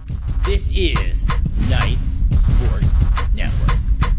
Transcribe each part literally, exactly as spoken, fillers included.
This is Knights Sports Network.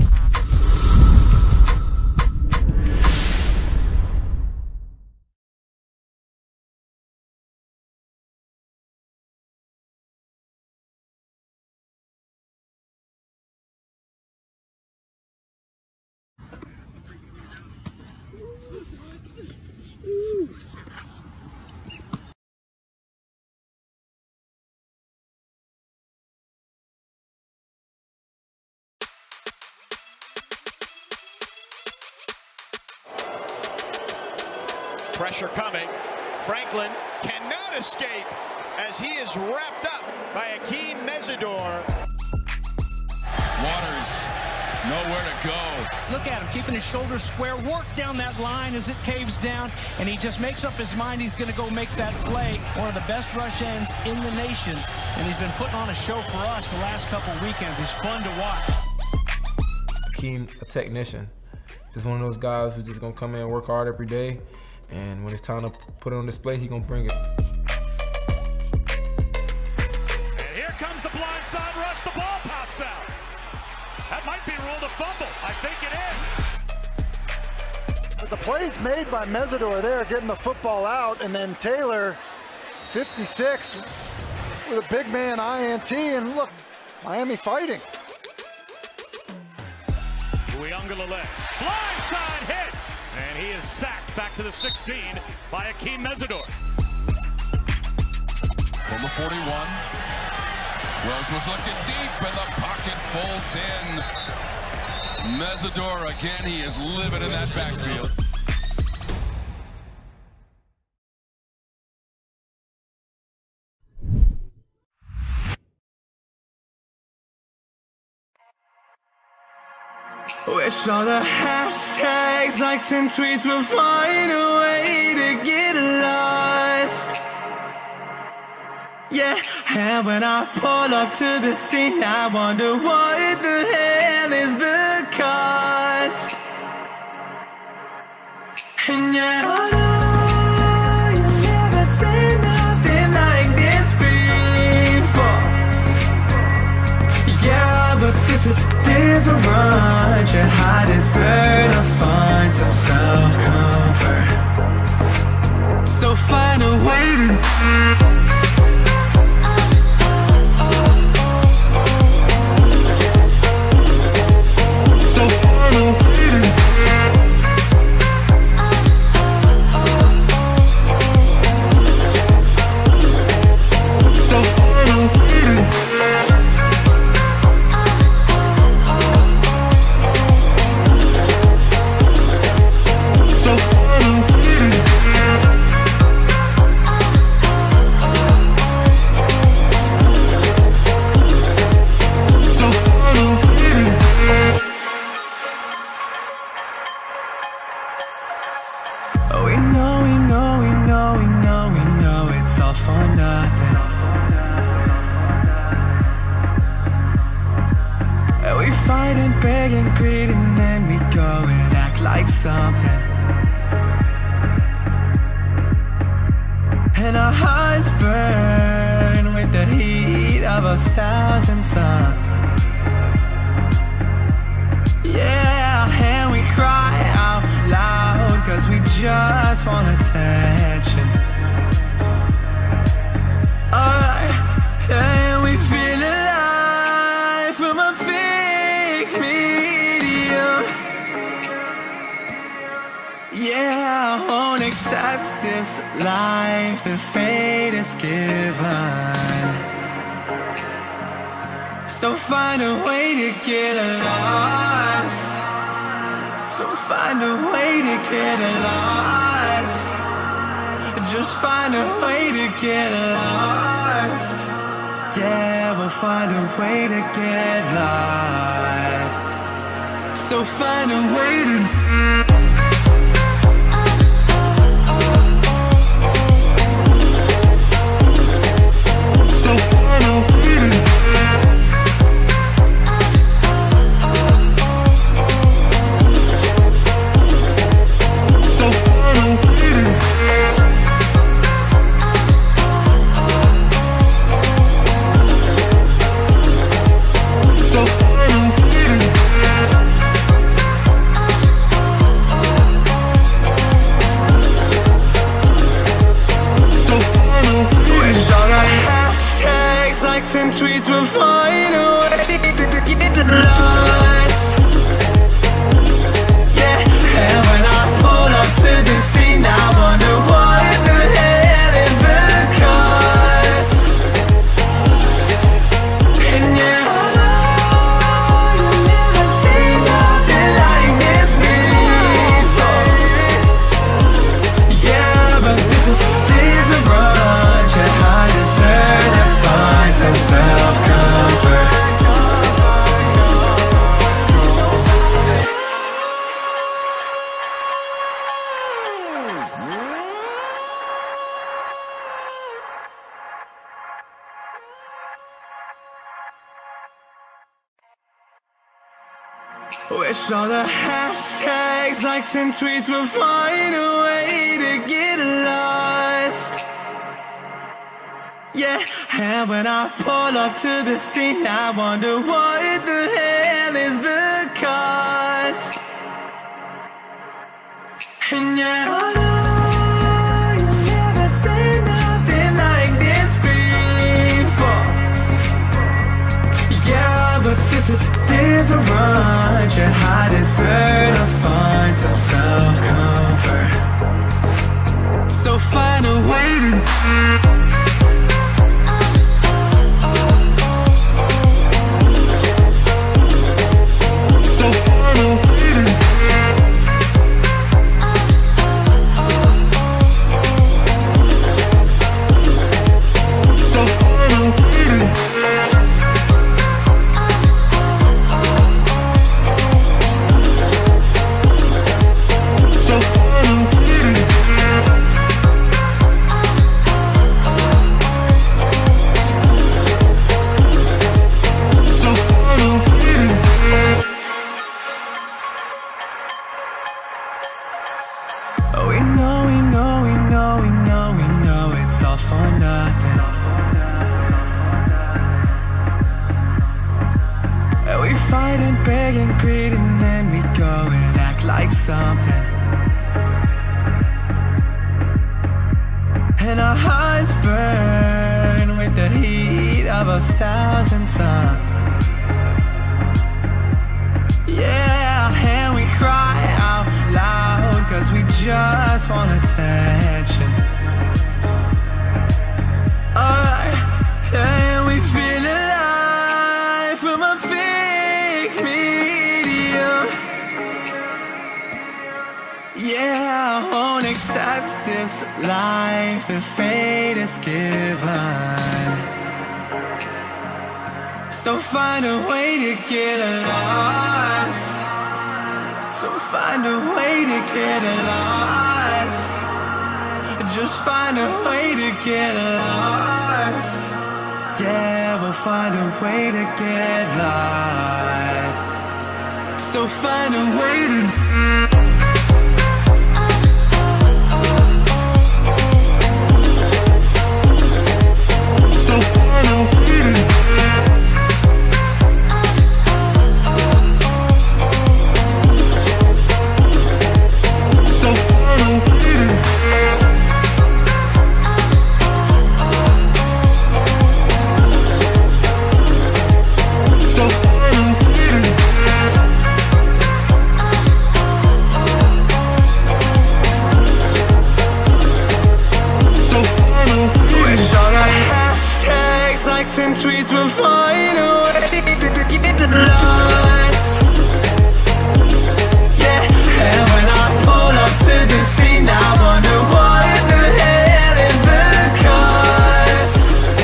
Pressure coming. Franklin cannot escape as he is wrapped up by Akeem Mesidor. Waters, nowhere to go. Look at him, keeping his shoulders square. Work down that line as it caves down, and he just makes up his mind he's going to go make that play. One of the best rush ends in the nation, and he's been putting on a show for us the last couple weekends. He's fun to watch. Akeem, a technician. Just one of those guys who's just going to come in and work hard every day. And when it's time to put it on display, he's going to bring it. And here comes the blindside rush. The ball pops out. That might be ruled a fumble. I think it is. The play's made by Mesidor there, getting the football out, and then Taylor, fifty-six, with a big man I N T, and look, Miami fighting. Uyunglele, blindside hit. And he is sacked back to the sixteen by Akeem Mesidor. From the forty-one, Rose was looking deep and the pocket folds in. Mesidor again, he is living in that backfield. Wish all the hashtags, likes, and tweets would find a way to get lost. Yeah, and when I pull up to the scene, I wonder what the hell is the cost. And yet I know you've never seen nothing like this before. Yeah, but this is different. Yeah, I deserve to find some self-comfort. So find a way to So find a way to So find a way to something. And our hearts burn with the heat of a thousand suns. Yeah, and we cry out loud cause we just want attention. Alright, and we feel alive from a fake medium. Yeah, I won't accept this life that fate is given. So find a way to get lost. So find a way to get lost. Just find a way to get lost. Yeah, we'll find a way to get lost. So find a way to Wish all the hashtags, likes, and tweets would find a way to get lost. Yeah, and when I pull up to the scene, I wonder what the hell is the cost. And yeah, I know you've never seen nothing like this before. Yeah, but this is different. You had to search to find some self-comfort. So find a way to something, and our hearts burn with the heat of a thousand suns. Yeah, and we cry out loud cause we just want attention. Alright, and we feel alive from a fake medium. Yeah, I won't accept this life if fate is given. So find a way to get lost. So find a way to get lost. Just find a way to get lost. Yeah, we'll find a way to get lost. So find a way to and tweets will find a way to get lost. Yeah, and when I pull up to the scene, I wonder what the hell is the cost.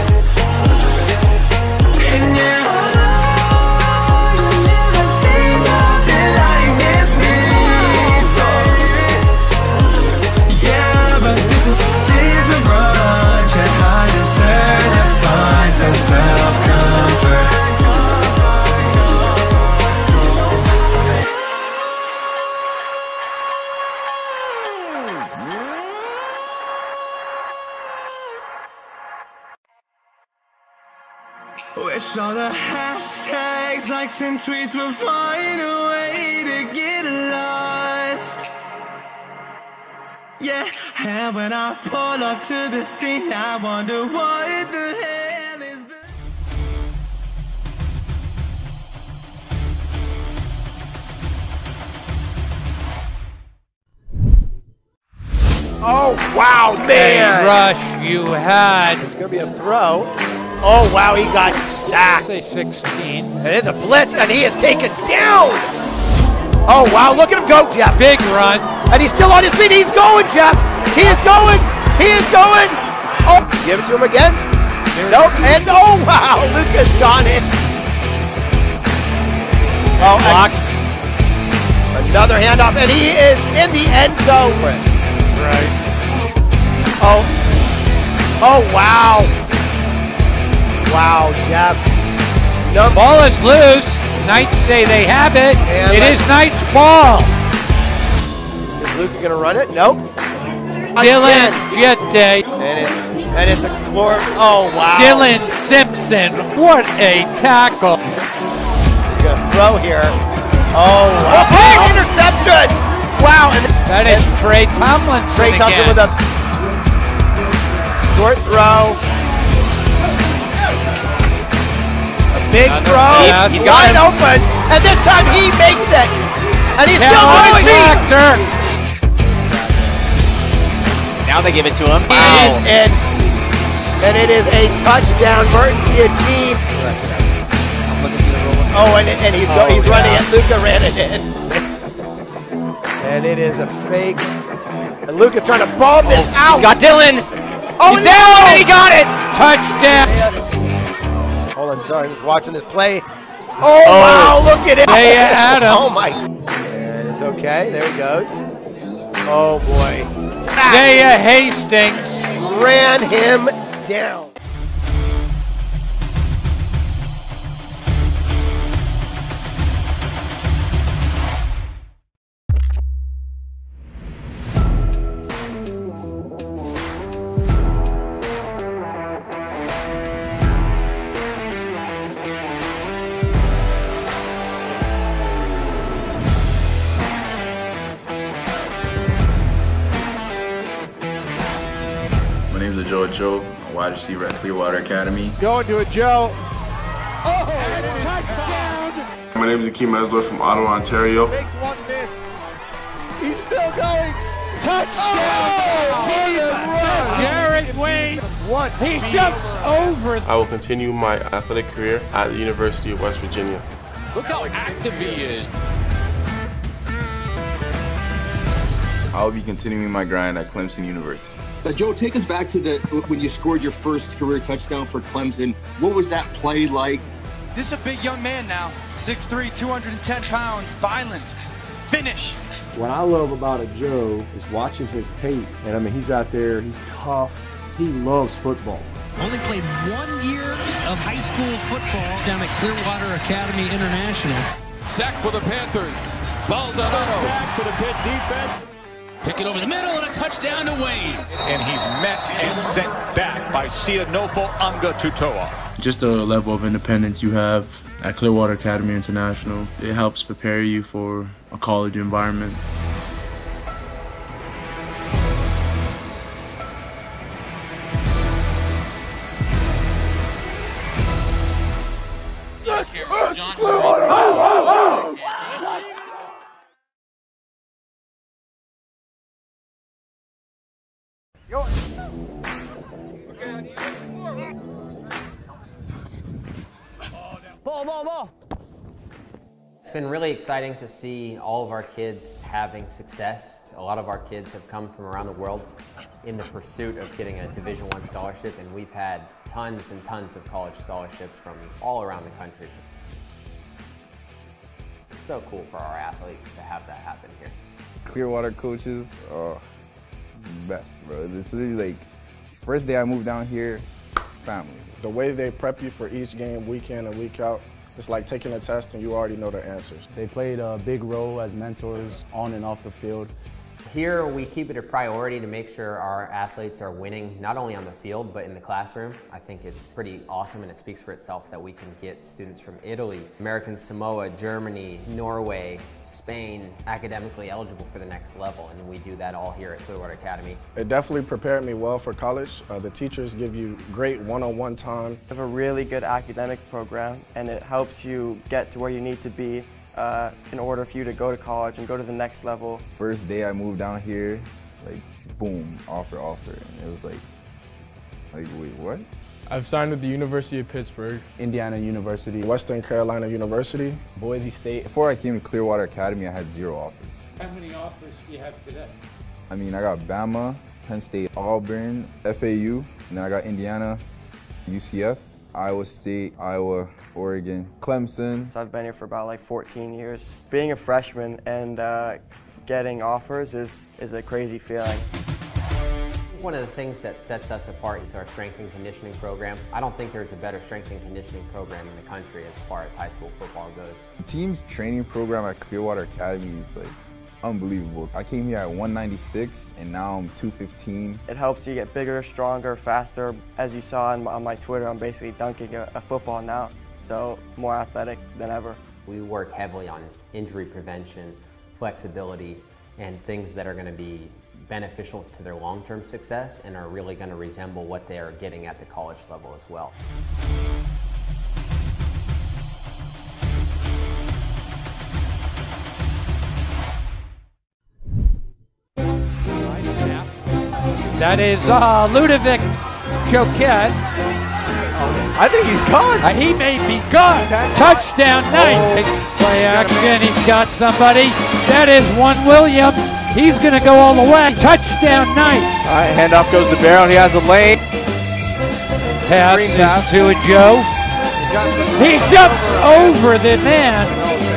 And yeah, you've never seen nothing like this before. Yeah, but this is different, you had to search to find some self-comfort. Wish all the hashtags, likes, and tweets would find a way to get lost. Yeah, and when I pull up to the scene, I wonder what the hell is the... Oh, wow, man! A rush you had. It's going to be a throw. Oh, wow, he got sacked. sixteen. It is a blitz, and he is taken down. Oh, wow, look at him go, Jeff. Big run. And he's still on his feet. He's going, Jeff. He is going. He is going. Oh, give it to him again. Nope. And, oh, wow, Lucas got it. Oh, block. Another handoff, and he is in the end zone. Right. Oh. Oh, wow. Wow, Jeff. The ball is loose. Knights say they have it. And it is Knights' ball. Is Luka gonna run it? Nope. Dylan Jette. And it's and it's a floor. Oh wow. Dylan Simpson. What a tackle. He's gonna throw here. Oh wow. Oh, big interception. Wow. And that is and Trey Tomlinson. Trey Tomlinson again. with a short throw. A big Another throw. Pass. He's wide him. open. And this time he makes it. And he's Down still on his feet. Now they give it to him. Wow. He is in. And it is a touchdown. Merton Tiagene. Oh, and, and he's, oh, go, he's yeah. running it. Luka ran it in. And it is a fake. And Luka trying to bomb oh, this out. He's got Dylan. Oh, he's no. down and he got it. Touchdown. Hold on, sorry, I'm just watching this play. Oh, oh. wow, look at it. Hey, Adams. Oh, my. And it's okay. There he goes. Oh, boy. Isaiah Hastings ran him down. My name is Joe Joe, a wide receiver at Clearwater Academy. Going to a Joe. Oh, touchdown! My name is Akeem Mesler from Ottawa, Ontario. Makes one miss. He's still going. Touchdown! Oh, Jared Wayne. What? He jumps over. I will continue my athletic career at the University of West Virginia. Look how active he is. I will be continuing my grind at Clemson University. Uh, Joe, take us back to the when you scored your first career touchdown for Clemson. What was that play like? This is a big young man now. six three, two hundred ten pounds, violent, finish. What I love about a Joe is watching his tape. And I mean, he's out there, he's tough, he loves football. Only played one year of high school football down at Clearwater Academy International. Sack for the Panthers. Baldonado. Sack for the Pitt defense. Pick it over the middle and a touchdown to Wayne. And he's met and sent back by Sianofo Anga Tutoa. Just the level of independence you have at Clearwater Academy International, it helps prepare you for a college environment. Yes, yes, Clearwater! Ball, ball, ball. It's been really exciting to see all of our kids having success. A lot of our kids have come from around the world in the pursuit of getting a Division One scholarship, and we've had tons and tons of college scholarships from all around the country. It's so cool for our athletes to have that happen here. Clearwater coaches are best, bro. This is literally like, first day I moved down here, family. The way they prep you for each game week in and week out, it's like taking a test and you already know the answers. They played a big role as mentors on and off the field. Here we keep it a priority to make sure our athletes are winning, not only on the field, but in the classroom. I think it's pretty awesome and it speaks for itself that we can get students from Italy, American Samoa, Germany, Norway, Spain, academically eligible for the next level, and we do that all here at Clearwater Academy. It definitely prepared me well for college. Uh, the teachers give you great one-on-one time. We have a really good academic program, and it helps you get to where you need to be Uh, in order for you to go to college and go to the next level. First day I moved down here, like boom, offer, offer. And it was like, like wait, what? I've signed with the University of Pittsburgh, Indiana University, Western Carolina University, Boise State. Before I came to Clearwater Academy, I had zero offers. How many offers do you have today? I mean, I got Bama, Penn State, Auburn, F A U, and then I got Indiana, U C F, Iowa State, Iowa, Oregon, Clemson. So I've been here for about like fourteen years. Being a freshman and uh, getting offers is, is a crazy feeling. One of the things that sets us apart is our strength and conditioning program. I don't think there's a better strength and conditioning program in the country as far as high school football goes. The team's training program at Clearwater Academy is like unbelievable. I came here at one ninety-six and now I'm two fifteen. It helps you get bigger, stronger, faster. As you saw on my, on my Twitter, I'm basically dunking a, a football now, so more athletic than ever. We work heavily on injury prevention, flexibility, and things that are going to be beneficial to their long-term success and are really going to resemble what they are getting at the college level as well. That is uh, Ludovic Choquette. I think he's gone. Uh, he may be gone. Touchdown, nice. Oh. Play action, he's got somebody. That is one Williams. He's going to go all the way. Touchdown, nice. All right, handoff goes to Barrow. He has a lane. Pass is to a Joe. He jumps over the man.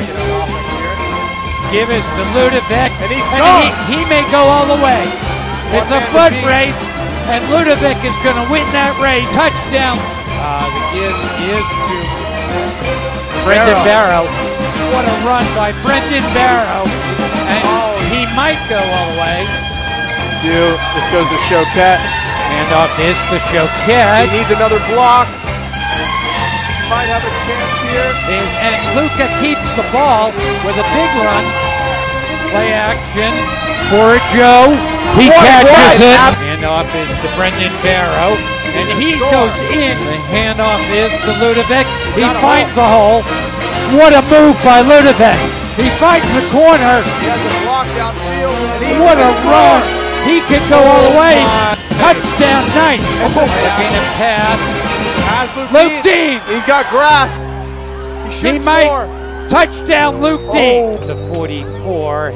Give us to Ludovic. And he's and gone. He, he may go all the way. It's a foot race, and Ludovic is going to win that race. Touchdown. Uh, the give is to Brendan Barrow. What a run by Brendan Barrow. And oh. he might go all the way. Dude, this goes to Choquette. Handoff is to Choquette. He needs another block. Might have a chance here. And, and Luca keeps the ball with a big run. Play action for Joe. He what catches it. Handoff is to Brendan Barrow. And he goes in. The handoff is to Ludovic. He finds the hole. What a move by Ludovic. He finds the corner. He has a block downfield. What a run. He can go all the way. Touchdown, nice. Looking to pass. Luke Dean. He's got grass. He should he might. score. Touchdown, Luke oh. Dean. To forty-four.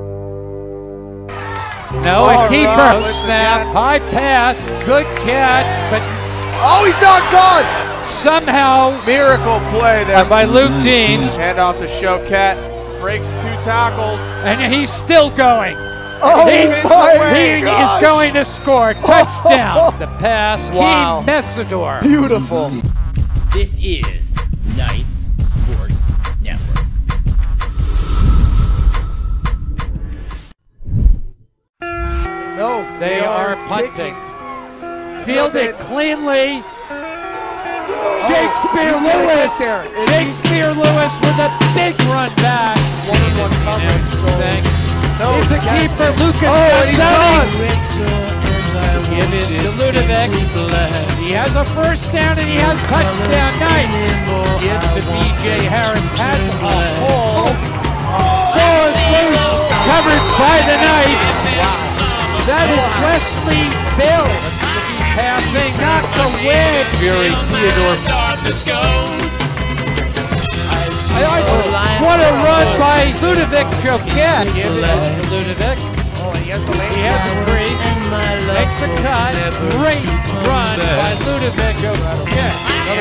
No, All a keeper. right, Snap. High pass. Good catch, but. Oh, he's not gone. Somehow. Miracle play there by Luke Dean. Handoff to Choquette. Breaks two tackles. And he's still going. Oh, he's, my he gosh. is going to score. Touchdown. The pass. Wow. Keem Messidor. Beautiful. This is Knights Sports Network. No, they, they are, are punting. Fielded cleanly. Shakespeare oh, Lewis. There. Shakespeare Lewis with a big run back. One on one coverage. No, it's a keeper, Lucas Cassani. Give it to Ludovic. He has a first down and he has touchdown. Nice. Give to B J Harris. Has a hole. Ball is loose. Covered by the Knights. That is Wesley Bill. Passing, not the wedge. Fury Theodore. What a run by Ludovic Choquette. Give it to Ludovic. Oh, he has the lane. He has a crease. Makes a cut. Great run by Ludovic Choquette.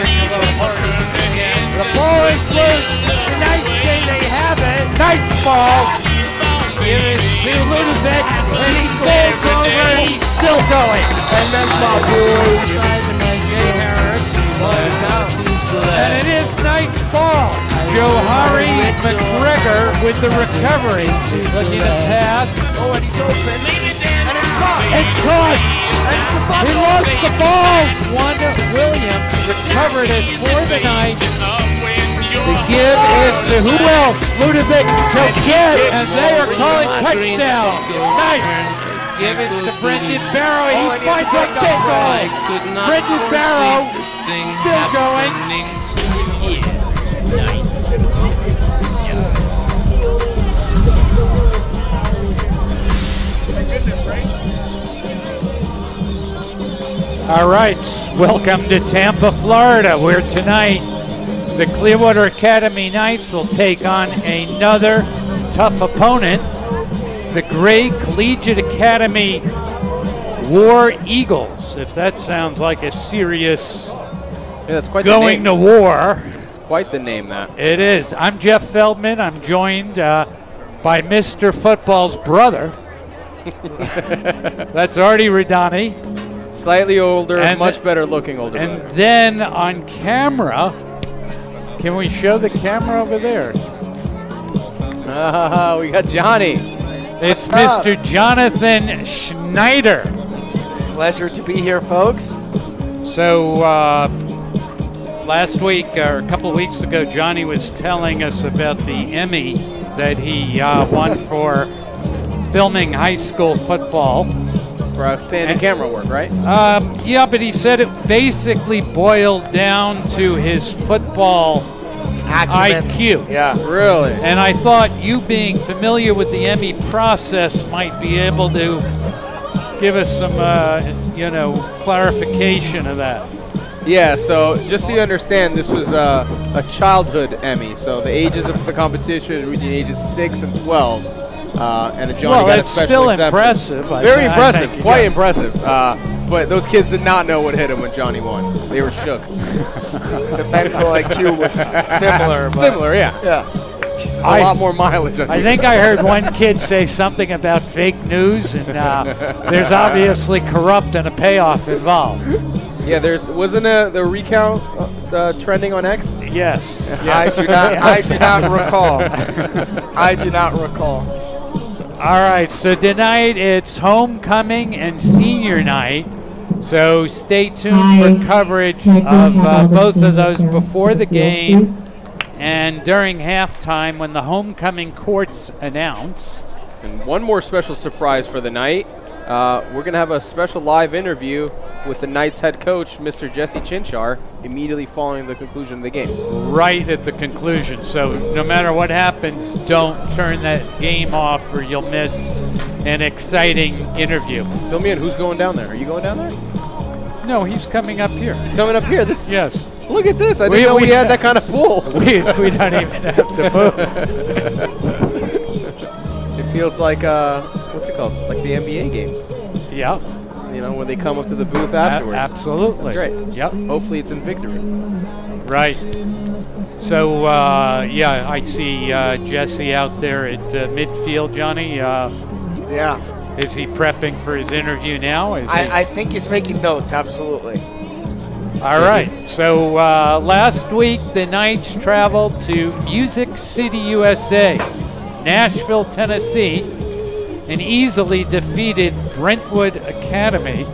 The ball is loose. The Knights say they have it. Knights ball. Give it to Ludovic. And he falls over. He's still going. And that's my boy. Jay Harris blows out. And it is Knights ball. Johari McGregor with the recovery. Looking to pass. Oh, and he's open. And it's caught. It's caught. And it's a he lost the ball. One Williams recovered it for the Knights. The give is to who else? Ludovic Choquette. And they are calling touchdown. Nice. Give it to Brendan Barrow. He oh, finds a big goal. Brendan Barrow still going. All right, welcome to Tampa, Florida, where tonight the Clearwater Academy Knights will take on another tough opponent, the Gray Collegiate Academy War Eagles, if that sounds like a serious yeah, that's quite going the name. to war. It's quite the name, that. It is. I'm Jeff Feldman. I'm joined uh, by Mister Football's brother, That's Artie Radani. Slightly older, And much th- better looking older. And guy. then on camera, can we show the camera over there? Ah, we got Johnny. It's Mister Jonathan Schneider. Pleasure to be here, folks. So uh, last week, or a couple of weeks ago, Johnny was telling us about the Emmy that he uh, won for filming high school football. For outstanding And- camera work, right? Um, yeah, but he said it basically boiled down to his football I Q. Yeah. Really? And I thought you being familiar with the Emmy process might be able to give us some, uh, you know, clarification of that. Yeah, so just so you understand, this was uh, a childhood Emmy. So the ages of the competition are between ages six and twelve. Uh, and Johnny Well, got a it's special still exemption. impressive. I- Very I impressive, think, quite yeah. impressive. Uh, but those kids did not know what hit them when Johnny won. They were shook. The mental I Q was similar. But Similar, yeah. Yeah. A I- lot more mileage. On I you. think I heard one kid say something about fake news, and uh, there's obviously corrupt and a payoff involved. Yeah, there's wasn't a the recount uh, trending on X? Yes. I do not. I do not recall. I do not recall. All right, so tonight it's homecoming and senior night. So stay tuned for coverage of uh, both of those before the game and during halftime when the homecoming court's announced. And one more special surprise for the night. Uh, we're going to have a special live interview with the Knights head coach, Mister Jesse Chinchar, immediately following the conclusion of the game. Right at the conclusion. So no matter what happens, don't turn that game off or you'll miss an exciting interview. Fill me in. Who's going down there? Are you going down there? No, he's coming up here. He's coming up here. This. Yes. Look at this. I We- didn't know we, we- had that kind of pool. We, we don't even have to move. It feels like, uh, what's it called? Like the N B A games. Yeah. You know, when they come up to the booth afterwards. absolutely. That's great. Yep. Hopefully it's in victory. Right. So, uh, yeah, I see uh, Jesse out there at uh, midfield, Johnny. Uh, Yeah. is he prepping for his interview now? Is he- I, I think he's making notes. Absolutely. All right. So uh, last week, the Knights traveled to Music City, U S A, Nashville, Tennessee, and easily defeated Brentwood Academy.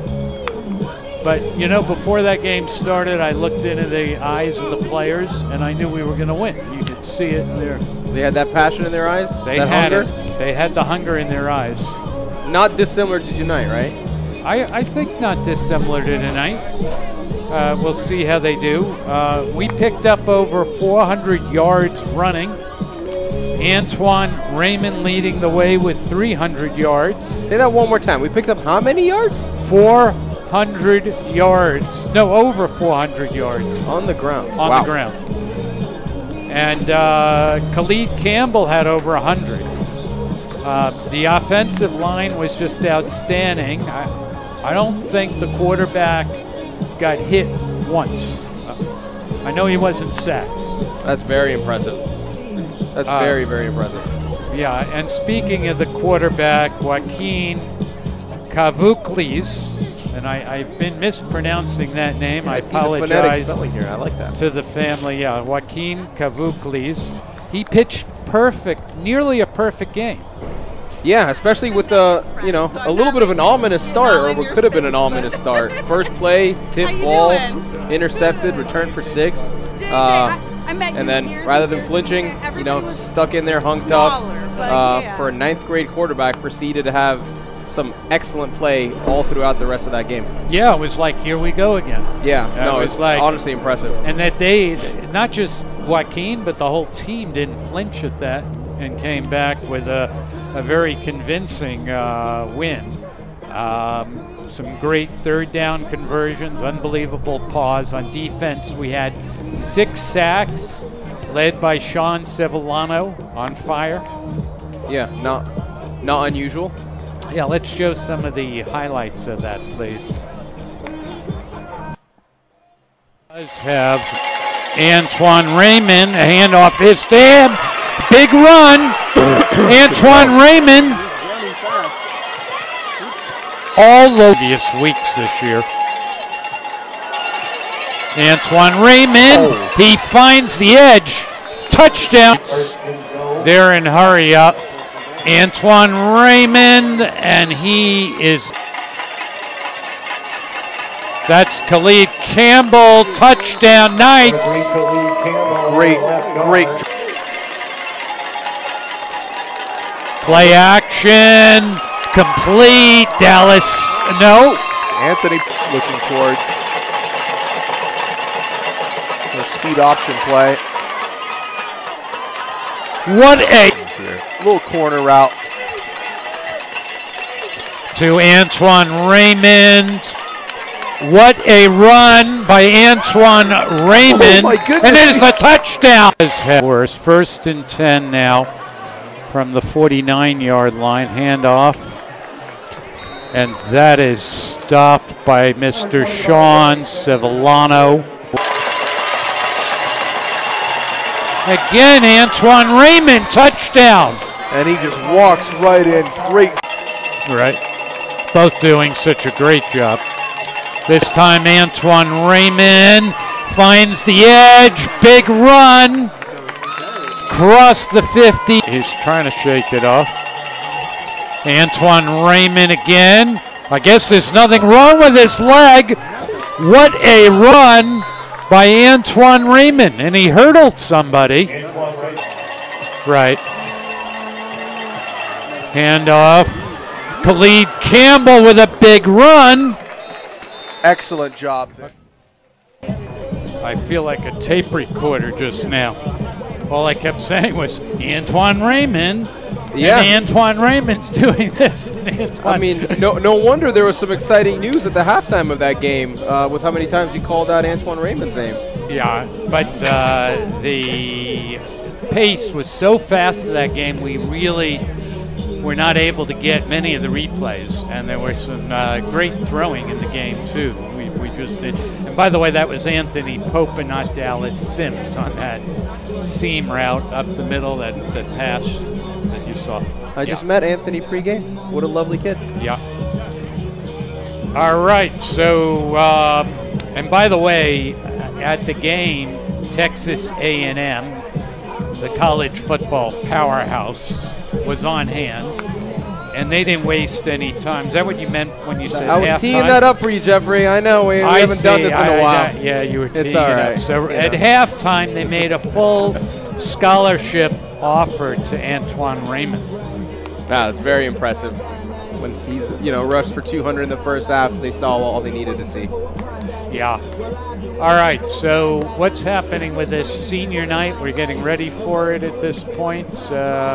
But, you know, before that game started, I looked into the eyes of the players, and I knew we were going to win. You could see it in their. They had that passion in their eyes? They that had hunger? it. They had the hunger in their eyes. Not dissimilar to tonight, right? I, I think not dissimilar to tonight. Uh, we'll see how they do. Uh, we picked up over four hundred yards running. Antoine Raymond leading the way with three hundred yards. Say that one more time. We picked up how many yards? four hundred yards. No, over four hundred yards. On the ground. On Wow. the ground. And uh, Khalid Campbell had over one hundred. Uh, the offensive line was just outstanding. I, I don't think the quarterback got hit once. Uh, I know he wasn't sacked. That's very impressive. That's Uh, very, very impressive. Yeah, and speaking of the quarterback, Joaquin Kavuklis, and I, I've been mispronouncing that name. Yeah, I I see the phonetic apologize spelling here. I like that. to the family. Yeah, Joaquin Kavuklis. He pitched perfect, nearly a perfect game. Yeah, especially with a, you know, a little bit of an ominous start, or what could have been an ominous start. First play, tip ball, intercepted, returned for six. Uh, and then rather than flinching, you know, stuck in there, hung tough. Uh, for a ninth grade quarterback, proceeded to have some excellent play all throughout the rest of that game. Yeah, it was like, here we go again. Yeah, Uh, no, it was it's like, honestly impressive. And that they, not just Joaquin, but the whole team didn't flinch at that and came back with a, a very convincing uh, win. Um, some great third down conversions, unbelievable pause. On defense, we had six sacks, led by Sean Sevillano, on fire. Yeah, not, not unusual. Yeah, let's show some of the highlights of that, please. Let's have Antoine Raymond, a handoff his stand. Big run. Antoine Raymond all the previous weeks this year. Antoine Raymond, oh. He finds the edge. Touchdown. They're in hurry up. Antoine Raymond, and he is. That's Khalid Campbell. Touchdown, Knights. Great, great. Play action. Complete. Dallas. No. Anthony looking towards the speed option play. What a little corner route to Antoine Raymond. What a run by Antoine Raymond. Oh my goodness. And it is a touchdown. Worse. First and ten now from the forty-nine yard line. Handoff. And that is stopped by Mister Sean Sevillano. Again, Antoine Raymond, touchdown. And he just walks right in. Great. Right. Both doing such a great job. This time, Antoine Raymond finds the edge. Big run. Cross the fifty. He's trying to shake it off. Antoine Raymond again. I guess there's nothing wrong with his leg. What a run by Antoine Raymond, and he hurdled somebody. Right. Handoff. Khalid Campbell with a big run. Excellent job there. I feel like a tape recorder just now. All I kept saying was Antoine Raymond. Yeah. And Antoine Raymond's doing this. I mean, no no wonder there was some exciting news at the halftime of that game uh, with how many times you called out Antoine Raymond's name. Yeah, but uh, the pace was so fast in that game, we really were not able to get many of the replays. And there was some uh, great throwing in the game, too. We, we just did. And by the way, that was Anthony Pope and not Dallas Sims on that seam route up the middle, that, that pass that you saw. I just yeah. met Anthony pregame. What a lovely kid. Yeah. All right. So, um, and by the way, at the game, Texas A and M, the college football powerhouse, was on hand, and they didn't waste any time. Is that what you meant when you said halftime? I was teeing that up for you, Jeffrey. I know. We, we I haven't see. done this in I, a while. I, yeah, you were teeing it's all right. it up. So you at know. halftime, they made a full scholarship offer to Antoine Raymond. Wow, that's very impressive. When he's, you know, rushed for two hundred in the first half, they saw all they needed to see. Yeah. All right, so what's happening with this senior night? We're getting ready for it at this point. Uh,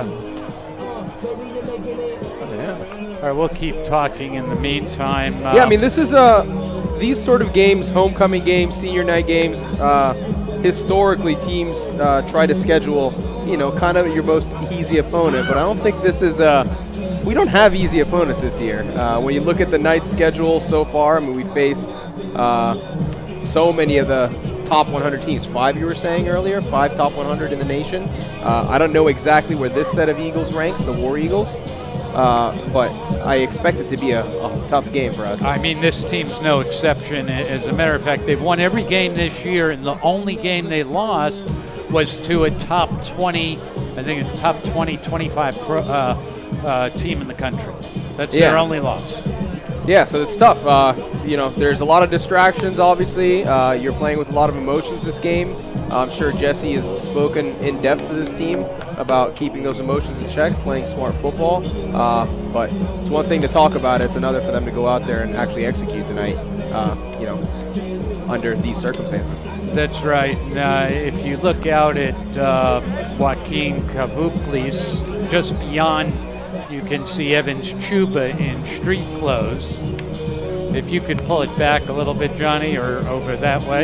yeah. All right, we'll keep talking in the meantime. Uh, yeah, I mean, this is uh, these sort of games, homecoming games, senior night games, uh, historically teams uh, try to schedule, you know, kind of your most easy opponent, but I don't think this is uh, we don't have easy opponents this year. Uh, when you look at the night's schedule so far, I mean, we faced uh, so many of the top one hundred teams. Five, you were saying earlier, five top one hundred in the nation. Uh, I don't know exactly where this set of Eagles ranks, the War Eagles, uh, but I expect it to be a, a tough game for us. I mean, this team's no exception. As a matter of fact, they've won every game this year, and the only game they lost was to a top twenty, I think a top twenty, twenty-five pro, uh, uh, team in the country. That's yeah. their only loss. Yeah, so it's tough. Uh, you know, there's a lot of distractions, obviously. Uh, you're playing with a lot of emotions this game. I'm sure Jesse has spoken in depth to this team about keeping those emotions in check, playing smart football. Uh, but it's one thing to talk about. It's another for them to go out there and actually execute tonight, uh, you know, under these circumstances. That's right. Uh, if you look out at uh, Joaquin Kavuklis, just beyond, you can see Evans Chuba in street clothes. If you could pull it back a little bit, Johnny, or over that way.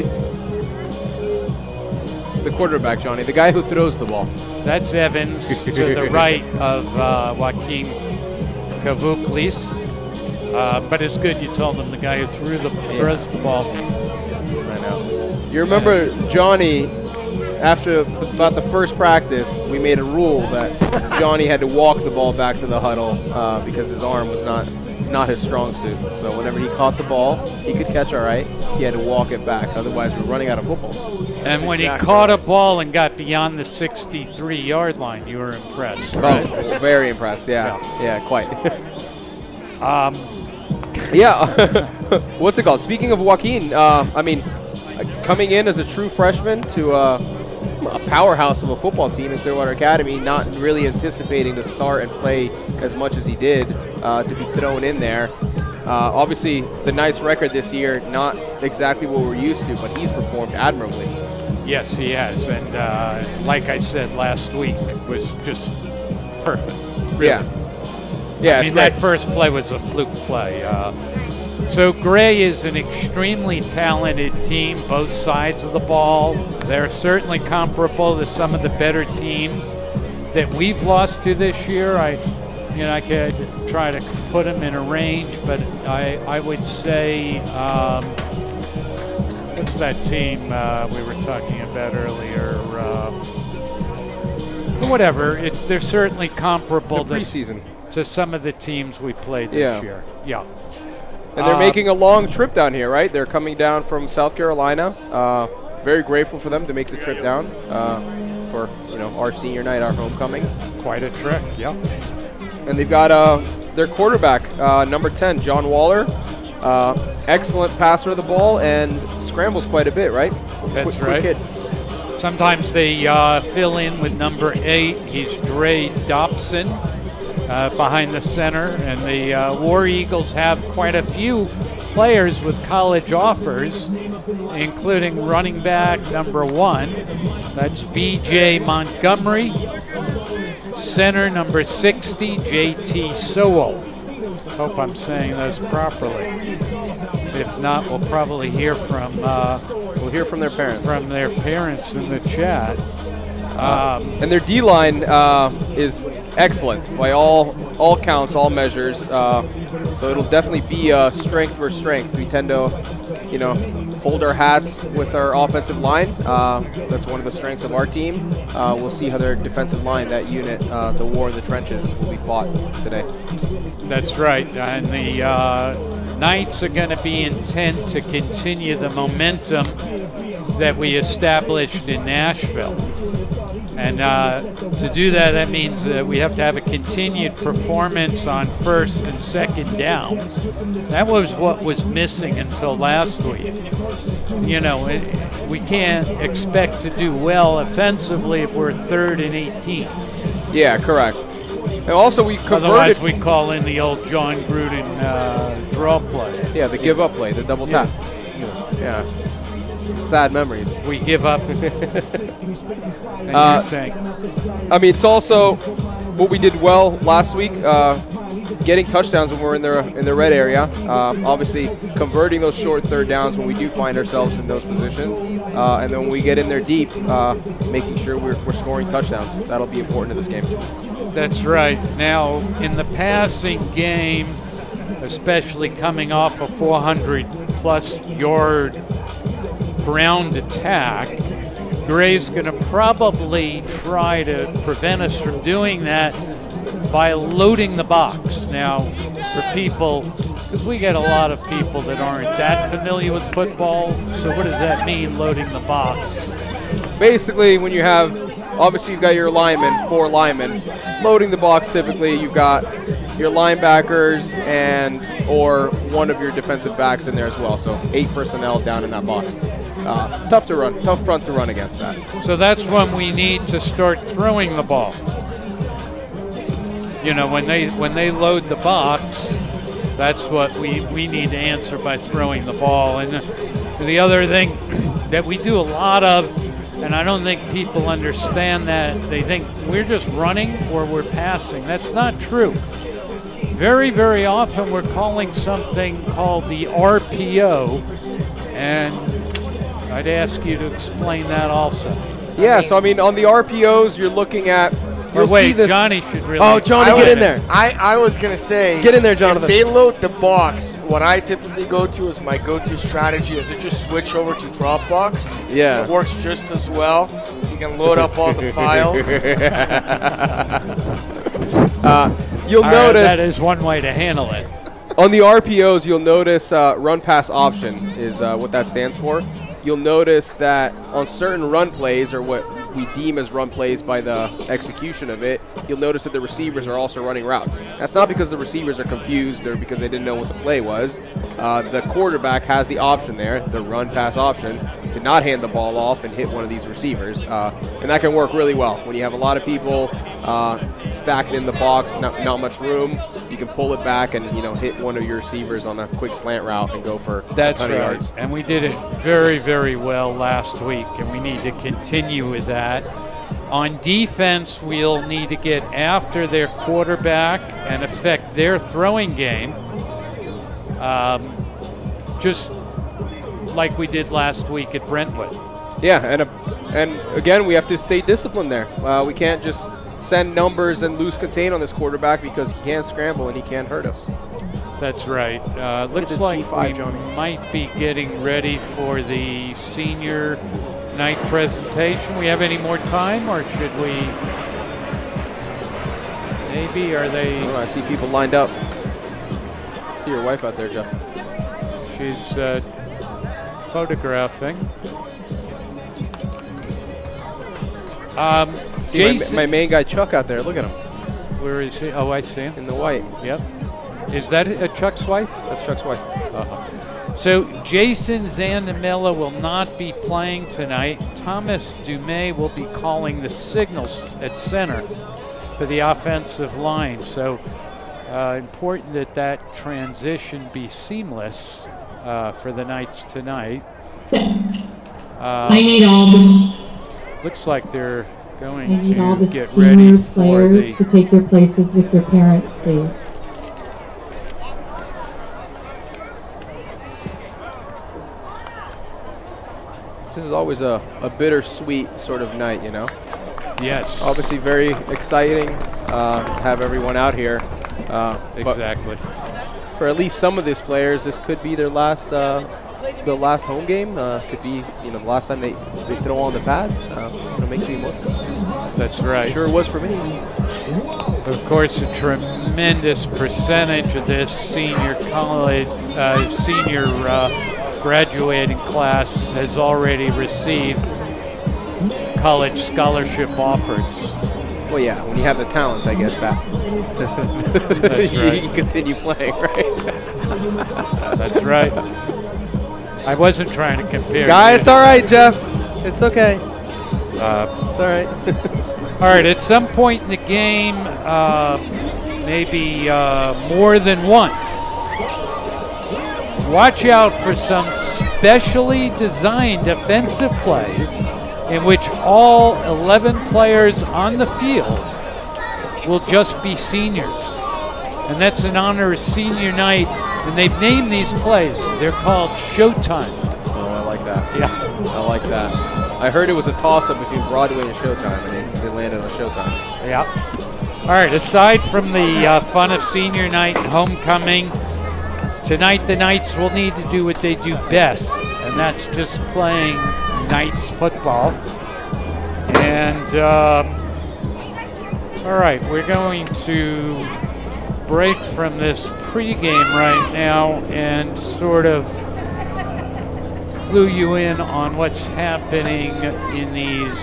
The quarterback, Johnny, the guy who throws the ball. That's Evans to the right of uh, Joaquin Kavuklis. Uh, but it's good you told him the guy who threw the yeah. throws the ball. I know. You remember Johnny, after about the first practice, we made a rule that Johnny had to walk the ball back to the huddle uh, because his arm was not not his strong suit. So whenever he caught the ball, he could catch all right. He had to walk it back. Otherwise, we're running out of football. And when exactly. he caught a ball and got beyond the sixty-three yard line, you were impressed, right? Oh, very impressed, yeah. Yeah, yeah quite. um, yeah, what's it called? Speaking of Joaquin, uh, I mean, coming in as a true freshman to uh, a powerhouse of a football team in Clearwater Academy, not really anticipating to start and play as much as he did, uh, to be thrown in there. Uh, obviously, the Knights' record this year, not exactly what we're used to, but he's performed admirably. Yes, he has, and uh, like I said last week, was just perfect. Really. Yeah, yeah. I mean, that first play was a fluke play. Uh, so Gray is an extremely talented team, both sides of the ball. They're certainly comparable to some of the better teams that we've lost to this year. I, you know, I could try to put them in a range, but I, I would say. Um, What's that team uh, we were talking about earlier? Uh, whatever. It's they're certainly comparable the preseason. To, to some of the teams we played this yeah. year. Yeah. And they're uh, making a long trip down here, right? They're coming down from South Carolina. Uh, very grateful for them to make the trip down uh, for you know our senior night, our homecoming. Quite a trek. Yeah. And they've got uh, their quarterback, uh, number ten, John Waller. Uh, excellent passer of the ball and scrambles quite a bit, right? That's quick, right. Quick kid. Sometimes they uh, fill in with number eight. He's Dre Dobson uh, behind the center. And the uh, War Eagles have quite a few players with college offers, including running back number one. That's B J Montgomery. Center number sixty, J T Sowell. Hope I'm saying those properly. If not, we'll probably hear from uh, we'll hear from their parents. From their parents in the chat. Um, and their D line uh, is excellent by all all counts, all measures. Uh, so it'll definitely be uh, strength for strength. We tend to, you know, hold our hats with our offensive line. Uh, that's one of the strengths of our team. Uh, we'll see how their defensive line, that unit, uh, the war in the trenches, will be fought today. That's right, and the uh, Knights are going to be intent to continue the momentum that we established in Nashville. And uh, to do that, that means that we have to have a continued performance on first and second downs. That was what was missing until last week. You know, it, we can't expect to do well offensively if we're third and eighteen. Yeah, correct. And also we converted. Otherwise we call in the old John Gruden uh, draw play. Yeah, the give up play, the double tap. Yeah. yeah. Sad memories. We give up. and uh, you're saying. I mean, it's also what we did well last week, uh, getting touchdowns when we're in the in the red area. Um, obviously, converting those short third downs when we do find ourselves in those positions, uh, and then when we get in there deep, uh, making sure we're, we're scoring touchdowns. That'll be important in this game. That's right. Now, in the passing game, especially coming off a four hundred plus yard ground attack, Gray's going to probably try to prevent us from doing that by loading the box. Now, for people, because we get a lot of people that aren't that familiar with football, so what does that mean, loading the box? Basically, when you have, obviously you've got your linemen, four linemen. Loading the box, typically you've got your linebackers and or one of your defensive backs in there as well. So eight personnel down in that box. Uh, tough to run, tough front to run against that. So that's when we need to start throwing the ball. You know, when they when they load the box, that's what we, we need to answer by throwing the ball. And the, the other thing that we do a lot of, and I don't think people understand that, they think we're just running or we're passing. That's not true. Very, very often we're calling something called the R P O, and I'd ask you to explain that also. Yeah, so I mean, on the R P Os, you're looking at. Or wait, Johnny should really. Oh, Johnny, get in there. I, I was going to say. Get in there, Jonathan. If they load the box, what I typically go to is my go-to strategy is to just switch over to Dropbox. Yeah. It works just as well. You can load up all the files. uh, you'll all notice. Right, that is one way to handle it. On the R P Os, you'll notice uh, run pass option is uh, what that stands for. You'll notice that on certain run plays, or what we deem as run plays by the execution of it, you'll notice that the receivers are also running routes. That's not because the receivers are confused or because they didn't know what the play was. Uh, the quarterback has the option there, the run pass option, to not hand the ball off and hit one of these receivers. Uh, and that can work really well. When you have a lot of people uh, stacked in the box, not, not much room, you can pull it back and, you know, hit one of your receivers on a quick slant route and go for That's a ton of right. yards. And we did it very, very well last week, and we need to continue with that. On defense, we'll need to get after their quarterback and affect their throwing game, um, just like we did last week at Brentwood. Yeah, and, a, and again, we have to stay disciplined there. Uh, we can't just send numbers and lose contain on this quarterback because he can't scramble and he can't hurt us. That's right. Uh, looks like G five, we Johnny. might be getting ready for the senior night presentation. We have any more time, or should we? Maybe, are they? Oh, I see people lined up. I see your wife out there, Jeff. She's uh, photographing. Um, see Jason, my, my main guy Chuck out there. Look at him. Where is he? Oh, I see him. In the white. Yep. Is that a Chuck's wife? That's Chuck's wife. Uh-huh. So Jason Zandamilla will not be playing tonight. Thomas Dumais will be calling the signals at center for the offensive line. So uh, important that that transition be seamless uh, for the Knights tonight. Uh, I need all looks like they're going I need to all the get senior ready for players the to take their places with your parents, please. This is always a, a bittersweet sort of night, you know? Yes. Obviously very exciting uh, to have everyone out here. Uh, exactly. For at least some of these players, this could be their last uh, the last home game. Uh, could be, you know, the last time they, they throw on the pads. Uh, it makes me emotional. That's right. Sure was for me. Of course, a tremendous percentage of this senior college, uh, senior uh, graduating class has already received college scholarship offers. Well, yeah, when you have the talent, I guess that That's you, right. you continue playing, right? That's right. I wasn't trying to compare. Guy, it's all right, Jeff. It's okay. Uh, it's all right. All right, at some point in the game, uh, maybe uh, more than once, watch out for some specially designed offensive plays in which all eleven players on the field will just be seniors. And that's in honor of senior night. And they've named these plays. They're called Showtime. Oh, I like that. Yeah. I like that. I heard it was a toss-up between Broadway and Showtime, and they, they landed on Showtime. Yeah. All right, aside from the uh, fun of senior night and homecoming, tonight the Knights will need to do what they do best, and that's just playing Knights football. And, uh, all right, we're going to break from this pregame right now and sort of clue you in on what's happening in these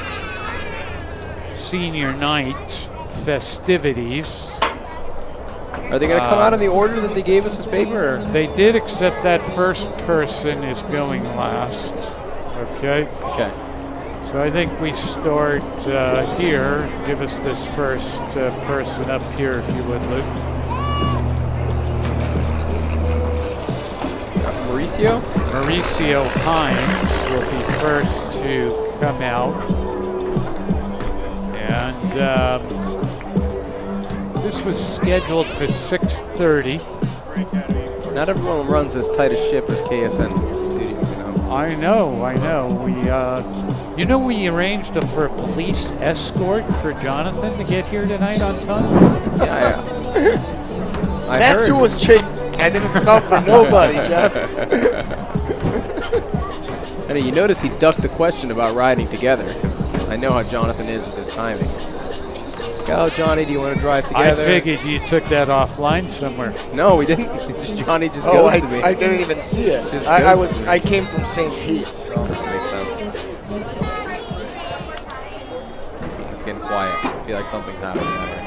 senior night festivities. Are they going to come uh, out in the order that they gave us this paper? Or? They did, except that first person is going last. Okay? Okay. So I think we start uh, here. Give us this first uh, person up here, if you would, Luke. Mauricio? Mauricio Hines will be first to come out. And um, this was scheduled for six thirty. Not everyone runs as tight a ship as K S N Studios, you know. I know, I know. We, uh, you know, we arranged a, for a police escort for Jonathan to get here tonight on time. Yeah, I, I That's heard. who was chasing. I didn't come for nobody, Jeff. And you notice he ducked the question about riding together, because I know how Jonathan is with his timing. Go, Johnny. Do you want to drive together? I figured you took that offline somewhere. No, we didn't. just Johnny just oh, goes I, to me. I didn't even see it. Just I, I goes was to me. I came from Saint Pete, so Makes sense. It's getting quiet. I feel like something's happening out here.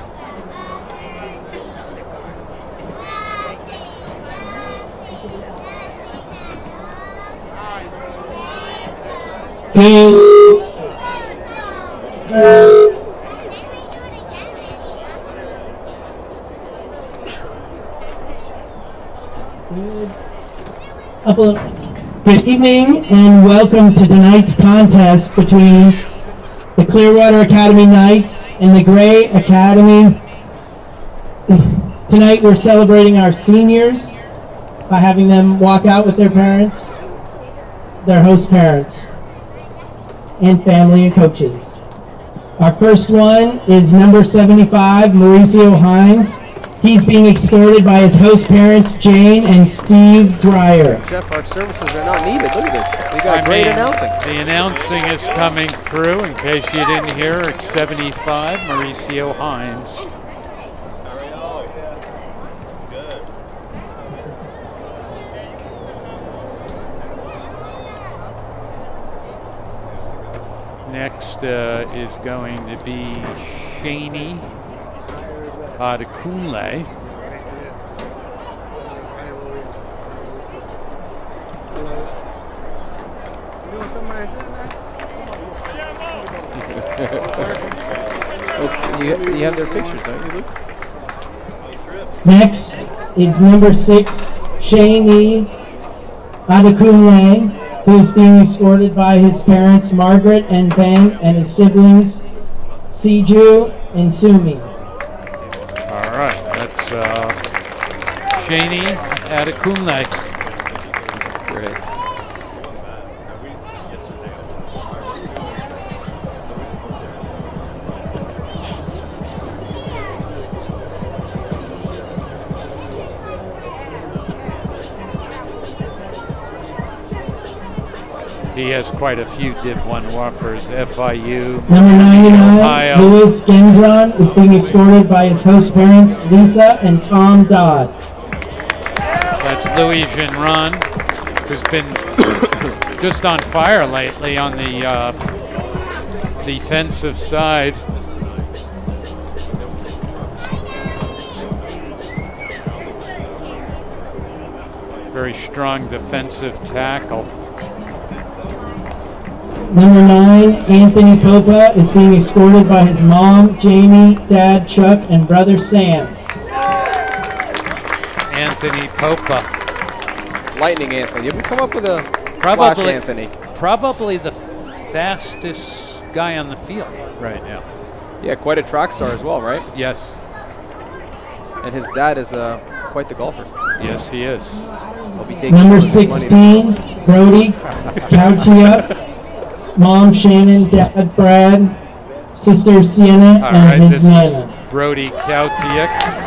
Good evening and welcome to tonight's contest between the Clearwater Academy Knights and the Gray Academy. Tonight we're celebrating our seniors by having them walk out with their parents, their host parents, and family and coaches. Our first one is number seventy-five, Mauricio Hines. He's being escorted by his host parents, Jane and Steve Dreyer. Jeff, our services are not needed. Look at this. We got I great mean, announcing. The announcing is coming through. In case you didn't hear, it's seventy-five, Mauricio Hines. Next uh, is going to be Shaney Adekunle. you, you have their pictures, don't you, Luke? Next is number six, Shaney Adekunle, who's being escorted by his parents, Margaret and Ben, and his siblings, Siju and Sumi. All right, that's uh, Shaney Adekunle. Great. He has quite a few Div one offers. F I U, Number ninety-nine, Ohio. Louis Gendron, is being escorted by his host parents, Lisa and Tom Dodd. That's Louis Gendron, who's been just on fire lately on the uh, defensive side. Very strong defensive tackle. Number nine, Anthony Popa, is being escorted by his mom, Jamie, dad, Chuck, and brother, Sam. Anthony Popa. Lightning Anthony. You ever come up with a Probably, Flash Anthony? Probably the fastest guy on the field right now. Yeah, quite a track star as well, right? Yes. And his dad is uh, quite the golfer. Yes, he is. I'll be taking Number sixteen, Brody Kautia, mom, Shannon, dad, Brad, sister, Sienna, All and right, his this Nana. is Brody Kautiak.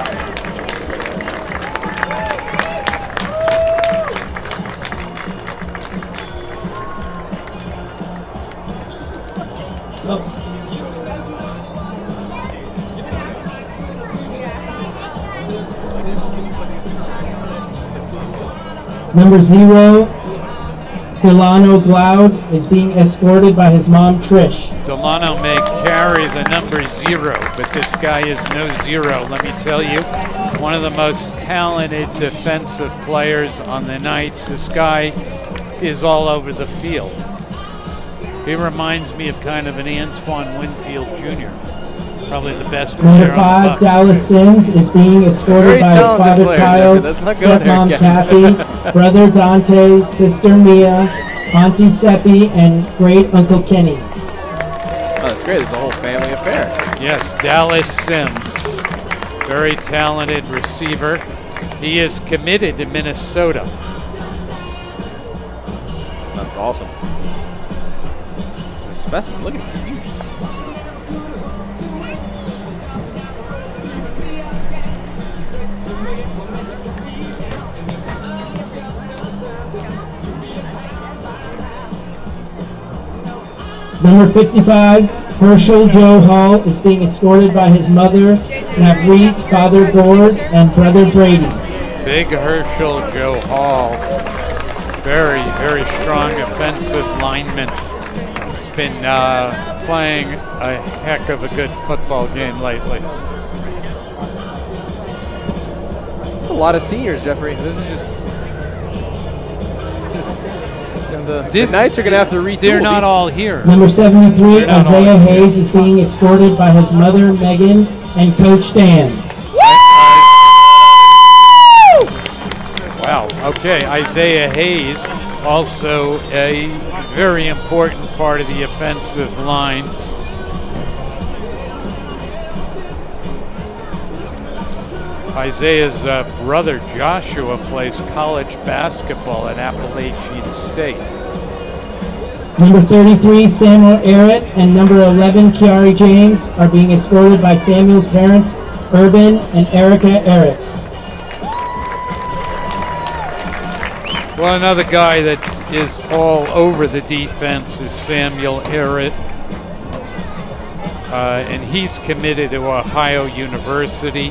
Number zero, Delano Gloud, is being escorted by his mom, Trish. Delano may carry the number zero, but this guy is no zero. Let me tell you, one of the most talented defensive players on the Knights. This guy is all over the field. He reminds me of kind of an Antoine Winfield Junior Probably the best player Number on the five, Bucks. Dallas Sims, is being escorted Very by his talented father, player, Kyle, Jeffrey. Let's not go there stepmom, again. Kathy, brother, Dante, sister, Mia, auntie, Seppi, and great uncle, Kenny. Oh, that's great. It's a whole family affair. Yes, Dallas Sims, very talented receiver. He is committed to Minnesota. That's awesome. It's a specimen. Look at him. It's huge. Number fifty-five, Herschel Joe Hall is being escorted by his mother, Navreet, father Gord, and brother Brady. Big Herschel Joe Hall. Very, very strong offensive lineman. He's been uh, playing a heck of a good football game lately. It's a lot of seniors, Jeffrey. This is just... And the, This- the Knights are going to have to retool. They're not these. all here. Number seventy-three, They're not all Isaiah here. Hayes is being escorted by his mother, Megan, and Coach Dan. Wow, okay, Isaiah Hayes, also a very important part of the offensive line. Isaiah's uh, brother Joshua plays college basketball at Appalachian State. Number thirty-three, Samuel Errett, and number eleven, Kiari James, are being escorted by Samuel's parents, Urban and Erica Errett. Well, another guy that is all over the defense is Samuel Errett. Uh, and he's committed to Ohio University.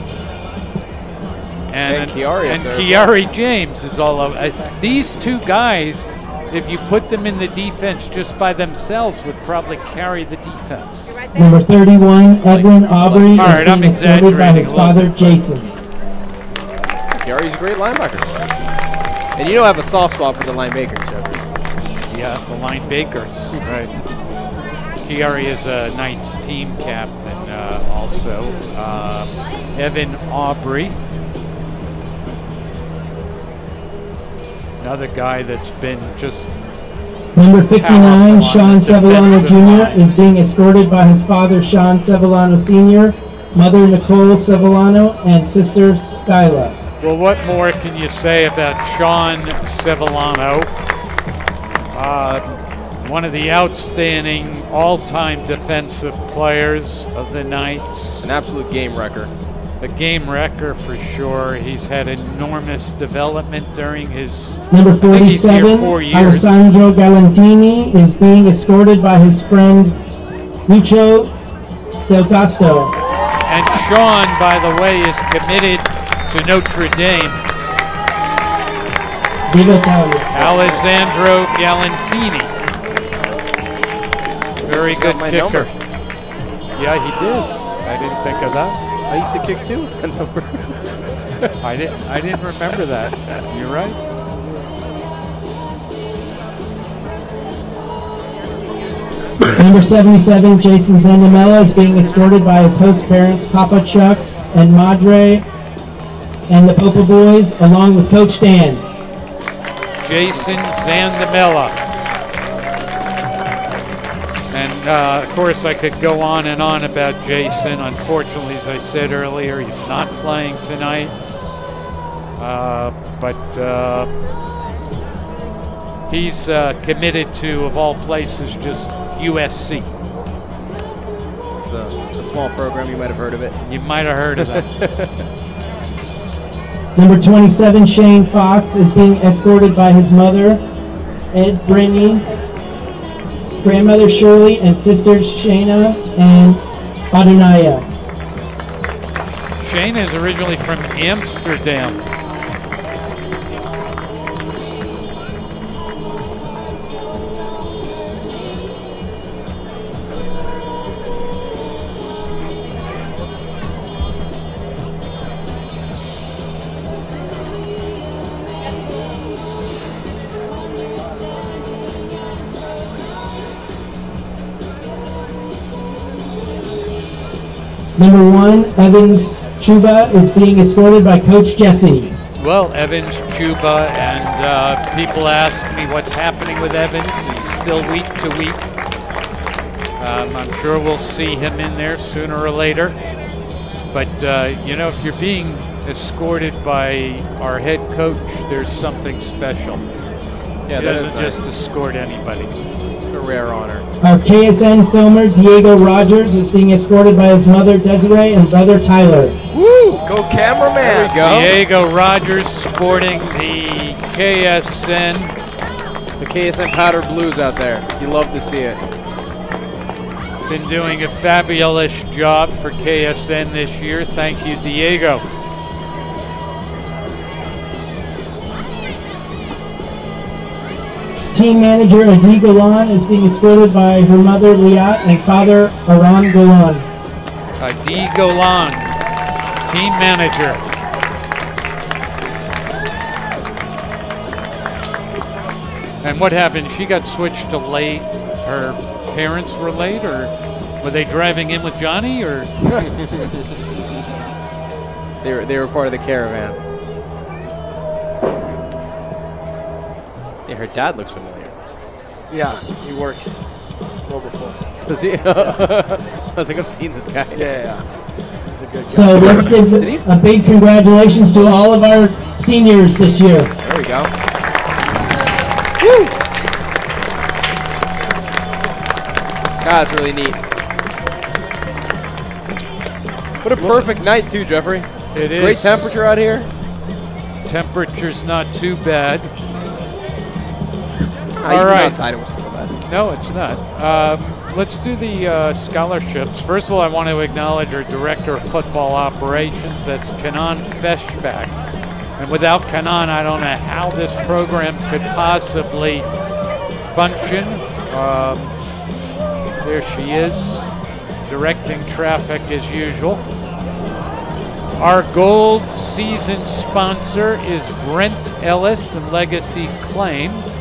And, And Kiari up and there as Kiari James is all over. Uh, these two guys, if you put them in the defense just by themselves, would probably carry the defense. Number thirty-one, Edwin Aubrey, All is right, I'm being escorted by exaggerating his a little father, bit. Jason. Kiari's a great linebacker. And you don't have a soft spot for the linebackers, Jeffrey. Yeah, the linebackers, right. Kiari is a Knights team captain uh, also. Uh, Evan Aubrey. Another guy that's been just Number fifty-nine, powerful on Sean the Sevillano defensive Junior line. is being escorted by his father, Sean Sevillano Senior, mother, Nicole Sevillano, and sister, Skyla. Well, what more can you say about Sean Sevillano? Uh, one of the outstanding all-time defensive players of the Knights. An absolute game wrecker. A game wrecker for sure. He's had enormous development during his Number I think he's here forty-seven, four years. Alessandro Galantini, is being escorted by his friend, Lucho Del Gasto. And Sean, by the way, is committed to Notre Dame. Viva Italia. Alessandro Galantini. Very good my kicker. number. Yeah, he did. I didn't think of that. I used to kick too with that number. I didn't. I didn't remember that. You're right. Number seventy-seven, Jason Zandamella, is being escorted by his host parents, Papa Chuck and Madre, and the Popa Boys, along with Coach Dan. Jason Zandamella. And uh, of course, I could go on and on about Jason. Unfortunately, as I said earlier, he's not playing tonight. Uh, but uh, he's uh, committed to, of all places, just U S C. It's a, a small program. You might have heard of it. You might have heard of that. Number twenty-seven, Shane Fox, is being escorted by his mother, Ed Brittany, grandmother Shirley, and sisters Shayna and Adonaya. Shane is originally from Amsterdam. Number one, Evans Chuba, is being escorted by Coach Jesse. Well, Evans, Chuba, and uh, people ask me what's happening with Evans. He's still week to week. Um, I'm sure we'll see him in there sooner or later. But, uh, you know, if you're being escorted by our head coach, there's something special. Yeah, he that doesn't is nice. just escort anybody. It's a rare honor. Our K S N filmer, Diego Rogers, is being escorted by his mother, Desiree, and brother, Tyler. Woo! Go cameraman! There we go. Diego Rogers sporting the K S N. The K S N powder blues out there. You love to see it. been doing a fabulous job for K S N this year. Thank you, Diego. Team manager Adi Golan is being escorted by her mother Liat and father Aran Golan. Adi Golan, team manager. And what happened? She got switched to late. Her parents were late, or were they driving in with Johnny, or? they were they were part of the caravan. Yeah, her dad looks familiar. Yeah, he works Wilberforce. Does he? I was like, I've seen this guy. Yeah, yeah. He's a good guy. So let's give a big congratulations to all of our seniors this year. There we go. Woo! God, it's really neat. What a perfect night, too, Jeffrey. It is. Great temperature out here. Temperature's not too bad. Ah, All right. Outside, it wasn't so bad. No, it's not. Um, let's do the uh, scholarships. First of all, I want to acknowledge our Director of Football Operations. That's Kanan Feshbach. And without Kanan, I don't know how this program could possibly function. Um, there she is, directing traffic as usual. Our gold season sponsor is Brent Ellis and Legacy Claims.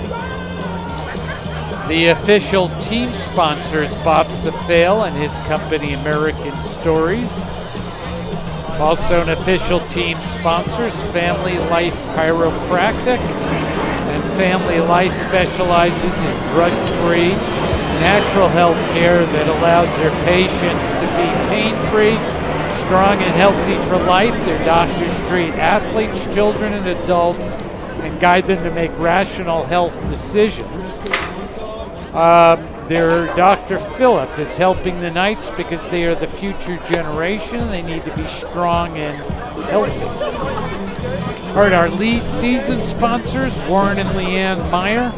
The official team sponsor is Bob Safale and his company American Stories. Also an official team sponsor is Family Life Chiropractic. And Family Life specializes in drug-free, natural health care that allows their patients to be pain-free, strong and healthy for life. Their doctors treat athletes, children, and adults and guide them to make rational health decisions. Um, their Doctor Phillip is helping the Knights because they are the future generation. They need to be strong and healthy. All right, our lead season sponsors, Warren and Leanne Meyer.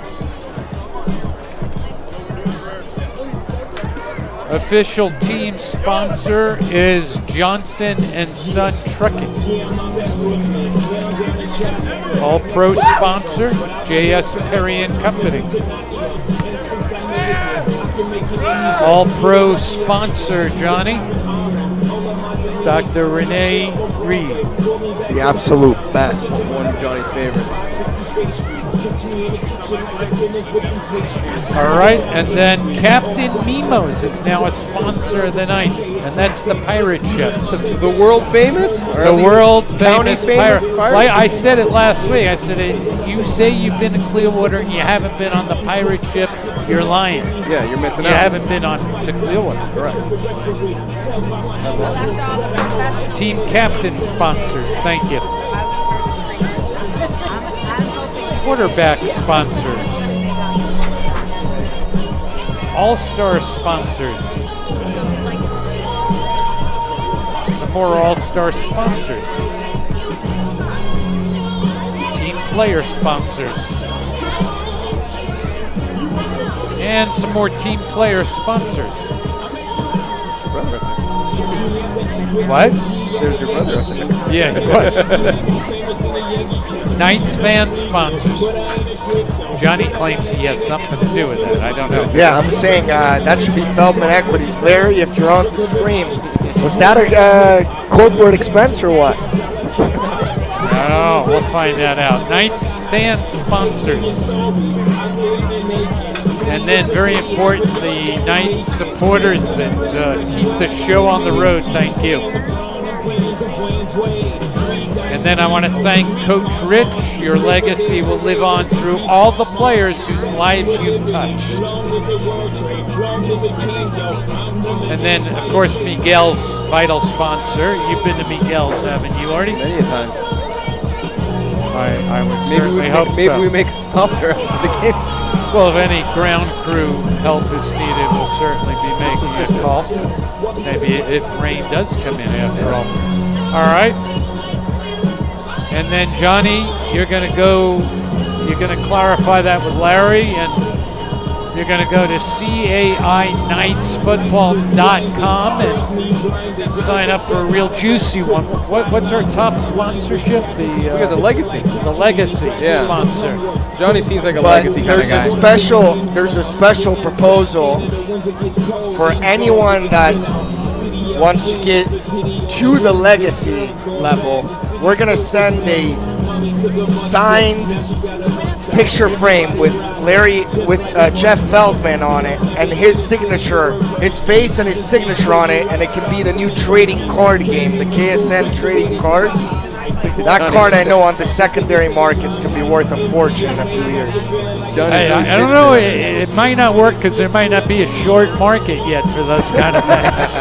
Official team sponsor is Johnson and Son Trucking. All pro sponsor, J S Perry and Company. All pro sponsor, Johnny, Doctor Renee Reed. The absolute best. One of Johnny's favorites. All right, and then Captain Mimos is now a sponsor of the Knights, and that's the pirate ship. The, the world famous? Or the world famous, famous pirate. pirate Well, I said it last week. I said, it, you say you've been to Clearwater and you haven't been on the pirate ship, you're lying. Yeah, you're missing you out. You haven't been on to Clearwater. Correct. That's awesome. Team captain sponsors, thank you. Quarterback sponsors. All-star sponsors. Some more all-star sponsors. Team player sponsors. And some more team player sponsors. What? There's your brother up there. Yeah, he was. Knights fan sponsors. Johnny claims he has something to do with it. I don't know. Yeah, I'm saying uh, that should be Feldman Equities. Larry, if you're on the screen, was that a uh, corporate expense or what? No, we'll find that out. Knights fan sponsors. And then, very important, the Knights supporters that uh, keep the show on the road. Thank you. And then I want to thank Coach Rich. Your legacy will live on through all the players whose lives you've touched. And then, of course, Miguel's vital sponsor. You've been to Miguel's, haven't you, Artie? Many times. I, I would maybe certainly we, hope maybe so. we make a stop there after the game. Well, if any ground crew help is needed, we'll certainly be making a call. Maybe if rain does come in after all. All right. And then, Johnny, you're going to go, you're going to clarify that with Larry, and You're going to go to C A I Knights Football dot com and sign up for a real juicy one. What, what's our top sponsorship? The, uh, we got the Legacy. The Legacy yeah. sponsor. Johnny seems like a but Legacy kind of guy. There's a special, there's a special proposal for anyone that wants to get to the Legacy level. We're going to send a signed picture frame with Larry, with uh, Jeff Feldman on it, and his signature, his face and his signature on it, and it can be the new trading card game, the K S N trading cards. That card I know on the secondary markets can be worth a fortune in a few years. Hey, I, I don't know, it, it might not work because there might not be a short market yet for those kind of things.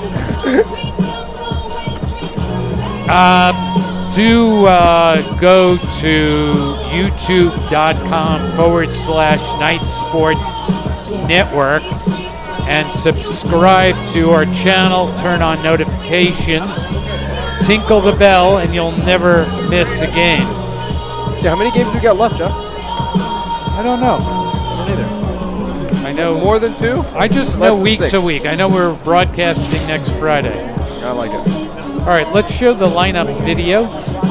um, do uh, go to youtube.com forward slash Night Sports Network and subscribe to our channel, turn on notifications, tinkle the bell, and you'll never miss a game. Yeah, how many games we got left, Jeff? I don't know. I don't either. I know more than two? I just Less know than week six. to week. I know we're broadcasting next Friday. I like it. All right, let's show the lineup video.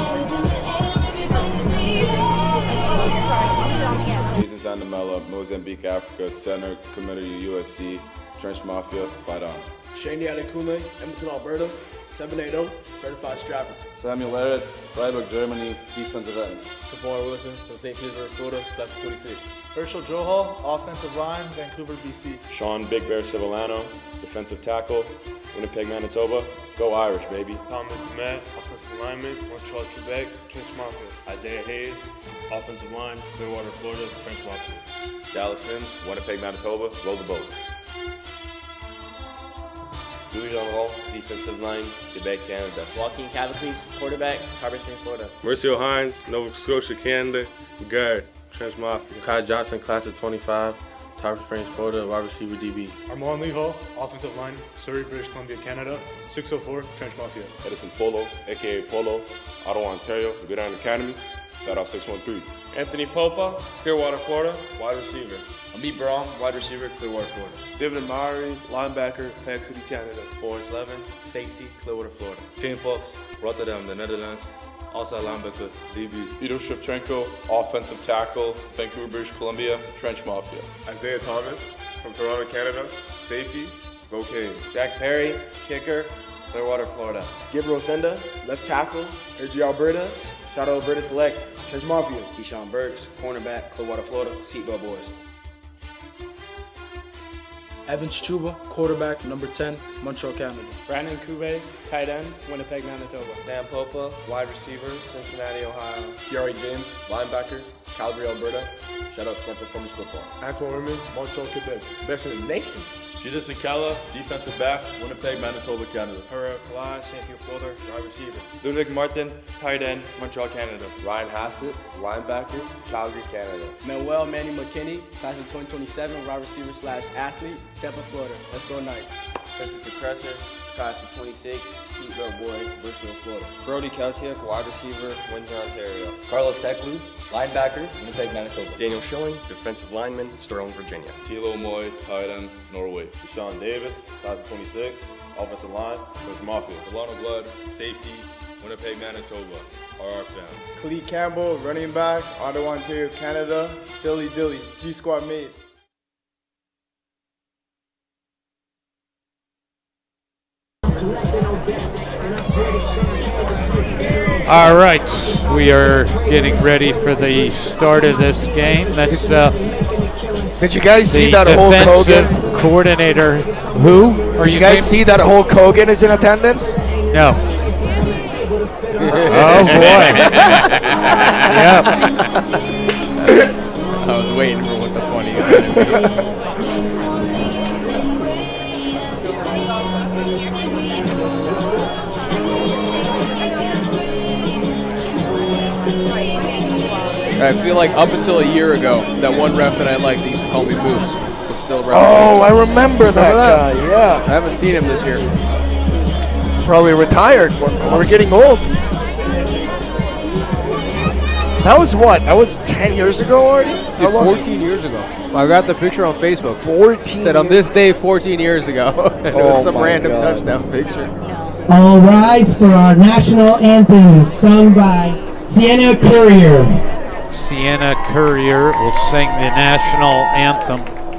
Jason Sandamella, Mozambique, Africa, Center, Community, U S C, Trench Mafia, fight on. Shane Adekunle, Edmonton, Alberta, seven eighty, certified strapper. Samuel Larrett, Freiburg, Germany, defensive end. Tavon Wilson from Saint Petersburg, Florida, class of twenty-six. Herschel Johal, offensive line, Vancouver, B C. Sean Big Bear Civillano, defensive tackle, Winnipeg, Manitoba. Go Irish, baby. Thomas Met, offensive lineman, Montreal, Quebec, Trench Mafia. Isaiah Hayes, offensive line, Clearwater, Florida, Trench Mafia. Dallas Sims, Winnipeg, Manitoba. Roll the boat. Louis Hall, defensive line, Quebec, Canada. Joaquin Cavacles, quarterback, Tarpon Springs, Florida. Marcio Hines, Nova Scotia, Canada. Guard, Trench Mafia. Kai Johnson, class of twenty-five, Tarpon Springs, Florida, wide receiver D B. Armand Leho, offensive line, Surrey, British Columbia, Canada. six oh four, Trench Mafia. Edison Polo, aka Polo, Ottawa, Ontario, Good Iron Academy. Shout out six one three. Anthony Popa, Clearwater, Florida, wide receiver. Amit Baram, wide receiver, Clearwater, Florida. David Amari, linebacker, Pack City, Canada. Forrest Levin, safety, Clearwater, Florida. Shane Fox, Rotterdam, the Netherlands. Also linebacker, D B. Vito Shevchenko, offensive tackle, Vancouver, British Columbia, Trench Mafia. Isaiah Thomas, from Toronto, Canada. Safety, Go Canes. Jack Perry, kicker, Clearwater, Florida. Gabriel Senda, left tackle, A G Alberta, shout out Alberta Select, Trench Mafia. Deshaun Burks, cornerback, Clearwater, Florida, Seatbelt Boys. Evan Chuba, quarterback, number ten, Montreal, Canada. Brandon Kube, tight end, Winnipeg, Manitoba. Dan Popa, wide receiver, Cincinnati, Ohio. Kiari James, linebacker, Calgary, Alberta. Shout out Smart Performance Football. Antoine Herman, Montreal, Quebec. Best in the nation. Judas Sakala, defensive back, Winnipeg, Manitoba, Canada. Hura Kalai, Saint Pierre, Florida, wide receiver. Ludwig Martin, tight end, Montreal, Canada. Ryan Hassett, linebacker, Calgary, Canada. Manuel Manny McKinney, class of twenty twenty-seven, wide receiver slash athlete, Tampa, Florida. Let's go Knights. Christopher Kresser, class of twenty-six, Seatbelt Boys, Bushville, Florida. Brody Keltiak, wide receiver, Windsor, Ontario. Carlos Teklu, linebacker, Winnipeg, Manitoba. Daniel Schilling, defensive lineman, Sterling, Virginia. Tilo Moy, tight end, Norway. Deshaun Davis, class of twenty-six, offensive line, Trench Mafia. Delano Blood, safety, Winnipeg, Manitoba. R R fam. Cleet Campbell, running back, Ottawa, Ontario, Canada. Dilly Dilly, G Squad mate. All right, we are getting ready for the start of this game. That's uh, Did you guys the see that Hulk Hogan? coordinator. Who? Are Did you guys see that Hulk Hogan is in attendance? No. Oh boy. Yep. I was waiting for what the funny was going to I feel like up until a year ago, that one ref that I liked, they used to call me Moose, was still ref. Oh, I remember that, Remember that? guy, yeah. I haven't seen him this year. Probably retired. We're, we're getting old. That was what? That was ten years ago already? Dude, fourteen years ago. I got the picture on Facebook. fourteen Said on this day fourteen years ago. And it was Oh some my random God. touchdown picture. All rise for our national anthem sung by Sienna Courier. Sienna Courier will sing the national anthem.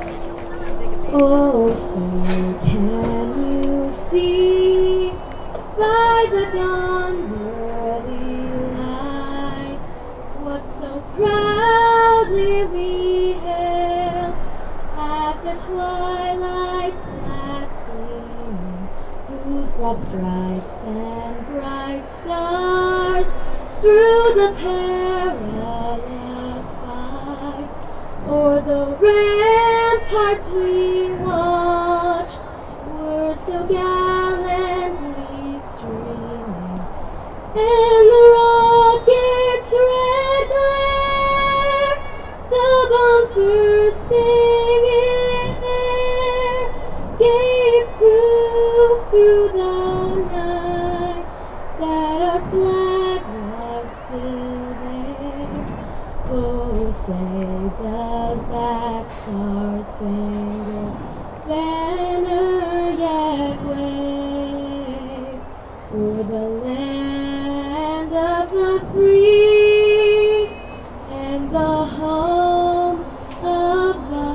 Oh, so can you see by the dawn's early light what so proudly we hailed at the twilight's last gleaming, whose broad stripes and bright stars through the perilous fight o'er the ramparts we watched were so gallantly streaming, and the rocket's red glare, the bombs bursting in air, gave proof through the night that our flag was still there. Oh, say does that star-spangled banner yet wave o'er the land of the free and the home of the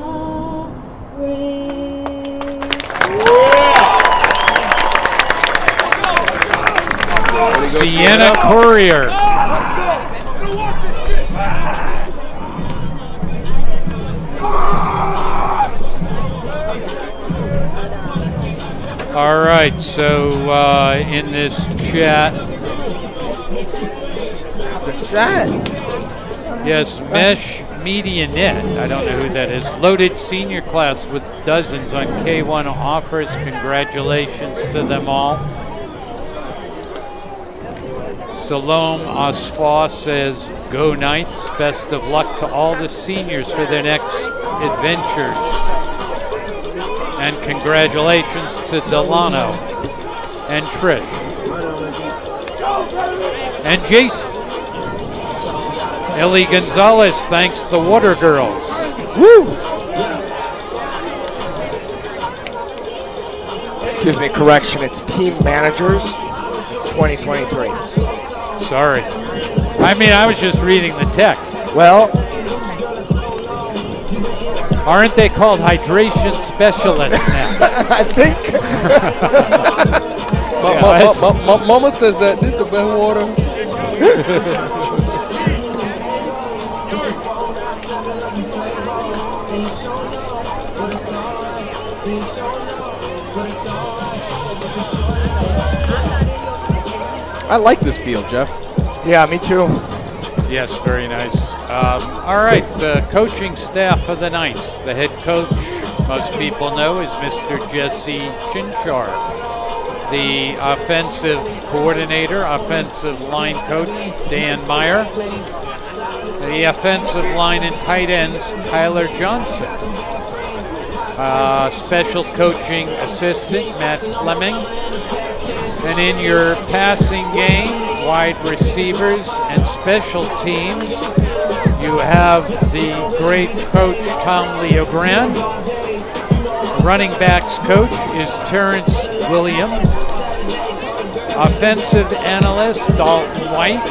brave? Sienna Courier. All right, so uh, in this chat, The chat. yes, Mesh Media Net, I don't know who that is, loaded senior class with dozens on K one offers. Congratulations to them all. Salome Asfa says, go Knights, best of luck to all the seniors for their next adventures. And congratulations to Delano and Trish and Jason. Ellie Gonzalez thanks the Water Girls. Woo! Excuse me, correction. It's team managers. It's twenty twenty-three. Sorry. I mean, I was just reading the text. Well, aren't they called hydration specialists now? I think. Ma- ma- ma- ma- ma- Mama says that this is the best water. I like this field, Jeff. Yeah, me too. Yes, very nice. Um, all right, the coaching staff of the Knights. The head coach, most people know, is Mister Jesse Chinchar. The offensive coordinator, offensive line coach, Dan Meyer. The offensive line and tight ends, Tyler Johnson. Uh, special coaching assistant, Matt Fleming. And in your passing game, wide receivers and special teams, you have the great coach Tom Leogrand. Running backs coach is Terrence Williams. Offensive analyst Dalton White.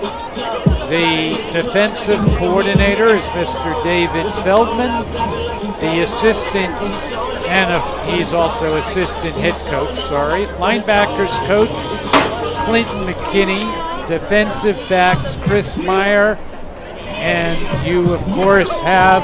The defensive coordinator is Mister David Feldman. The assistant, and uh, he's also assistant head coach, sorry. Linebackers coach Clinton McKinney. Defensive backs Chris Meyer. And you, of course, have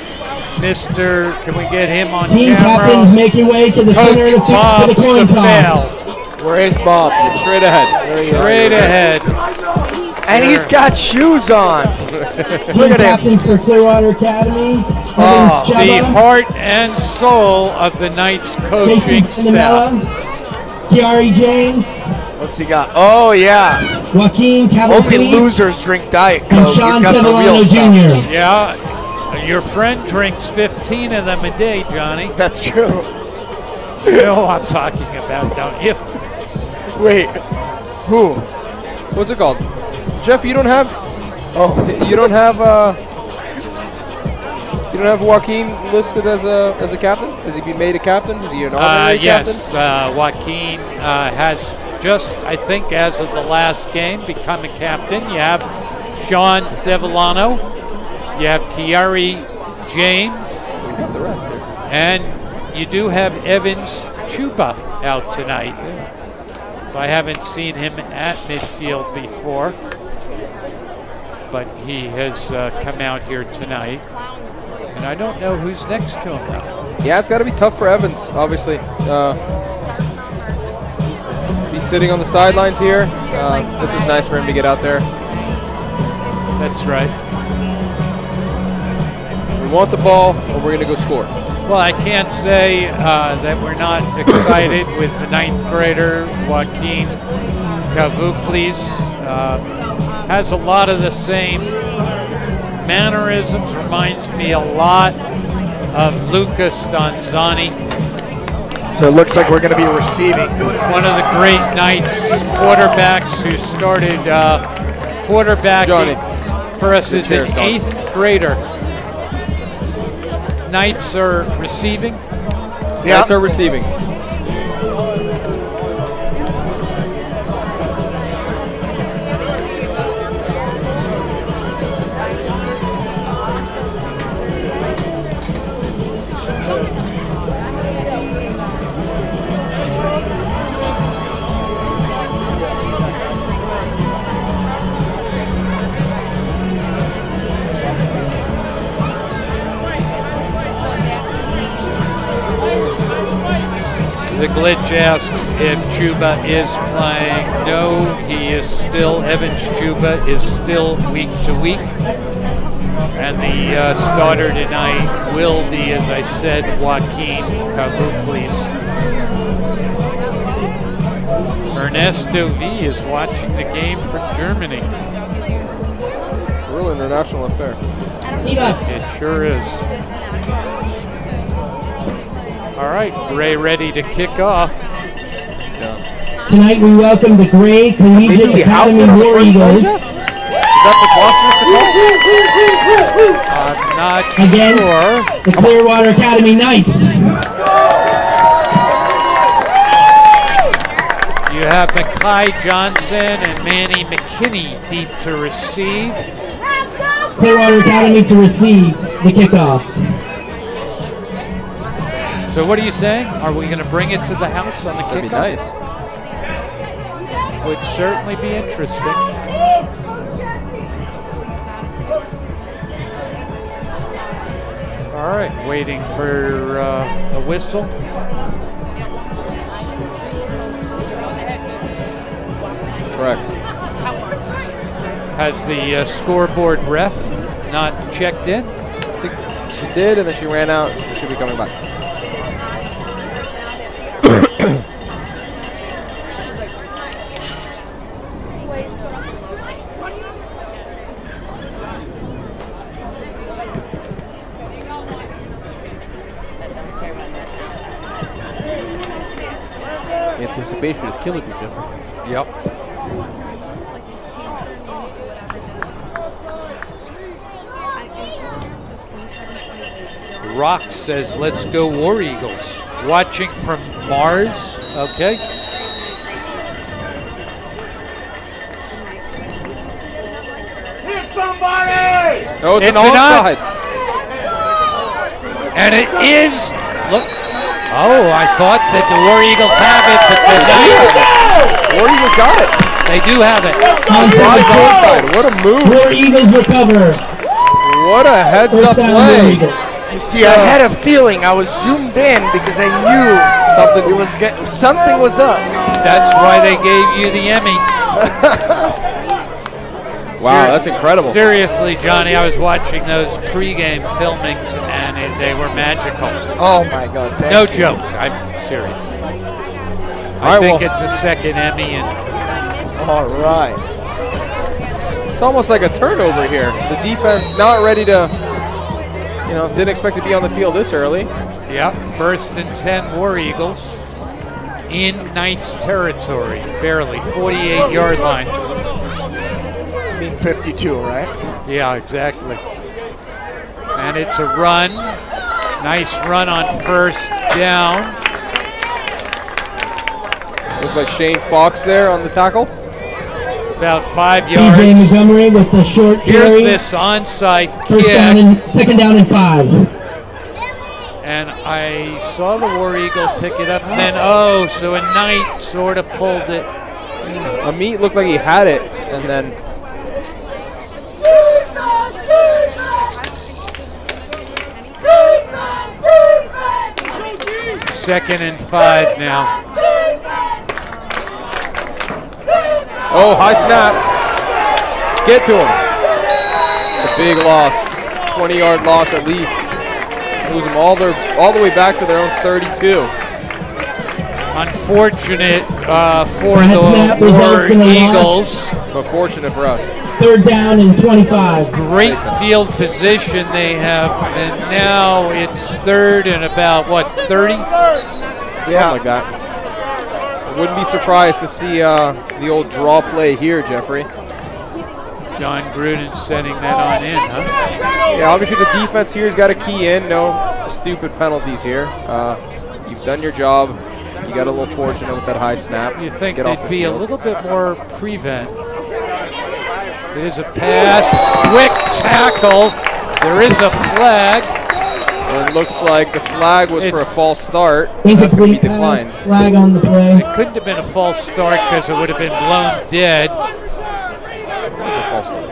Mister Can we get him on Team camera? captains, make your way to the Coach center of the field Bob for the coin toss. Safel. Where is Bob? Straight ahead. There he is. Straight ahead. And he's got shoes on. Team Look at him. captains for Clearwater Academy. Oh, Evans The Chubba, heart and soul of the Knights coaching Jason Finamella, staff. Kiari James, What's he got? Oh, yeah. Joaquin Only Cavalcante, losers drink Diet Coke. and He's Sean got the real Cevallano stuff. Junior Yeah, your friend drinks fifteen of them a day, Johnny. That's true. You know what I'm talking about, don't you? Wait, who? What's it called? Jeff, you don't have. Oh, You don't have. Uh, You don't have Joaquin listed as a as a captain? Has he been made a captain? Is he an honorary Uh, yes, captain? uh, Joaquin uh, has just, I think, as of the last game, become a captain. You have Sean Sevillano. You have Kiari James. We have the rest there. And you do have Evans Chuba out tonight. I haven't seen him at midfield before, but he has uh, come out here tonight. And I don't know who's next to him now. Yeah, it's got to be tough for Evans, obviously. Uh, he's sitting on the sidelines here. Uh, this is nice for him to get out there. That's right. We want the ball, or we're going to go score. Well, I can't say uh, that we're not excited with the ninth grader, Joaquin Kavouklis. Uh, has a lot of the same mannerisms, reminds me a lot of Lucas Donzani. So it looks like we're going to be receiving. One of the great Knights quarterbacks who started uh, quarterbacking Johnny. for us Your as an chair's gone. eighth grader. Knights are receiving. Yeah. Knights are receiving. The glitch asks if Chuba is playing. No, he is still, Evans Chuba is still week to week. And the uh, starter tonight will be, as I said, Joaquin Kavouklis. Ernesto V is watching the game from Germany. Real international affair. It sure is. All right, Gray ready to kick off. Tonight we welcome the Gray Collegiate Academy War Eagles. Is that I'm not against sure. the Clearwater Academy Knights. You have Mackay Johnson and Manny McKinney deep to receive. Clearwater Academy to receive the kickoff. So what are you saying? Are we going to bring it to the house on the kickoff? That'd be nice. Would certainly be interesting. All right, waiting for uh, a whistle. Correct. Has the uh, scoreboard ref not checked in? I think she did, and then she ran out. She should be coming back. Anticipation is killing me, Jeffrey. Yep. Rock says, let's go War Eagles. Watching from Mars, okay. Hit somebody! Oh, it's, It's an an onside. And it is, look. Oh, I thought that the War Eagles have it, but the Knights. War Eagles got it. They do have it. Onside, onside. What a move. War Eagles recover. What a heads First up down, play. War Eagles. You see, I had a feeling. I was zoomed in because I knew something it was get, something was up. That's why they gave you the Emmy. Wow, that's incredible. Seriously, Johnny, I was watching those pregame filmings, and it, they were magical. Oh my God! Thank no you. joke. I'm serious. All I right, think well, it's a second Emmy, and all right. It's almost like a turnover here. The defense not ready to, you know, didn't expect to be on the field this early. Yep, first and ten War Eagles in Knights territory, barely forty-eight yard line. I mean fifty-two, right? Yeah, exactly. And it's a run. Nice run on first down. Looked like Shane Fox there on the tackle. About five P yards. J Montgomery with the short Here's carry. this onside First kick. down and second down and five. And I saw the War Eagle pick it up, and then, oh, so a Knight sort of pulled it. Amit looked like he had it, and then second and five now. oh, high snap. Get to him. It's a big loss. twenty-yard loss at least. Lose them all their all the way back to their own thirty-two. Unfortunate uh, for That snap the results in War a Eagles. But fortunate for us. Third down and twenty-five. Great field position they have, and now it's third and about, what, thirty? Yeah. Something like that. I wouldn't be surprised to see uh, the old draw play here, Jeffrey. John Gruden setting that on in, huh? Yeah, obviously the defense here has got to key in. No stupid penalties here. Uh, you've done your job. You got a little fortunate with that high snap. You think Get off they'd the be field. a little bit more prevent. It is a pass, quick tackle. There is a flag. And it looks like the flag was It's for a false start. That's going to Incomplete be declined. pass. Flag on the play. It couldn't have been a false start because it would have been blown dead. It was a false start.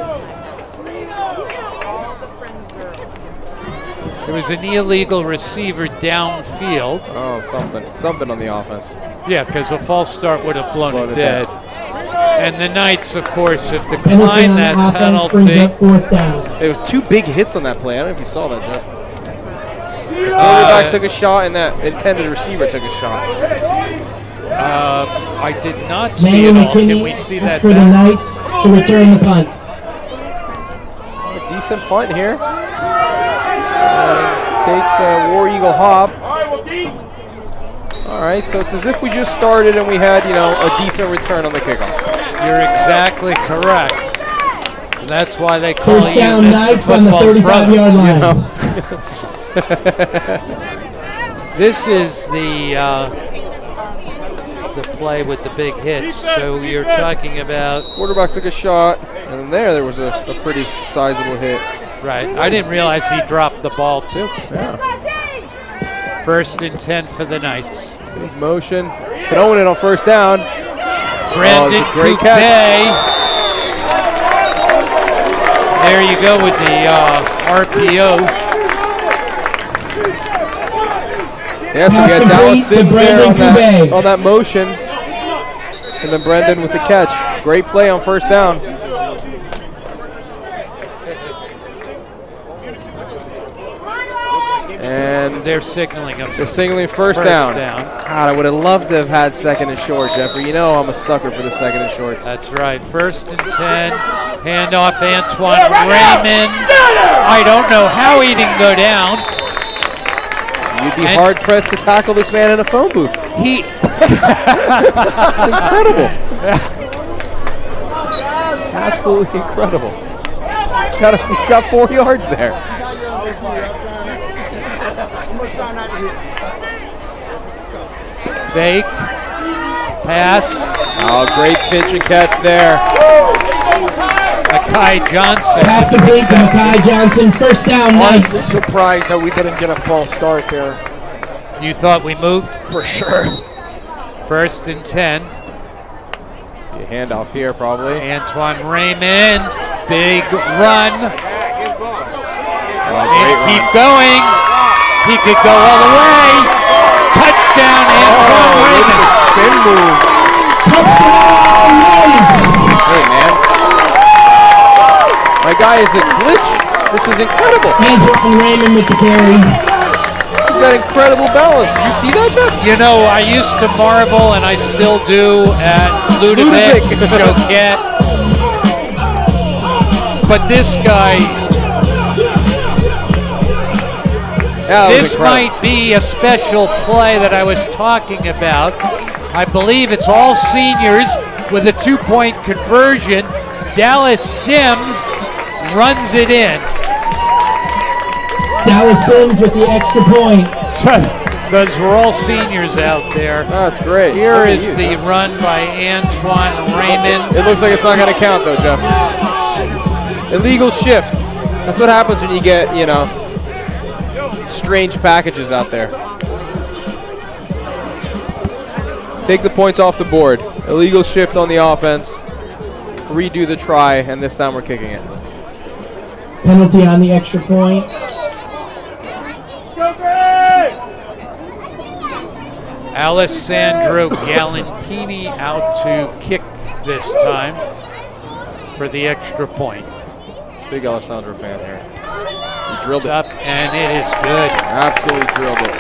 There was an illegal receiver downfield. Oh, something. Something on the offense. Yeah, because a false start would have blown, Blown it it dead. And the Knights, of course, have Penalty on declined that offense brings penalty. up fourth down. It was two big hits on that play. I don't know if you saw that, Jeff. The quarterback Uh, took a shot, and that intended receiver took a shot. Uh, I did not see Manny it all. Can we McKinney see that for the back? Knights to return the punt. A decent punt here. And takes a War Eagle hop. All right, so it's as if we just started and we had, you know, a decent return on the kickoff. You're exactly correct. That's why they call First you down, Mister Knights on the Football's thirty-five yard brother. line. This is the uh, the play with the big hits. So you're talking about Quarterback took a shot, and then there, there was a, a pretty sizable hit. right. I didn't realize he dropped the ball too. Yeah. First and ten for the Knights. Big motion, throwing it on first down. Brandon oh, great Coupe. catch. There you go with the uh, R P O. Yeah, so we Pass had complete Dallas to Sims there Brandon on that, Coupe. on that motion. And then Brendan with the catch. Great play on first down. And they're signaling a they're signaling first, first down. down. God, I would have loved to have had second and short, Jeffrey. You know I'm a sucker for the second and shorts. That's right. First and ten. Handoff Antoine Raymond. I don't know how he didn't go down. You'd be And hard pressed to tackle this man in a phone booth. He. It's incredible. Absolutely incredible. Got a, got four yards there. Fake. Pass. Oh, great pitch and catch there. Makai Johnson. Pass complete to Makai Johnson. First down, Honestly Knights. surprised that we didn't get a false start there. You thought we moved? For sure. First and ten. See a handoff here, probably. Antoine Raymond. Big run. Oh, And great keep run. going. He could go all the way. Touchdown, Antoine Oh, Raymond. with the spin move. Touchdown, Knights. Hey, man. My guy is a glitch. This is incredible. Antoine Raymond with the carry. He's got incredible balance. Did you see that, Jeff? You know, I used to marvel, and I still do, at Ludovic Ludovic. Choquette. But this guy, Yeah, that was this incredible. might be a special play that I was talking about. I believe it's all seniors with a two-point conversion. Dallas Sims runs it in. Dallas Sims with the extra point. Those were all seniors out there. That's great. Here is the run by Antoine Raymond. It looks like it's not going to count, though, Jeff. Illegal shift. That's what happens when you get, you know, strange packages out there. Take the points off the board. Illegal shift on the offense. Redo the try, and this time we're kicking it. Penalty on the extra point. Alessandro Galantini out to kick this time for the extra point. Big Alessandro fan here. He drilled It's it. up, and it is good. Absolutely drilled it.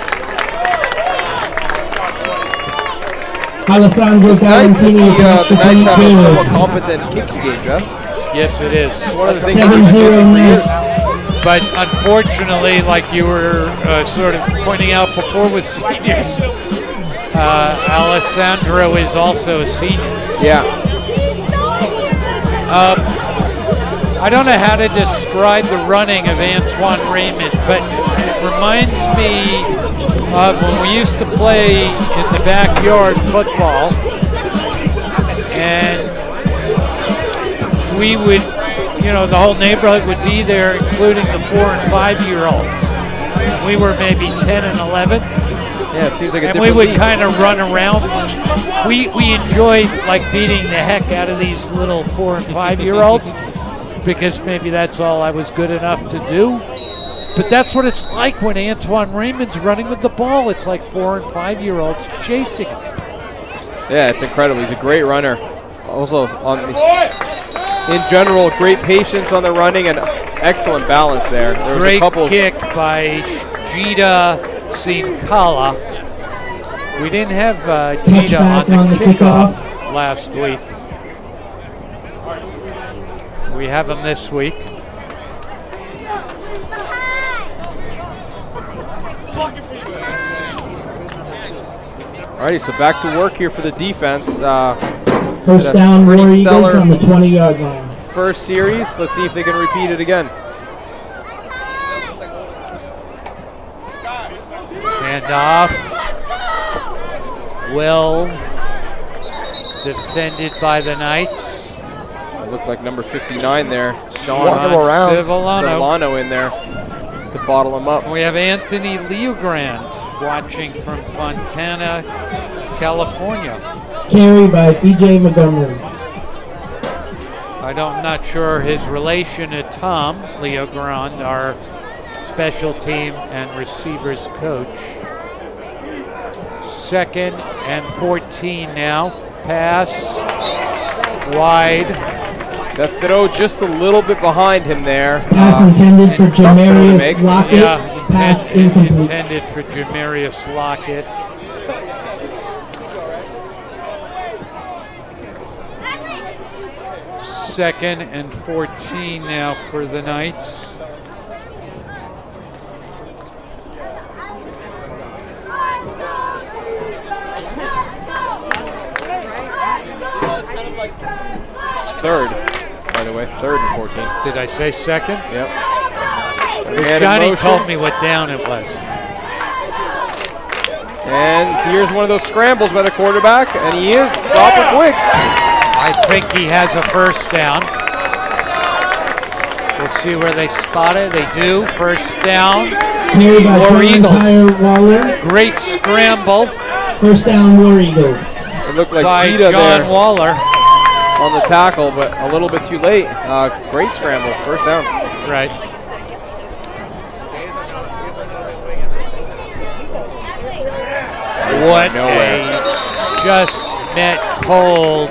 Alessandro It's nice to Galantini see with the uh, the extra Knights point. have a Good. somewhat competent kicking game, Jeff. Yes, it is. It's one of the things seven we've been zero missing for years. Knights. But unfortunately, like you were uh, sort of pointing out before with seniors, uh, Alessandro is also a senior. Yeah. Um, I don't know how to describe the running of Antoine Raymond, but it reminds me of when we used to play in the backyard football, and we would, you know, the whole neighborhood would be there, including the four and five-year-olds. We were maybe ten and eleven. Yeah, it seems like a and different we would league. kind of run around. We we enjoyed like beating the heck out of these little four and five-year-olds because maybe that's all I was good enough to do. But that's what it's like when Antoine Raymond's running with the ball. It's like four and five-year-olds chasing him. Yeah, it's incredible. He's a great runner. Also, on the, in general, great patience on the running and excellent balance there. There was Great a couple kick by Gita Sinkala. We didn't have uh, Gita on Touchback the, on the kickoff, kickoff. last week. We have him this week. Alrighty, so back to work here for the defense. Uh, First had a down, pretty War Eagles stellar on the twenty-yard line. First series. Let's see if they can repeat it again. And off. Well defended by the Knights. It looked like number fifty-nine there. Sean Walking around. Civillano. Civillano in there to bottle him up. We have Anthony Leogrand watching from Fontana, California. Carry by B J Montgomery. I don't, I'm not sure his relation to Tom Leogrand, our special team and receivers coach. Second and fourteen now. Pass wide. That throw just a little bit behind him there. Pass Uh, intended for and tough throw to Jamarius make. Lockett. Yeah, Pass intended, incomplete. intended for Jamarius Lockett. Second and fourteen now for the Knights. Third, by the way. Third and fourteen. Did I say second? Yep. Well, Johnny told me what down it was. And here's one of those scrambles by the quarterback, and he is proper quick. I think he has a first down. We'll see where they spot it. They do. First down. Carry by War John Eagles. Tyre Waller. Great scramble First down, War Eagles. It looked like by Gita John there Waller. on the tackle, but a little bit too late. Uh, great scramble. First down. Right. What Nowhere. a just met cold.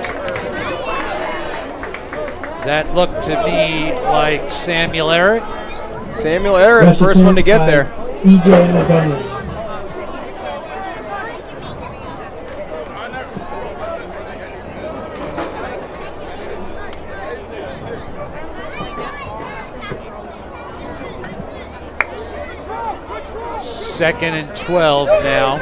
That looked to me like Samuel Eric. Samuel Eric, Rush first one to attempt get by there. B J Montgomery. Second and twelve now.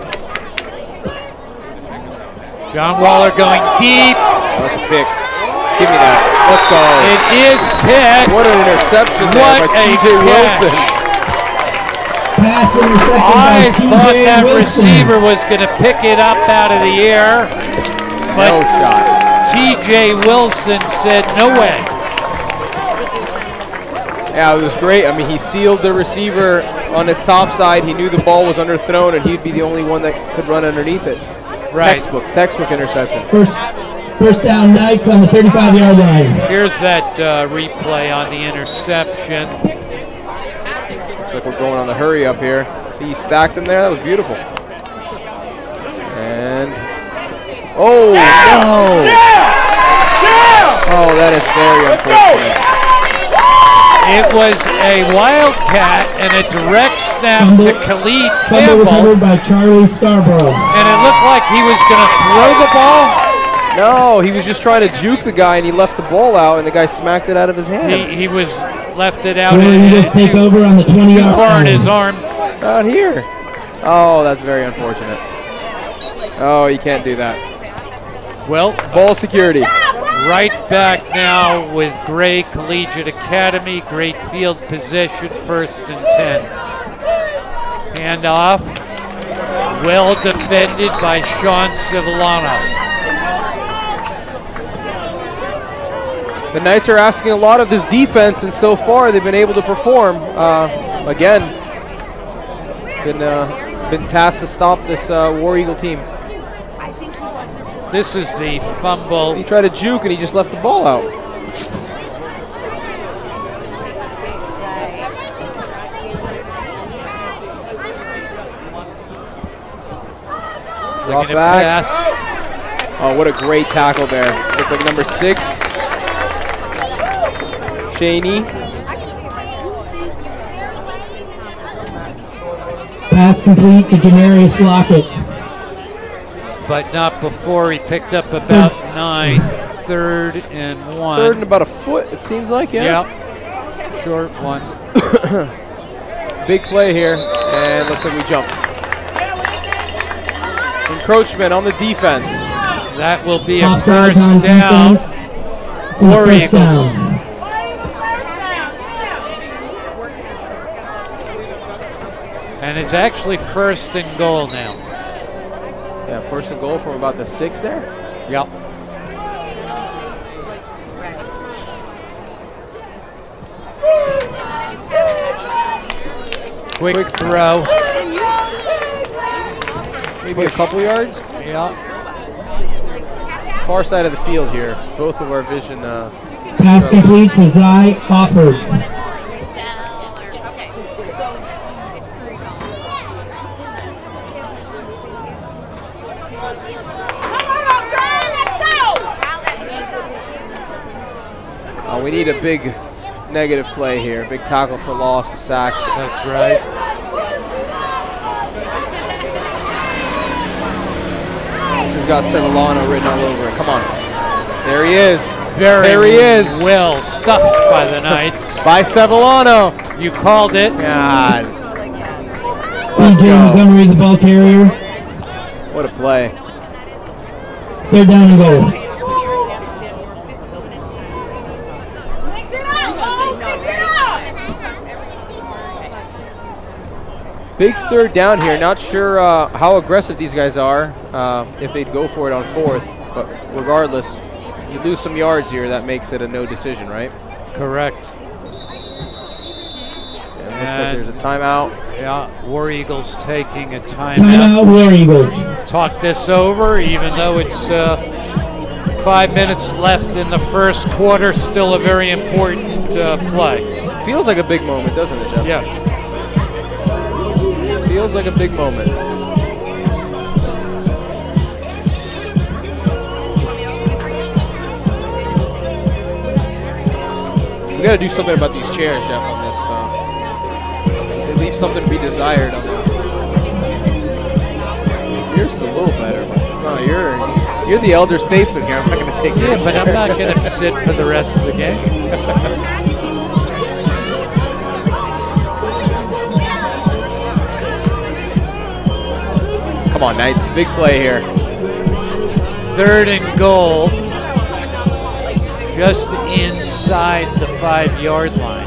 John Waller going deep. Oh, that's a pick. Give me that. Let's go. It is picked. What an interception What there by a T J Wilson. Pass intercepted I by T J thought that Wilson. receiver was going to pick it up out of the air, but no shot. T J Wilson said no way. Yeah, it was great. I mean, he sealed the receiver on his top side. He knew the ball was underthrown, and he'd be the only one that could run underneath it. Right. Textbook, textbook interception. First, first down, Knights on the thirty-five yard line. Here's that uh, replay on the interception. Looks like we're going on the hurry up here. See, he stacked them there. That was beautiful. And oh no! Oh, that is very unfortunate. It was a wildcat and a direct snap Fumble, to Khalid fumble Campbell. recovered by Charlie Scarborough. And it looked like he was going to throw the ball. No, he was just trying to juke the guy, and he left the ball out, and the guy smacked it out of his hand. He, he was left it out. Where and Eagles take too, over on the twenty yard too far in line. his arm. Out here. Oh, that's very unfortunate. Oh, you can't do that. Well, ball security. Right back now with Gray Collegiate Academy. Great field position, first and ten. Handoff. Well defended by Sean Civillano. The Knights are asking a lot of this defense, and so far they've been able to perform. Uh, again, been uh, been tasked to stop this uh, War Eagle team. This is the fumble. He tried to juke, and he just left the ball out. Drop back. Oh, what a great tackle there. Looked like number six. Shaney. Pass complete to Janarius Lockett. But not before he picked up about nine. Third and one. Third and about a foot, it seems like, yeah? Yep. Short one. Big play here, and looks like we jump. Encroachment on the defense. That will be a Offside first on down. defense. It's a War first Eagles. down. And it's actually first and goal now. Yeah, first and goal from about the six there. Yep. Quick, Quick throw. Maybe Push. a couple yards. Yeah. Far side of the field here. Both of our vision. Uh, Pass complete to Zai Offord. Uh, we need a big negative play here. Big tackle for loss, a sack. That's right. This has got Civillano written all over it. Come on. There he is. Very there he is. well stuffed by the Knights. By Civillano. You called it. God. B J Montgomery, the ball carrier. What a play. Third down and goal. Big third down here. Not sure uh, how aggressive these guys are, uh, if they'd go for it on fourth. But regardless, you lose some yards here, that makes it a no decision, right? Correct. And it looks like there's a timeout. Yeah, War Eagles taking a timeout. Timeout, War Eagles. Talk this over, even though it's uh, five minutes left in the first quarter. Still a very important uh, play. Feels like a big moment, doesn't it, Jeff? Yes. Feels like a big moment. We got to do something about these chairs, Jeff, on this. Uh, they leave something to be desired on that. Yours is a little better, but it's not your. You're the elder statesman here. I'm not going to take Yeah, your but chair. I'm not going to sit for the rest of the game. Come on, Knights. Big play here. Third and goal. just inside the five-yard line.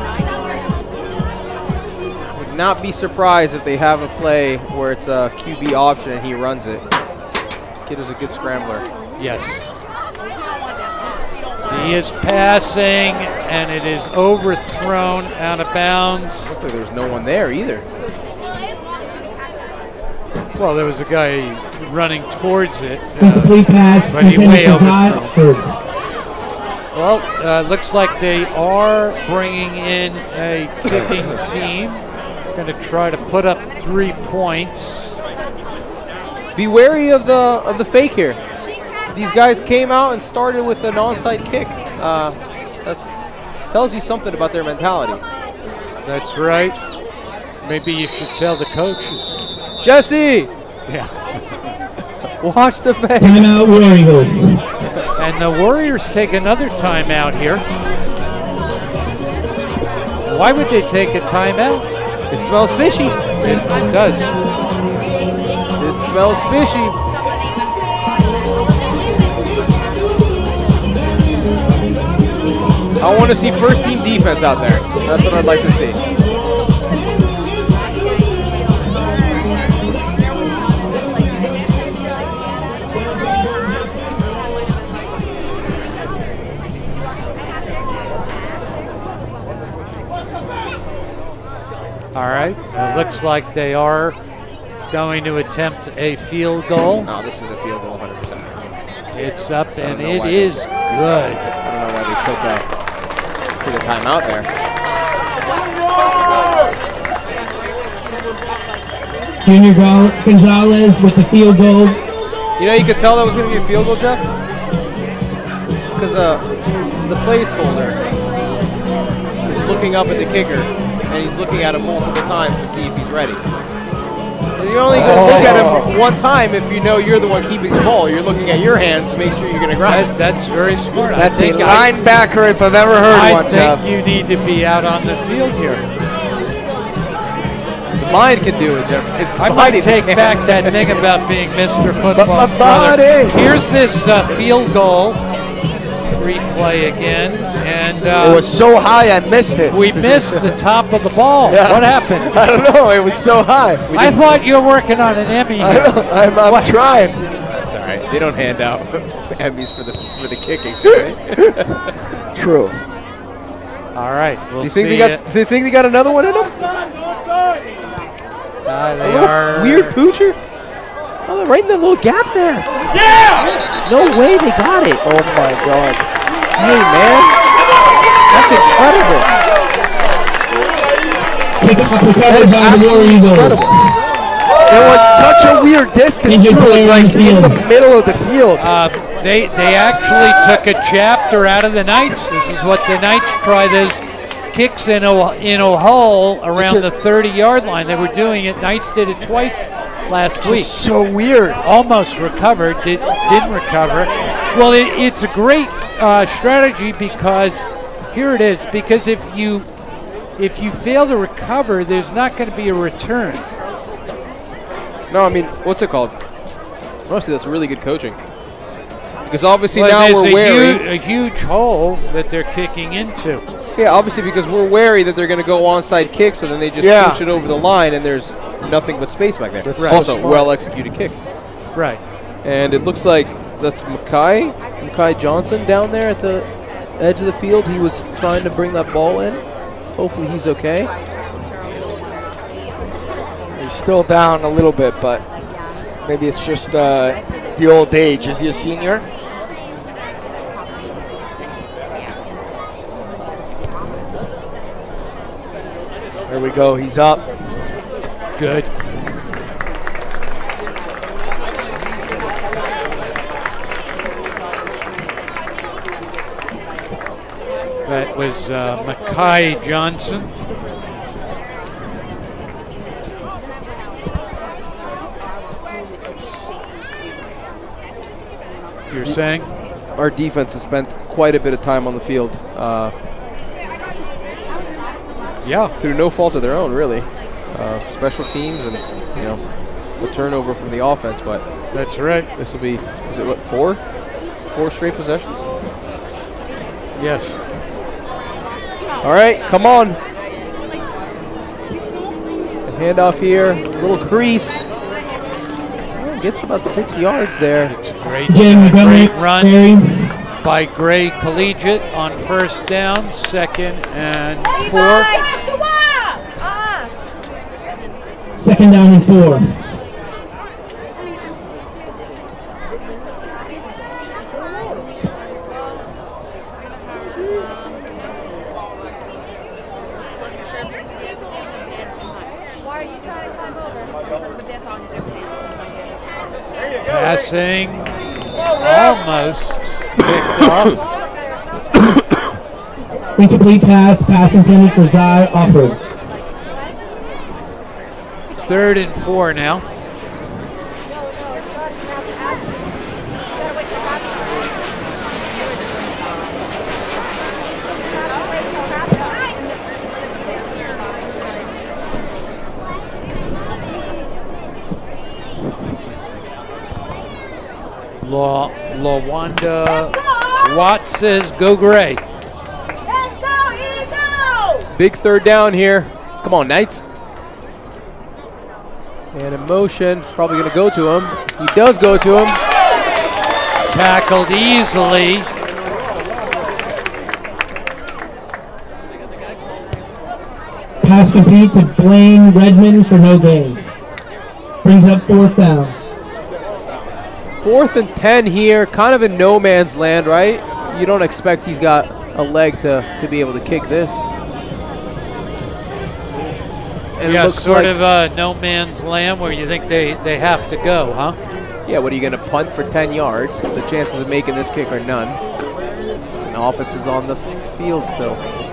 Would not be surprised if they have a play where it's a Q B option and he runs it. This kid is a good scrambler. Yes. He is passing, and it is overthrown out of bounds. Looked like there was no one there either. Well, there was a guy running towards it. Incomplete uh, pass. But he way Lieutenant overthrown. Kazad. Well, uh, looks like they are bringing in a kicking team. Going to try to put up three points. Be wary of the of the fake here. These guys came out and started with an onside kick. Uh, that's tells you something about their mentality. That's right. Maybe you should tell the coaches. Jesse! Yeah. Watch the fake. Timeout, Warriors. And the Warriors take another timeout here. Why would they take a timeout? It smells fishy. It, it does. It smells fishy. I want to see first team defense out there. That's what I'd like to see. All right. It looks like they are going to attempt a field goal. No, this is a field goal one hundred percent. It's up, and it is good. I don't know why they took a, took a timeout there. Junior Gonzalez with the field goal. You know, you could tell that was going to be a field goal, Jeff, because uh, the placeholder is looking up at the kicker, and he's looking at him multiple times to see if he's ready. And you're only going to look at him one time if you know you're the one keeping the ball. You're looking at your hands to make sure you're going to grab it. That, that's very smart. That's I a think I, linebacker if I've ever heard I one, Jeff. think you need to be out on the field here. The mind can do it, Jeff. It's the I body might take that back that thing about being Mister Football. My body. Here's this uh, field goal replay again, and uh, it was so high I missed it. we missed the top of the ball. Yeah. What happened? I don't know. It was so high. We I thought you were working on an Emmy. I know, I'm, I'm trying. That's all right. They don't hand out Emmys for the for the kicking, right? True. All right. We'll Do you think see they got? it. Do you think they got another one in them? Uh, A they little are weird poocher. Oh, they're right in that little gap there. Yeah! No way they got it. Oh my God. Hey man, that's incredible. Pick up recovered by the War Eagles. It was such a weird distance. It was like in the middle of the field. Uh, they they actually took a chapter out of the Knights. This is what the Knights try. Those kicks in a in a hole around the thirty-yard line. They were doing it. Knights did it twice last week. So weird. Almost recovered. Did, didn't recover. Well, it, it's a great uh, strategy because here it is. Because if you if you fail to recover, there's not going to be a return. No, I mean, what's it called? Honestly, that's really good coaching. Because obviously Well, now there's we're a wary. Hu- a huge hole that they're kicking into. Yeah, obviously because we're wary that they're going to go onside kick, so then they just Yeah. push it over the line, and there's nothing but space back there. That's Right. so Also, smart. well executed kick. Right. And it looks like that's Mackay, Mackay Johnson down there at the edge of the field. He was trying to bring that ball in. Hopefully he's okay. He's still down a little bit, but maybe it's just uh, the old age. Is he a senior? There we go. He's up. Good. That was uh, Mackay Johnson. You're saying? Our defense has spent quite a bit of time on the field. Uh, yeah. Through no fault of their own, really. Uh, special teams and, you know, a turnover from the offense, but that's right. This will be, is it what, four? Four straight possessions? Yes. All right, come on. Handoff here, little crease. Oh, gets about six yards there. It's a great, uh, great run by Gray Collegiate on first down, second and four. Second down and four. Passing, almost picked off. Incomplete pass, pass intended for Zai, offered. Third and four now. La Lawanda Watt says go Gray. Let's go, Eagle! Big third down here. Come on, Knights. And in motion, probably going to go to him. He does go to him. Tackled easily. Pass complete to Blaine Redmond for no gain. Brings up fourth down. Fourth and ten here, kind of in no man's land, right? You don't expect he's got a leg to, to be able to kick this. And yeah, it looks sort like, of uh, no man's land where you think they, they have to go, huh? Yeah, what are you going to punt for ten yards? The chances of making this kick are none. And the offense is on the field still.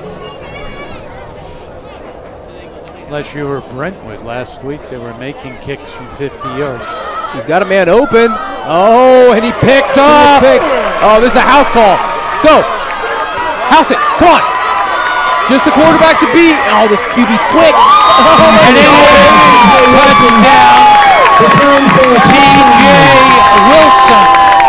Unless you were Brentwood last week, they were making kicks from fifty yards. He's got a man open. Oh, and he picked off. Oh, this is a house call. Go. House it. Come on. Just the quarterback to beat. Oh, this Q B's quick. Oh, and it is touchdown. T J Wilson.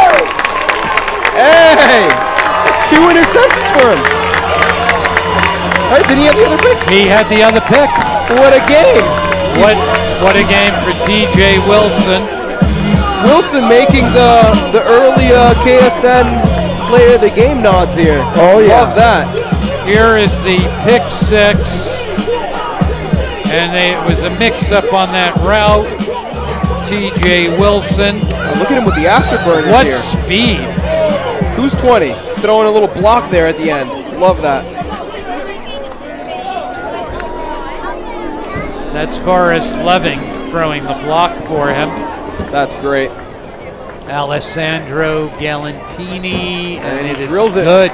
Hey, that's two interceptions for him. Hey, did he have the other pick? He had the other pick. What a game. What, what a game for T J Wilson. Wilson making the the early uh, K S N player of the game nods here. Oh yeah, love that. Here is the pick six, and they, it was a mix-up on that route. T J Wilson. Oh, look at him with the afterburners What here. speed! Who's twenty? Throwing a little block there at the end. Love that. That's Forrest Loving throwing the block for him. That's great. Alessandro Galantini, and, and it he is drills it. good.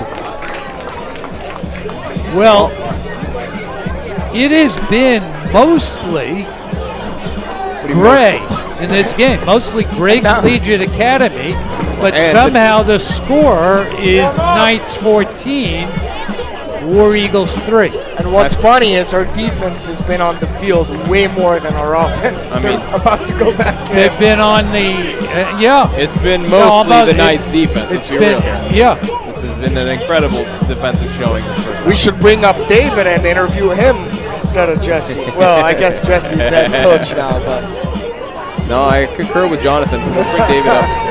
Well, it has been mostly Gray in this game, mostly Gray Collegiate Academy, but And somehow the score is Knights fourteen, War Eagles three. And what's funny is our defense has been on the field way more than our offense. I They're mean, about to go back there. They've been on the, uh, yeah. It's been No, mostly about the it- Knights defense, it's let's be been- real here. Yeah. This has been an incredible defensive showing this first We should bring up David and interview him instead of Jesse. Well, I guess Jesse's head coach now, but. No, I concur with Jonathan. Let's bring David up.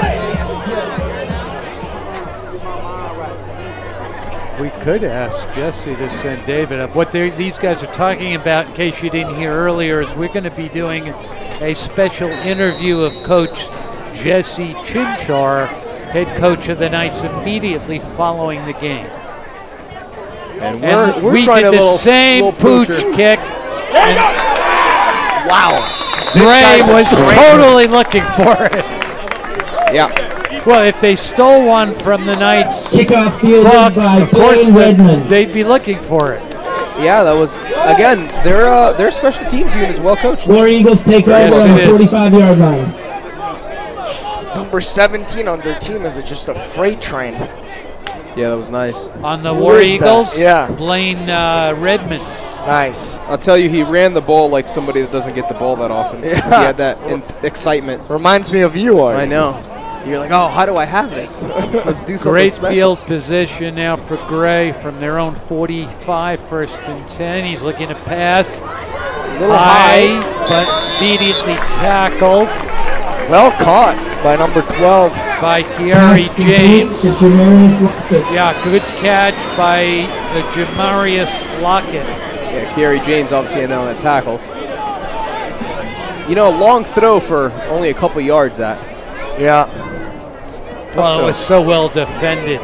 We could ask Jesse to send David up. What they're- these guys are talking about, in case you didn't hear earlier, is we're going to be doing a special interview of Coach Jesse Chinchar, head coach of the Knights, immediately following the game. And And we're, we're we trying did a the little, same little pooch poocher. kick. And Wow. Gray was totally looking for it. Yeah. Well, if they stole one from the Knights, Kickoff fielded Buck, by of course Blaine they- Redmond. they'd be looking for it. Yeah, that was, again, their uh, their special teams unit is well coached. War Eagles take Yes, over on it the is. forty-five yard line. Number seventeen on their team is just a freight train. Yeah, that was nice. On the Who War is that? Eagles, Yeah. Blaine uh, Redmond. Nice. I'll tell you, he ran the ball like somebody that doesn't get the ball that often. Yeah. He had that in excitement. Reminds me of you, Art. I know. You're like, oh, how do I have this? Let's do something Great special. field position now for Gray from their own forty-five, first and ten. He's looking to pass. A little high, high, but immediately tackled. Well caught by number twelve. By Kiari James. Yeah, good catch by the Jamarius Lockett. Yeah, Kiari James obviously had on that tackle. You know, a long throw for only a couple yards, that. Yeah. Well, it was so well defended.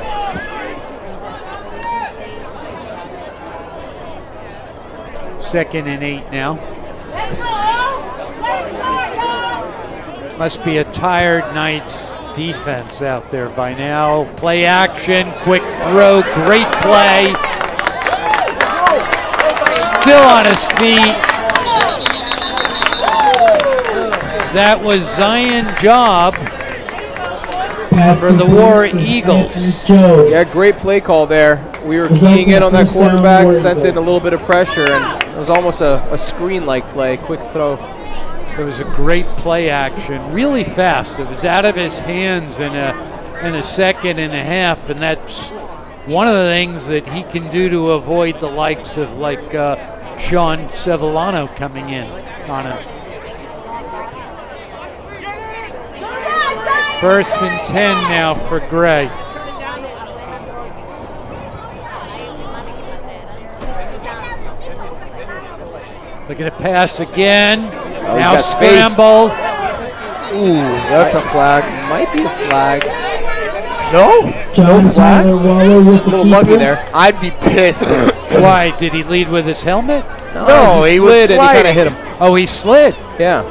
Second and eight now. Must be a tired Knights defense out there by now. Play action, quick throw, great play. Still on his feet. That was Zion Job for the War Eagles. Yeah, great play call there. We were keying in on that quarterback, sent in a little bit of pressure, and it was almost a, a screen-like play, quick throw. It was a great play action, really fast. It was out of his hands in a, in a second and a half, and that's one of the things that he can do to avoid the likes of like uh, Sean Sevillano coming in on him. First and ten now for Gray. Looking to pass again. Oh, now scramble. Ooh, that's a flag. Might be a flag. No? John No flag? Tyler Waller with the A little keeper. lucky there. I'd be pissed. Why? Did he lead with his helmet? No, No, he, he slid was and he kind of sliding. hit him. Oh, he slid. Yeah.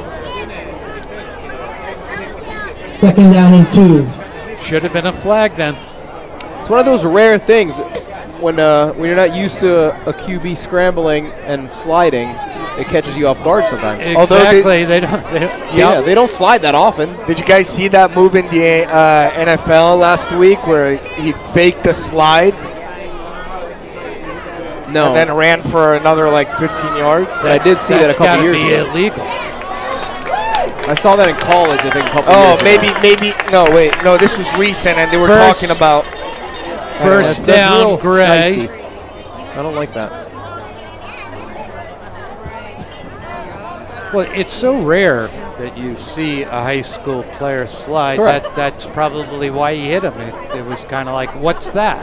Second down and two. Should have been a flag then. It's one of those rare things when uh, when you're not used to a, a Q B scrambling and sliding, it catches you off guard sometimes. Exactly. They, they don't. They don't Yeah, yep. they don't slide that often. Did you guys see that move in the uh, N F L last week where he faked a slide No. and then ran for another like fifteen yards? I did see that a That's couple gotta years be ago. illegal. I saw that in college, I think, a couple Oh, years maybe, ago. maybe. No, wait. No, this was recent, and they were First- talking about. First That's- that's down, real Gray. shiesty. I don't like that. Well, it's so rare that you see a high school player slide. Correct. That, that's probably why he hit him. It, it was kind of like, what's that?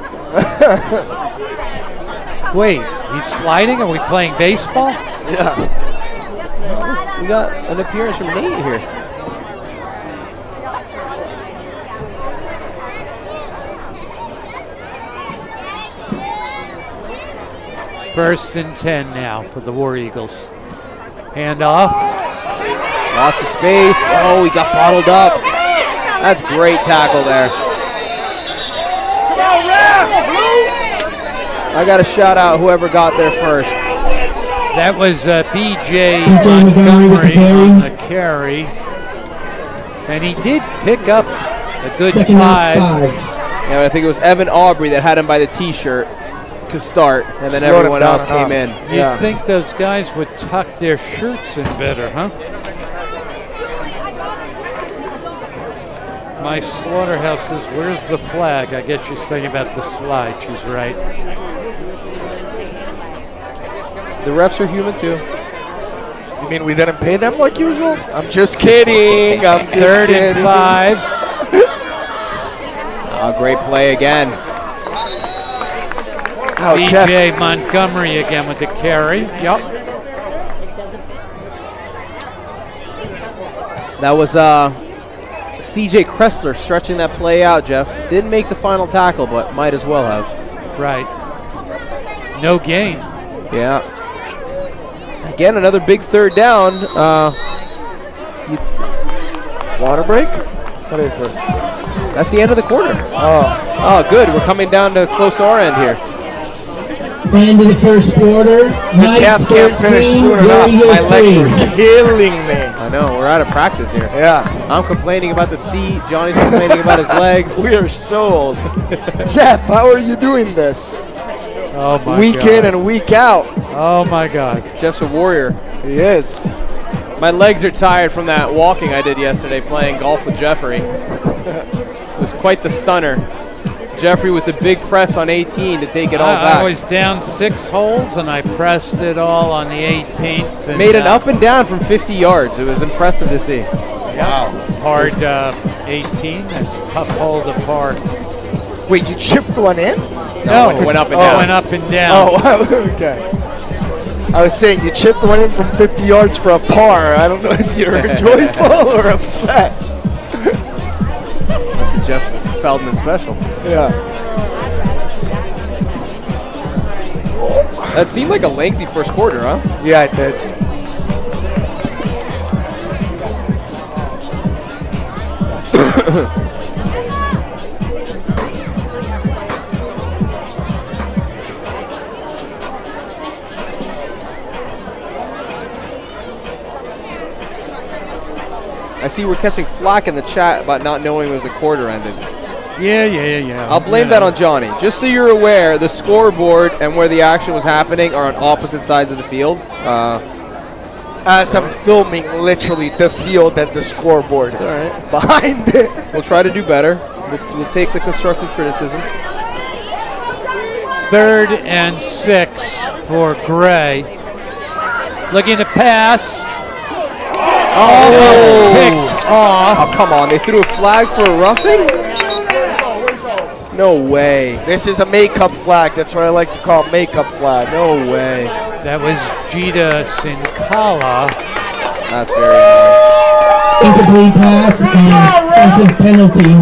Wait, he's sliding? Are we playing baseball? Yeah. We got an appearance from Nate here. First and ten now for the War Eagles. Hand off. Lots of space. Oh, he got bottled up. That's great tackle there. I got to shout out whoever got there first. That was uh, B J B J Montgomery on Montgomery. the carry. And he did pick up a good Second down, five. five. Yeah, I think it was Evan Aubrey that had him by the T-shirt to start, and then Slowed him everyone down else came enough. in. You'd Yeah. think those guys would tuck their shirts in better, huh? My slaughterhouse says, where's the flag? I guess she's thinking about the slide. She's right. The refs are human too. You mean we didn't pay them like usual? I'm just kidding. I'm just Third kidding. and five. Oh, great play again. Oh, B Jeff. J Montgomery again with the carry. Yep. That was uh, C J Kressler stretching that play out, Jeff. Didn't make the final tackle, but might as well have. Right. No gain. Yeah. Again, another big third down. Uh, Water break? What is this? that's the end of the quarter. Oh. Oh, good. We're coming down to close to our end here. End of the first quarter. This half can't finish soon enough. My legs are killing me. I know. We're out of practice here. Yeah. I'm complaining about the seat. Johnny's complaining about his legs. We are so old. Jeff, how are you doing this? Oh, my Week God. in and week out. Oh, my God. Jeff's a warrior. He is. Might My legs are tired from that walking I did yesterday playing golf with Jeffrey. It was quite the stunner. Jeffrey with the big press on eighteen to take it all I, back. I was down six holes and I pressed it all on the eighteenth. And made it uh, up and down from fifty yards. It was impressive to see. Wow. Hard uh, eighteen. That's a tough hole to par. Wait, you chipped one in? No, it went up and oh, down. went up and down. Oh, okay. I was saying you chipped one in from fifty yards for a par. I don't know if you're joyful or upset. That's a Jeff Feldman special. Yeah. That seemed like a lengthy first quarter, huh? Yeah, it did. I see we're catching flack in the chat about not knowing when the quarter ended. Yeah, yeah, yeah. I'll blame yeah. that on Johnny. Just so you're aware, the scoreboard and where the action was happening are on opposite sides of the field. Uh, As I'm filming literally the field and the scoreboard. It's all right. Behind it. We'll try to do better. We'll, we'll take the constructive criticism. Third and six for Gray. Looking to pass. Oh, picked off. Oh, come on. They threw a flag for a roughing? No way. This is a makeup flag. That's what I like to call makeup flag. No way. That was Jita Sinkala. That's very nice. Incomplete pass and offensive penalty.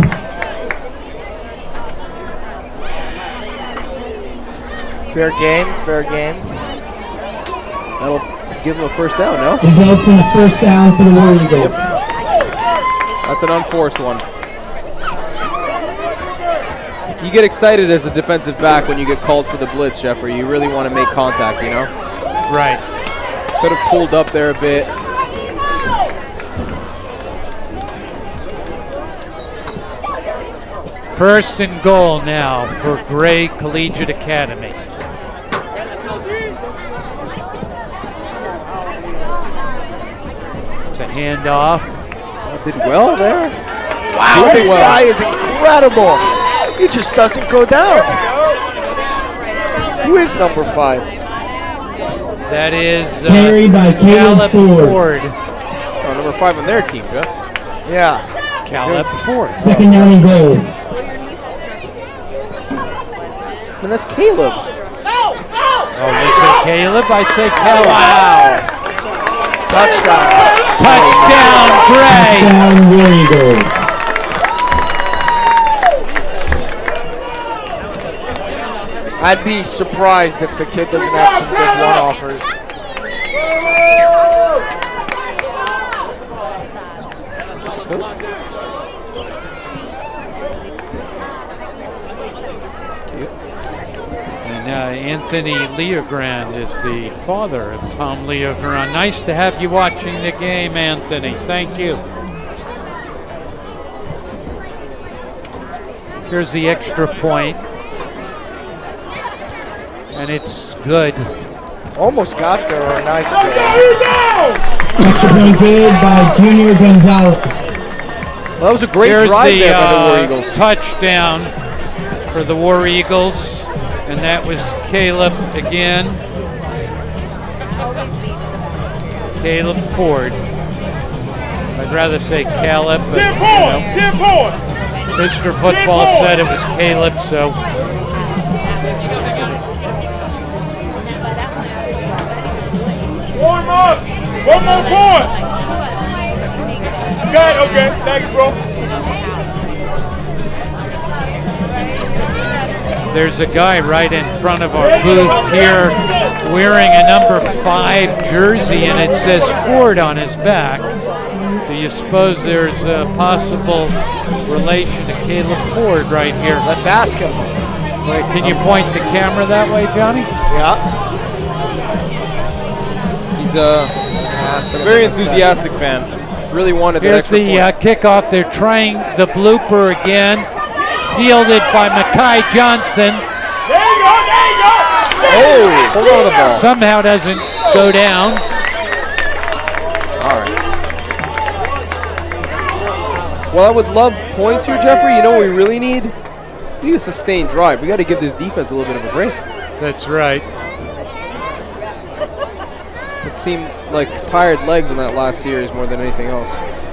Fair game, fair game. That'll give him a first down, no? Results in the first down for the War Eagles. That's an unforced one. You get excited as a defensive back when you get called for the blitz, Jeffrey. You really want to make contact, you know? Right. Could have pulled up there a bit. First and goal now for Gray Collegiate Academy. It's a handoff. Oh, did well there. Wow, Doing this well. guy is incredible. He just doesn't go down. Who is number five? That is uh, Carried by Caleb Ford. Ford. Oh, number five on their team, Jeff. Yeah. Caleb Ford. Second down and goal. And that's Caleb. Oh, you say Caleb? I say Caleb. Wow. Touchdown. Touchdown, Gray. Touchdown, War Eagles. I'd be surprised if the kid doesn't have some good one-offers. And uh, Anthony Leogrand is the father of Tom Leogrand. Nice to have you watching the game, Anthony. Thank you. Here's the extra point. And it's good. Almost got there or ninth grade. Extra point good by Junior Gonzalez. Well, that was a great Here's drive the, there by the War uh, Eagles. Touchdown for the War Eagles. And that was Caleb again. Caleb Ford. I'd rather say Caleb, but Ten you points, know, ten points. Mister Football Ten said it was Caleb, so One more, one more point. Got it, okay, thank you, bro. there's a guy right in front of our booth here wearing a number five jersey, and it says Ford on his back. Do you suppose there's a possible relation to Caleb Ford right here? Let's ask him. Wait, can you point the camera that way, Johnny? Yeah. He's uh, a very enthusiastic fan. Really wanted that Here's extra the point. uh, kickoff. They're trying the blooper again. Fielded by Mackay Johnson. There you go, there you go. Oh, hold on to the ball. Somehow doesn't go down. All right. Well, I would love points here, Jeffrey. You know what we really need? We need a sustained drive. We got to give this defense a little bit of a break. That's right. It seemed like tired legs in that last series more than anything else.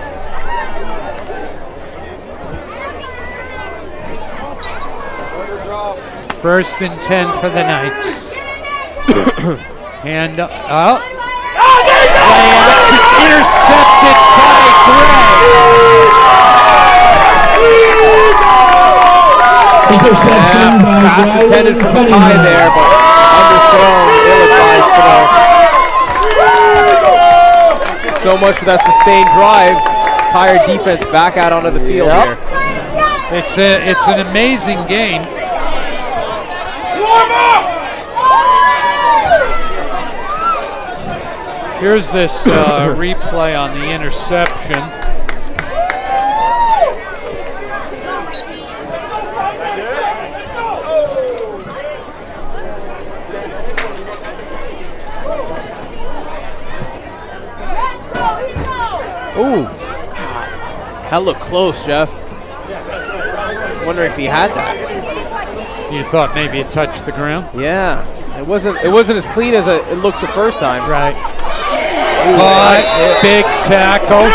First and ten for the Knights. Hand up. Oh. Play action intercepted by Gray. Interception yeah, by pass Gray. intended for high there, but underthrown, ill-advised throw. So much for that sustained drive. Tired defense back out onto the field Yep. here. It's a, it's an amazing game. Here's this uh, replay on the interception. Ooh, that looked close, Jeff. Wonder if he had that. You thought maybe it touched the ground? Yeah, it wasn't. It wasn't as clean as it looked the first time. Right. Ooh, But nice hit. big tackle.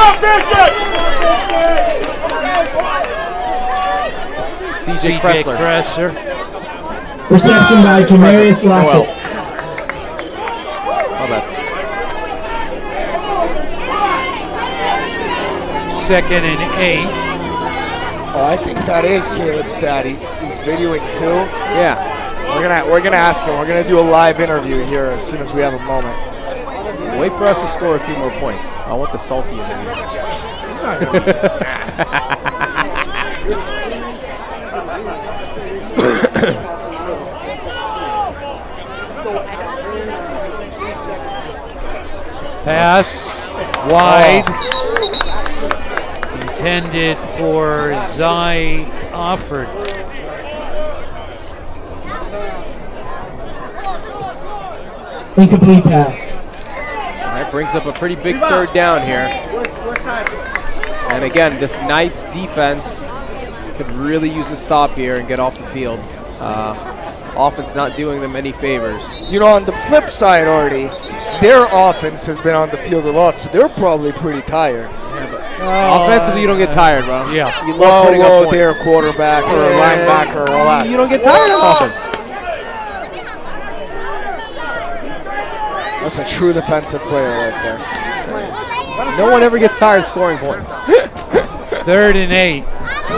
C J C J Kressler. Kressler. Reception by Jamarius Lockett. My bad. Second and eight. Oh, I think that is Caleb's dad. He's he's videoing too. Yeah. We're gonna we're gonna ask him. We're gonna do a live interview here as soon as we have a moment. Wait for us to score a few more points. I want the salty interview. He's not gonna do that. Pass wide. Intended for Zai Offord. Incomplete pass. That brings up a pretty big third down here. And again, this Knights defense could really use a stop here and get off the field. Uh, offense not doing them any favors. You know, on the flip side, Artie, their offense has been on the field a lot, so they're probably pretty tired. Uh, Offensively, you don't get tired, bro. Yeah. You love Whoa, putting up whoa, points. they're a quarterback or a linebacker or all that. You don't get tired on offense. That's a true defensive player right there. No one ever gets tired scoring points. Third and eight.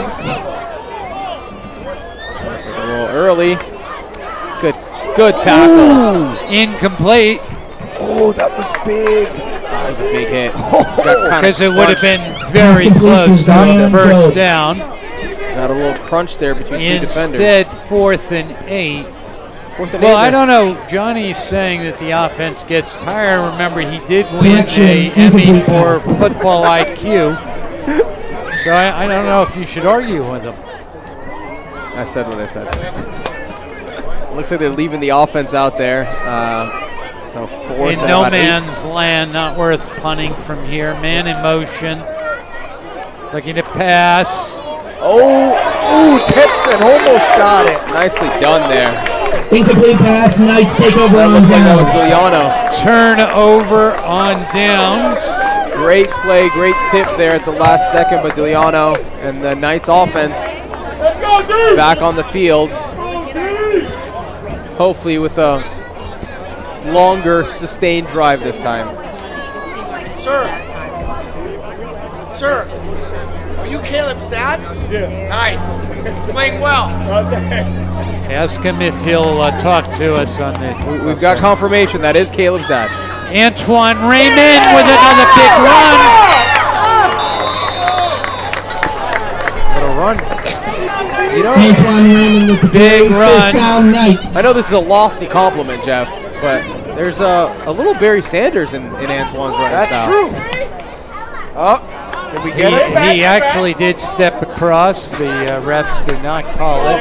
A little early. Good, good tackle. Ooh. Incomplete. Oh, that was big. That was a big hit. Because it would have been very close to the first down. Got a little crunch there between two defenders. Instead, fourth and eight. Fourth and well, eight I there. don't know. Johnny's saying that the offense gets tired. Remember, he did win Correction, a Emmy incomplete for pass. football I Q. So I, I don't know if you should argue with him. I said what I said. Looks like they're leaving the offense out there. Uh, so fourth In and no about eight. man's land, not worth punting from here. Man in motion. Looking to pass. Oh, ooh, tipped and almost got it. Nicely done there. Incomplete pass. Knights take over That on looked like that was downs. Giuliano. Turnover on downs. Great play, great tip there at the last second by Giuliano. And the Knights offense back on the field. Hopefully with a longer, sustained drive this time. Sir. Sir. Are you Caleb's dad? Yeah. Nice. He's playing well. Ask him if he'll uh, talk to us on the. We, we've got confirmation that is Caleb's dad. Antoine Raymond with another big run. What a run. You know, Antoine Raymond with the big carry. run. First down, Knights. I know this is a lofty compliment, Jeff, but there's a, a little Barry Sanders in, in Antoine's running That's style. true. Oh, did we He, get it? he actually did step across. The uh, refs did not call it.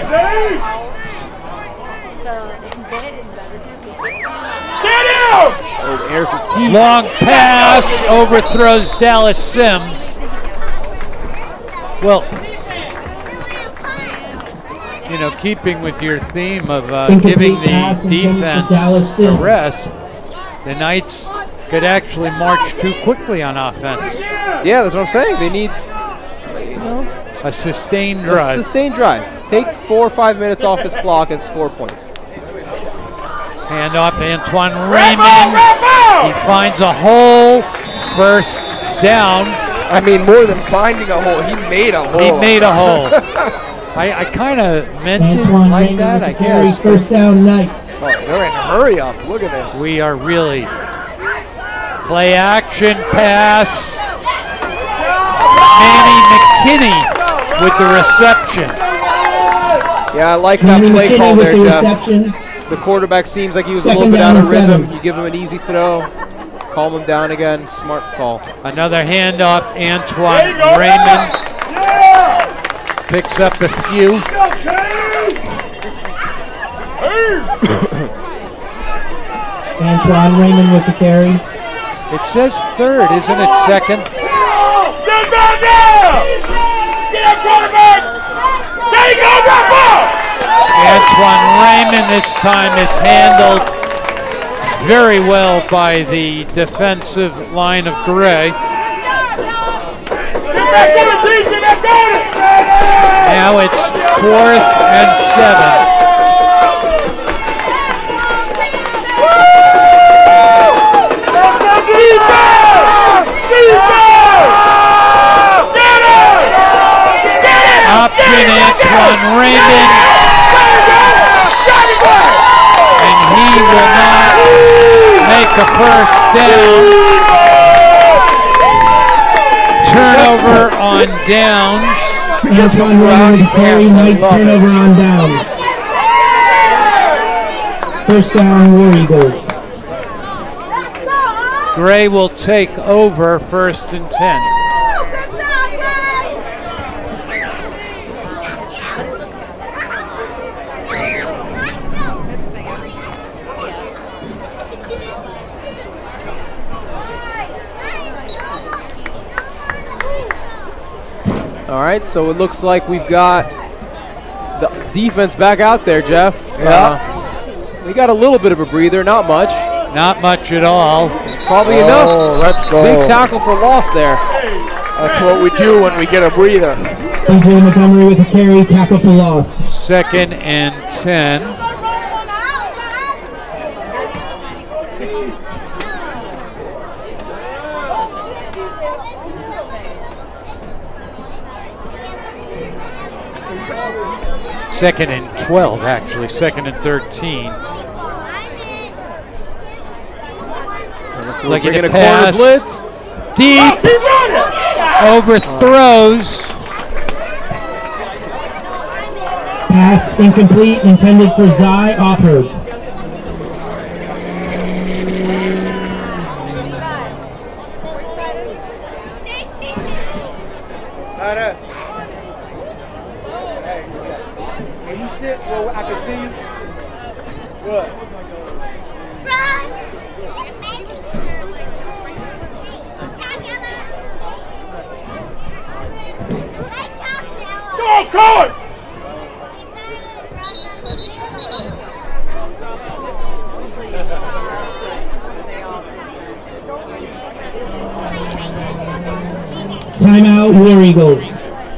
Oh, airs it deep. Long pass overthrows Dallas Sims. Well, you know, keeping with your theme of uh, Incomplete giving the pass intended for defense Dallas a Sims. rest, the Knights could actually march too quickly on offense. Yeah, that's what I'm saying. They need, you know, a sustained a drive. sustained drive. Take four or five minutes off this clock and score points. Hand off Antoine Raymond. He finds a hole. First down. I mean, more than finding a hole, he made a hole. He made a hole. I, I kind of meant Antoine it like Raymond that, with I the carry, guess. first down Knights. Oh, they're in a hurry up. Look at this. We are really play action pass. Manny McKinney with the reception. Yeah, I like that Manny play McKinney call with there, the Jeff. reception. The quarterback seems like he was Second a little bit down out of and rhythm. seven. You give him an easy throw, calm him down again. Smart call. Another handoff, Antoine Raymond. Picks up a few. Antoine Raymond with the carry. It says third, isn't it second? Get back now! Get that quarterback! There you go, Rafa! Antoine Raymond this time is handled very well by the defensive line of Gray. Get back on it, D! Get back on it! Now it's fourth and seven. Option Antoine Raymond. And he will not make the first down. Turnover on downs. Antoine Raymond with the carry, Knights turnover on downs. First down, War Eagles. Gray will take over first and ten. All right, so it looks like we've got the defense back out there, Jeff. Yeah. Uh, we got a little bit of a breather, not much. Not much at all. Probably Oh, enough. let's go. Big tackle for loss there. That's what we do when we get a breather. B J Montgomery with the carry, tackle for loss. Second and ten. Second and twelve, actually. Second and thirteen. Looking Bringing to a corner pass. blitz. Deep. Overthrows. Pass incomplete, intended for Zai, offered. Can you sit where I can see you? Good. Come on, call it! Timeout, War Eagles.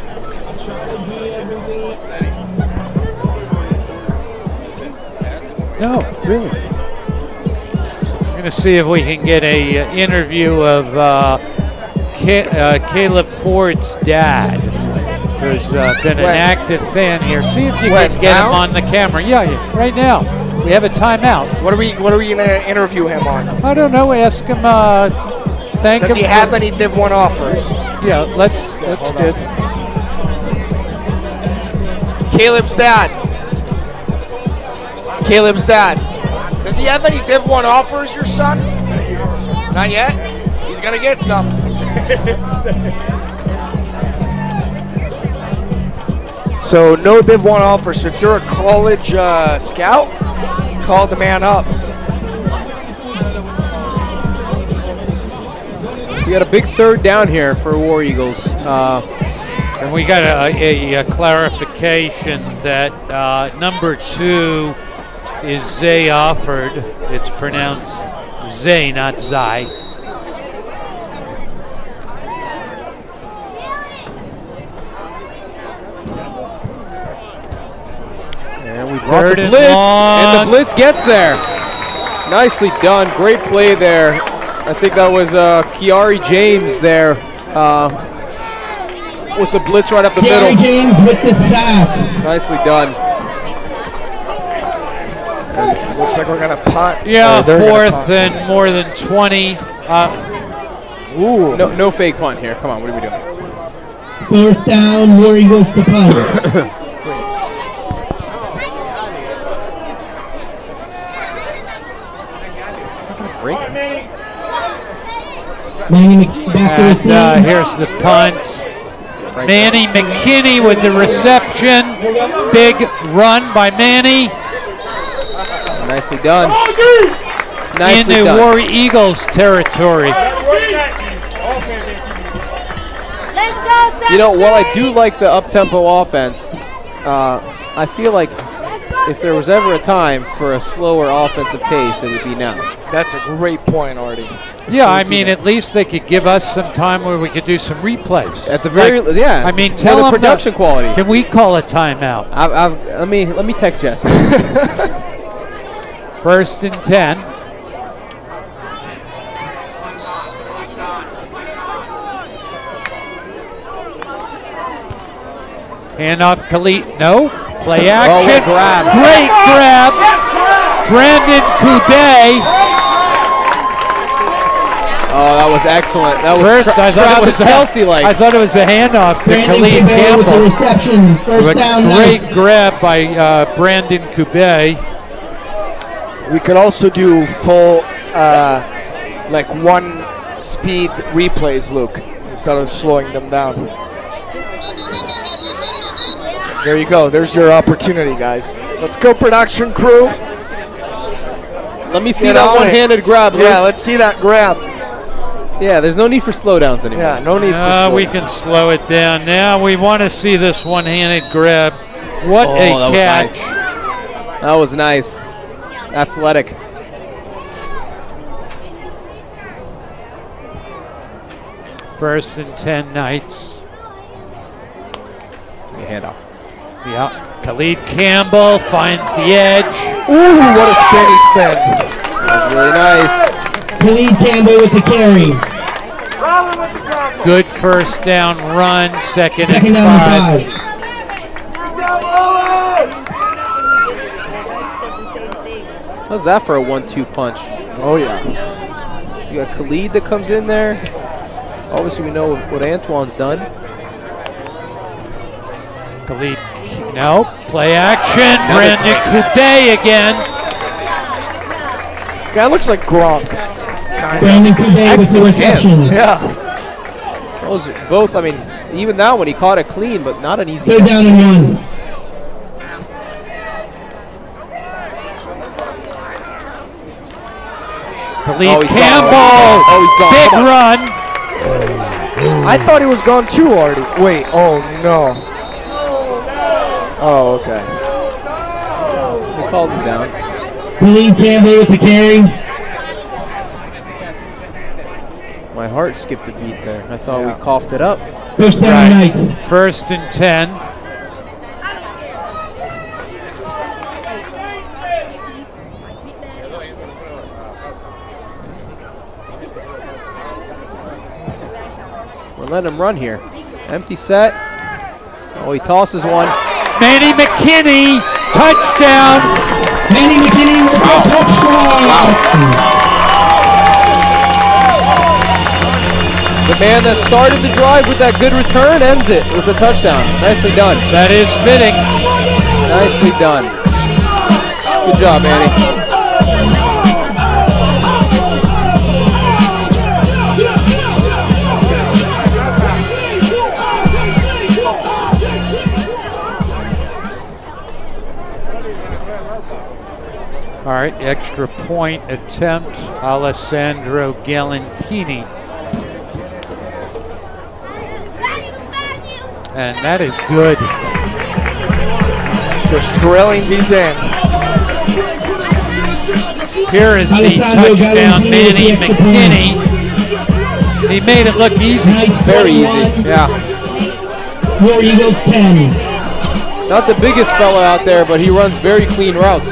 No, really. I'm going to see if we can get a uh, interview of uh, Ca- uh, Caleb Ford's dad, who's uh, been an When? active fan here. See if you When, can get now? him on the camera. Yeah, yeah, right now. We have a timeout. What are we? What are we gonna interview him on? I don't know. Ask him. Uh, thank Does him. he for- have any Div One offers? Yeah, let's. That's hold good. Caleb's dad. Caleb's dad. Does he have any Div One offers, your son? Not yet? He's gonna get some. So no Div One offers. So if you're a college uh, scout, call the man up. We got a big third down here for War Eagles. Uh, And we got a, a, a clarification that uh, number two is Zay Offord. It's pronounced Zay, not Zai. And we brought the blitz, and the blitz gets there. Nicely done, great play there. I think that was uh, Kiari James there uh, with the blitz right up the Kiari middle. James with the sack. Nicely done. And looks like we're gonna punt. Yeah, fourth punt. and more than twenty. Uh, Ooh. No, no fake punt here. Come on, what are we doing? Fourth down, War Eagles to punt. Break. Manny McKinney back to and, receive. uh, here's the punt. Manny McKinney with the reception. Big run by Manny. Nicely done. Nicely Into done. War Eagles territory. You know, while I do like the up-tempo offense, uh, I feel like if there was ever a time for a slower offensive pace, it would be now. That's a great point, Artie. Yeah, I mean, at least they could give us some time where we could do some replays. At the very, Like, yeah. I mean, for tell the them production that- quality. Can we call a timeout? I've, I've, let me let me text Jesse. First and ten. Handoff, Khalid. No. Play action. Oh, what a grab. Great grab. Brandon Coudet. Oh, that was excellent. That was First, Tra I thought it Travis was Kelsey like. I thought it was a handoff to Brandon Khalid Coudet Campbell. with the reception. First With a down, Great Knights. grab by uh, Brandon Coudet. We could also do full, uh, like one speed replays, Luke, instead of slowing them down. There you go. There's your opportunity, guys. Let's go, production crew. Let me see Get that on it. one-handed grab, Luke. Yeah, let's see that grab. Yeah, there's no need for slowdowns anymore. Yeah, no need for Uh, slow we down. can slow it down. Now we want to see this one-handed grab. What Oh, a that catch. was nice. That was nice. Athletic. First and ten, Knights. Handoff. Yeah. Khalid Campbell finds the edge. Ooh, what a spinny spin. That was really nice. Khalid Campbell with the carry. Good first down run. Second, Second and down five. and five. How's that for a one two punch? Oh, yeah. You got Khalid that comes in there. Obviously, we know what Antoine's done. Khalid, no. Play action. Brandon Coudet again. This guy looks like Gronk. Kinda. Brandon Coudet with the reception. Yeah. Those both, I mean, even that one, he caught it clean, but not an easy Third catch. down and one. Khalid Oh, he's gone. Campbell. Oh, he's gone. Big Come on. run. I thought he was gone too, Artie. Wait, oh, no. Oh, okay. They called him down. Khalid Campbell with the carry. My heart skipped a beat there. I thought Yeah. we coughed it up. First down Right. Knights. First and ten. We're letting him run here. Empty set. Oh, he tosses one. Manny McKinney, touchdown. Manny McKinney with a touchdown. The man that started the drive with that good return ends it with a touchdown. Nicely done. That is fitting. Nicely done. Good job, Manny. All right, extra point attempt, Alessandro Galantini. and that is good. Just drilling these in. Here is the touchdown, Manny McKinney. He made it look easy. Very easy, yeah. War Eagles ten. Not the biggest fella out there, but he runs very clean routes.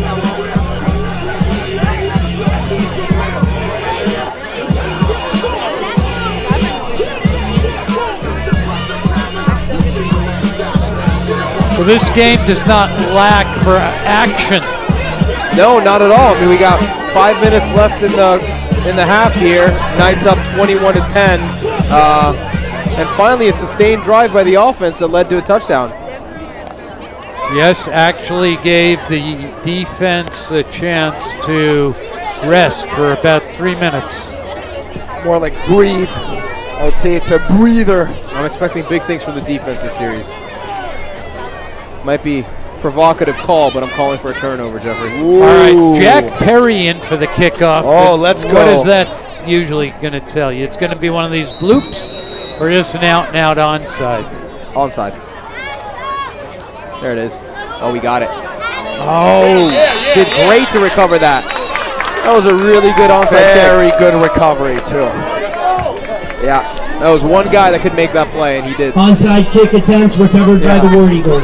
Well, this game does not lack for action. No, not at all. I mean, we got five minutes left in the in the half here. Knights up twenty-one to ten, uh, and finally a sustained drive by the offense that led to a touchdown. Yes, actually gave the defense a chance to rest for about three minutes. More like breathe. I would say it's a breather. I'm expecting big things from the defense this series. Might be provocative call, but I'm calling for a turnover, Jeffrey. Ooh. All right, Jack Perry in for the kickoff. Oh, let's go. What is that usually going to tell you? It's going to be one of these bloops or just an out-and-out onside? Onside. There it is. Oh, we got it. Oh, did great to recover that. That was a really good onside Very kick. good recovery, too. Yeah, that was one guy that could make that play, and he did. Onside kick attempt recovered Yeah. by the War Eagles.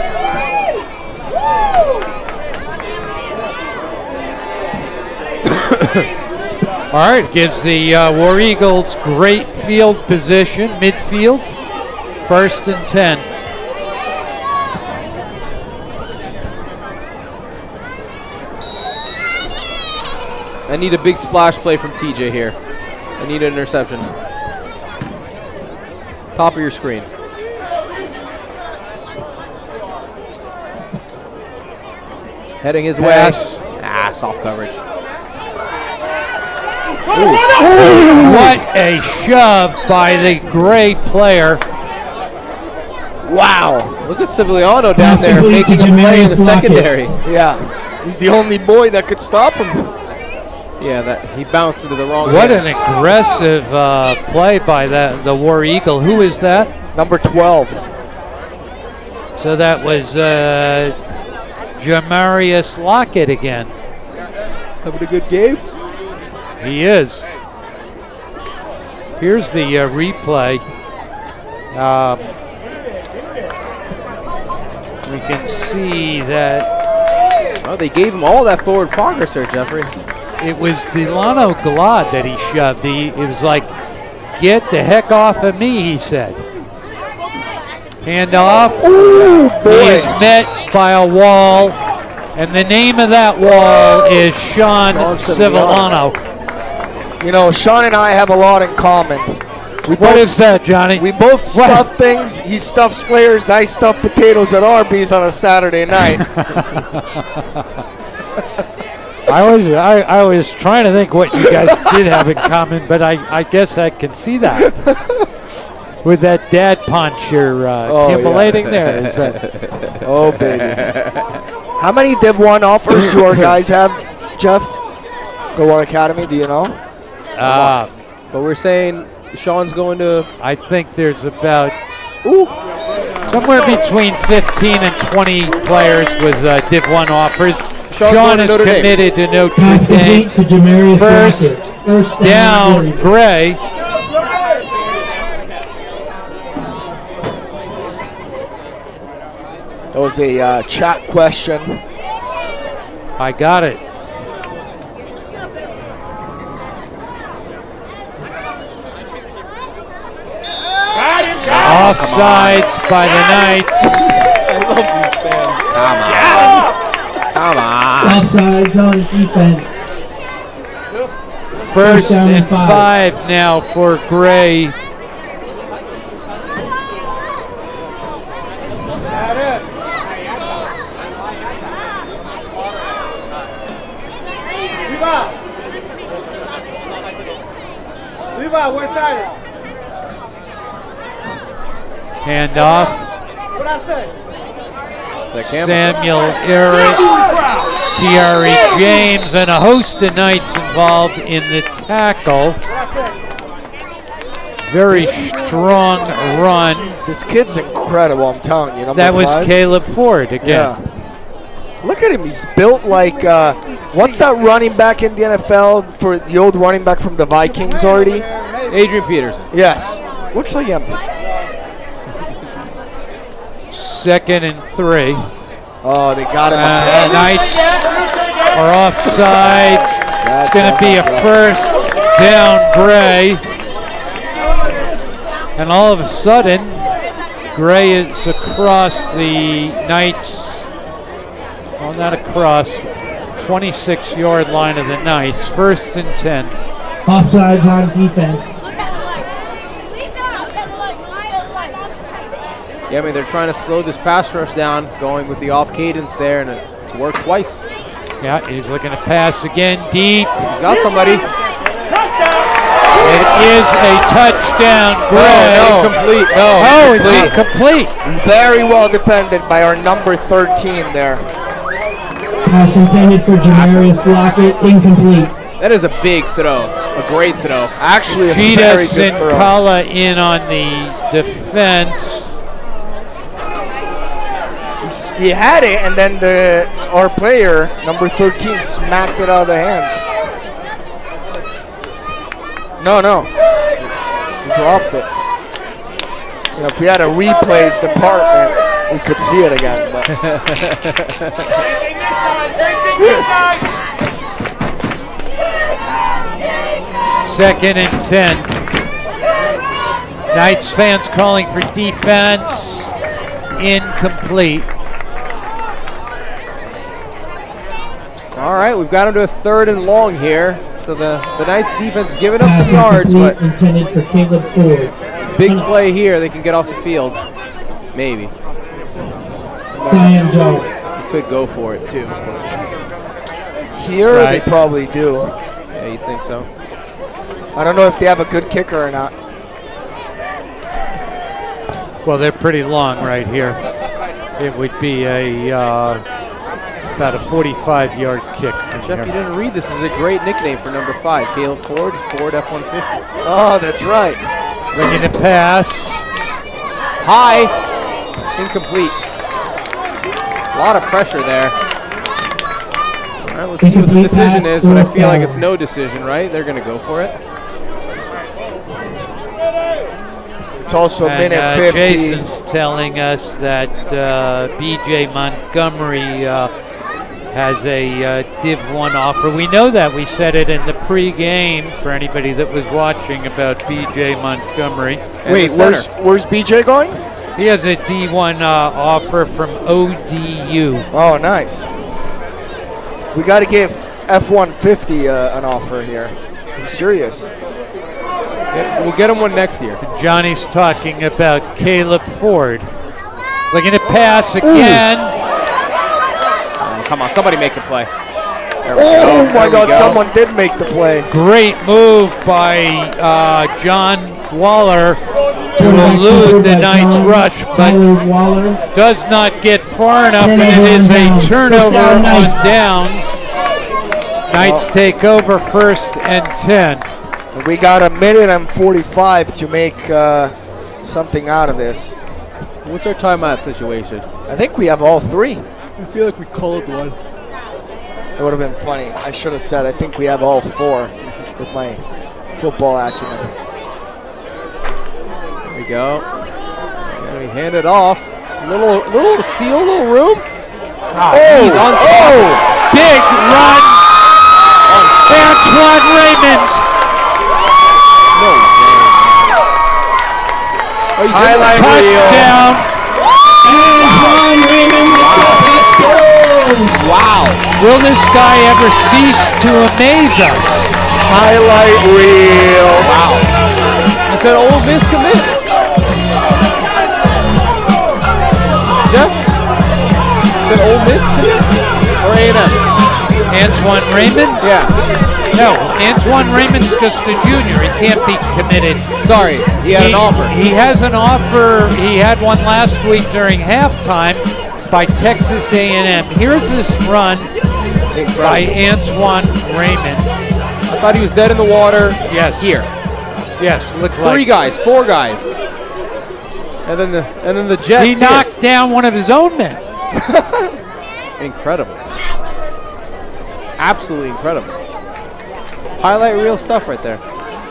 All right, gives the uh, War Eagles great field position, midfield, first and ten. I need a big splash play from T J here. I need an interception. Top of your screen. Heading his Pass. way. Ah, soft coverage. Ooh. What a shove by the Gray player. Wow. Look at Civiliano down there making a play in the secondary. Yeah, he's the only boy that could stop him. Yeah, that he bounced into the wrong What hands. an aggressive uh, play by the, the War Eagle. Who is that? Number twelve. So that was uh, Jamarius Lockett again. Having a good game? He is. Here's the uh, replay. Um, we can see that. Oh, they gave him all that forward progress there, Jeffrey. It was Delano Glad that he shoved. He, it was like, get the heck off of me, he said. Handoff. Ooh, boy. He is met by a wall, and the name of that wall is Sean, Sean Civiliano. You know, Sean and I have a lot in common. We What both is that, Johnny? We both stuff things. He stuffs players. I stuff potatoes at Arby's on a Saturday night. I was I, I was trying to think what you guys did have in common, but I, I guess I can see that. With that dad punch you're uh, Oh, accumulating yeah. there. Is that Oh, baby. How many Div one offers do our guys have, Jeff? Clearwater Academy, do you know? uh, But we're saying Sean's going to. I think there's about Ooh. somewhere between fifteen and twenty players with uh, Div one offers. Sean's Sean going to is Notre Dame. committed to Notre Pass Dame. complete to Jamarius First Lockett. First down, War Eagles. Gray. That was a uh, chat question. I got it. Offsides by the Knights. I love these fans. Come on. Come on. Offsides on defense. First down and and five. five now for Gray. Levi, where's Tyler? Handoff. What'd I say? Samuel Eric, T R E James, and a host of Knights involved in the tackle. very strong run. This kid's incredible, I'm telling you. Number That was five. Caleb Ford again. Yeah. Look at him. He's built like, uh, what's that running back in the N F L for the old running back from the Vikings already? Adrian Peterson. Yes. Looks like him. Second and three. Oh, they got him. Uh, Knights are offside. It's going to be a first down, Gray. And all of a sudden, Gray is across the Knights. Well, not across. twenty-six yard line of the Knights. First and ten. Offsides on defense. Yeah, I mean, they're trying to slow this pass rush down, going with the off cadence there, and it's worked twice. Yeah, he's looking to pass again deep. He's got somebody. It is a touchdown, Gray. No, no, complete. No, oh, it's complete. incomplete. Very well defended by our number thirteen there. Pass intended for Jamarius Lockett, incomplete. That is a big throw, a great throw. Actually, a very Cheetah good throw. Sincala in on the defense. He had it, and then the our player, number thirteen, smacked it out of the hands. No, no. He dropped it. You know, if we had a replays department, we could see it again. But Second and ten. Knights fans calling for defense. Incomplete. All right, we've got him to a third and long here. So the, the Knights defense is giving up some Pass yards, but intended for Caleb Ford. big play here. They can get off the field. Maybe. Zion Joe. He could go for it, too. here, Right. they probably do. Yeah, you think so? I don't know if they have a good kicker or not. Well, they're pretty long right here. It would be a uh, about a forty-five yard kick from Jeff, here. you didn't read this. This is a great nickname for number five, Caleb Ford, Ford F one fifty. Oh, that's right. Bringing a pass. High. Incomplete. A lot of pressure there. All right, let's see what the decision is, but I feel like it's no decision, right? They're going to go for it. It's also And, minute uh, fifty. Jason's telling us that uh, B J Montgomery uh, has a uh, Div one offer. We know that. We said it in the pre-game for anybody that was watching about B J Montgomery. Wait, where's where's B J going? He has a D one uh, offer from O D U. Oh, nice. We got to give F one fifty uh, an offer here. I'm serious. Yeah, we'll get him one next year. Johnny's talking about Caleb Ford. Looking to pass again. Oh, come on, somebody make the play. There we Oh go. my There we God, go. someone did make the play. Great move by uh, John Waller to elude the Knights rush, but Waller does not get far enough, and Turnover it is on a downs. turnover First down, on Knights. downs. Knights take over first and ten. We got a minute and forty-five to make uh, something out of this. What's our timeout situation? I think we have all three. I feel like we called one. It would have been funny. I should have said I think we have all four with my football acumen. There we go. And we hand it off. Little, little seal, little room. Oh, he's on oh, big run. Antoine Raymond. No way. Oh, he's Highlight Touchdown. Antoine Raymond with the touchdown. Wow. Will this guy ever cease to amaze us? Highlight reel. Wow. It's an Ole Miss commit. Jeff? It's an Ole Miss commit? Or A and M? Antoine Raymond? Yeah. No, Antoine Raymond's just a junior. He can't be committed. Sorry, he had an offer. He has an offer. He had one last week during halftime by Texas A and M. Here's this run by Antoine Raymond. I thought he was dead in the water. Yes. Here. Yes, looked Three like guys, four guys. And then the and then the Jets. he here. knocked down one of his own men. Incredible. Absolutely incredible. Highlight reel stuff right there.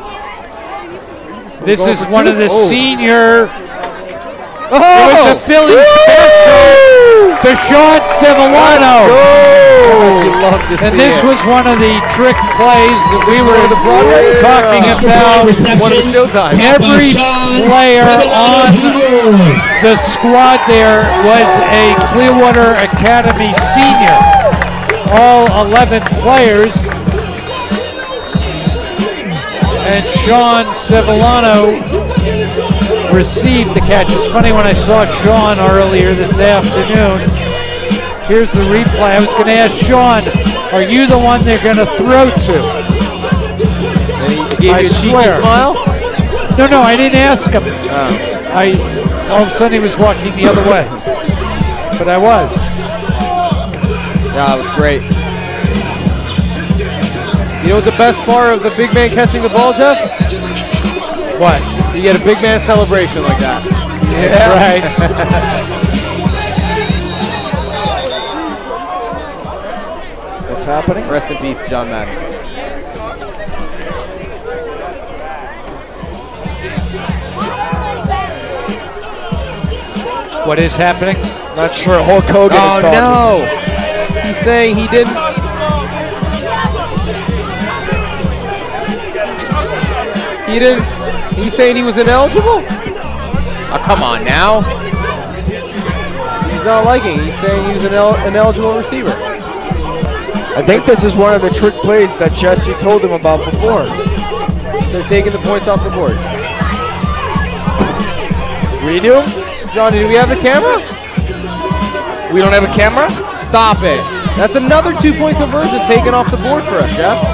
This going is for one two? of the Oh. senior. Oh! It was a Philly special to Sean Civillano. You love to see And this it. was one of the trick plays that we This is were one of the Broadway? talking Yeah. about. One of the Showtime. Every player on the squad there was a Clearwater Academy senior. All eleven players. And Sean Civillano received the catch. It's funny, when I saw Sean earlier this afternoon, here's the replay. I was going to ask Sean, are you the one they're going to throw to? And he gave I you a cheeky swear. smile? No, no, I didn't ask him. Oh. I all of a sudden he was walking the other way, but I was. Yeah, it was great. You know what the best part of the big man catching the ball, Jeff? What? You get a big man celebration like that. Yeah. Right. What's happening? Rest in peace, John Madden. What is happening? Not sure. Hulk Hogan Oh is talking. no! He's saying he didn't. He didn't. He's saying he was ineligible. Oh, come on now. He's not liking it. He's saying he was an inel ineligible receiver. I think this is one of the trick plays that Jesse told him about before. They're taking the points off the board. Redo? Johnny, do we have the camera? We don't have a camera? Stop it. That's another two-point conversion taken off the board for us, Jeff.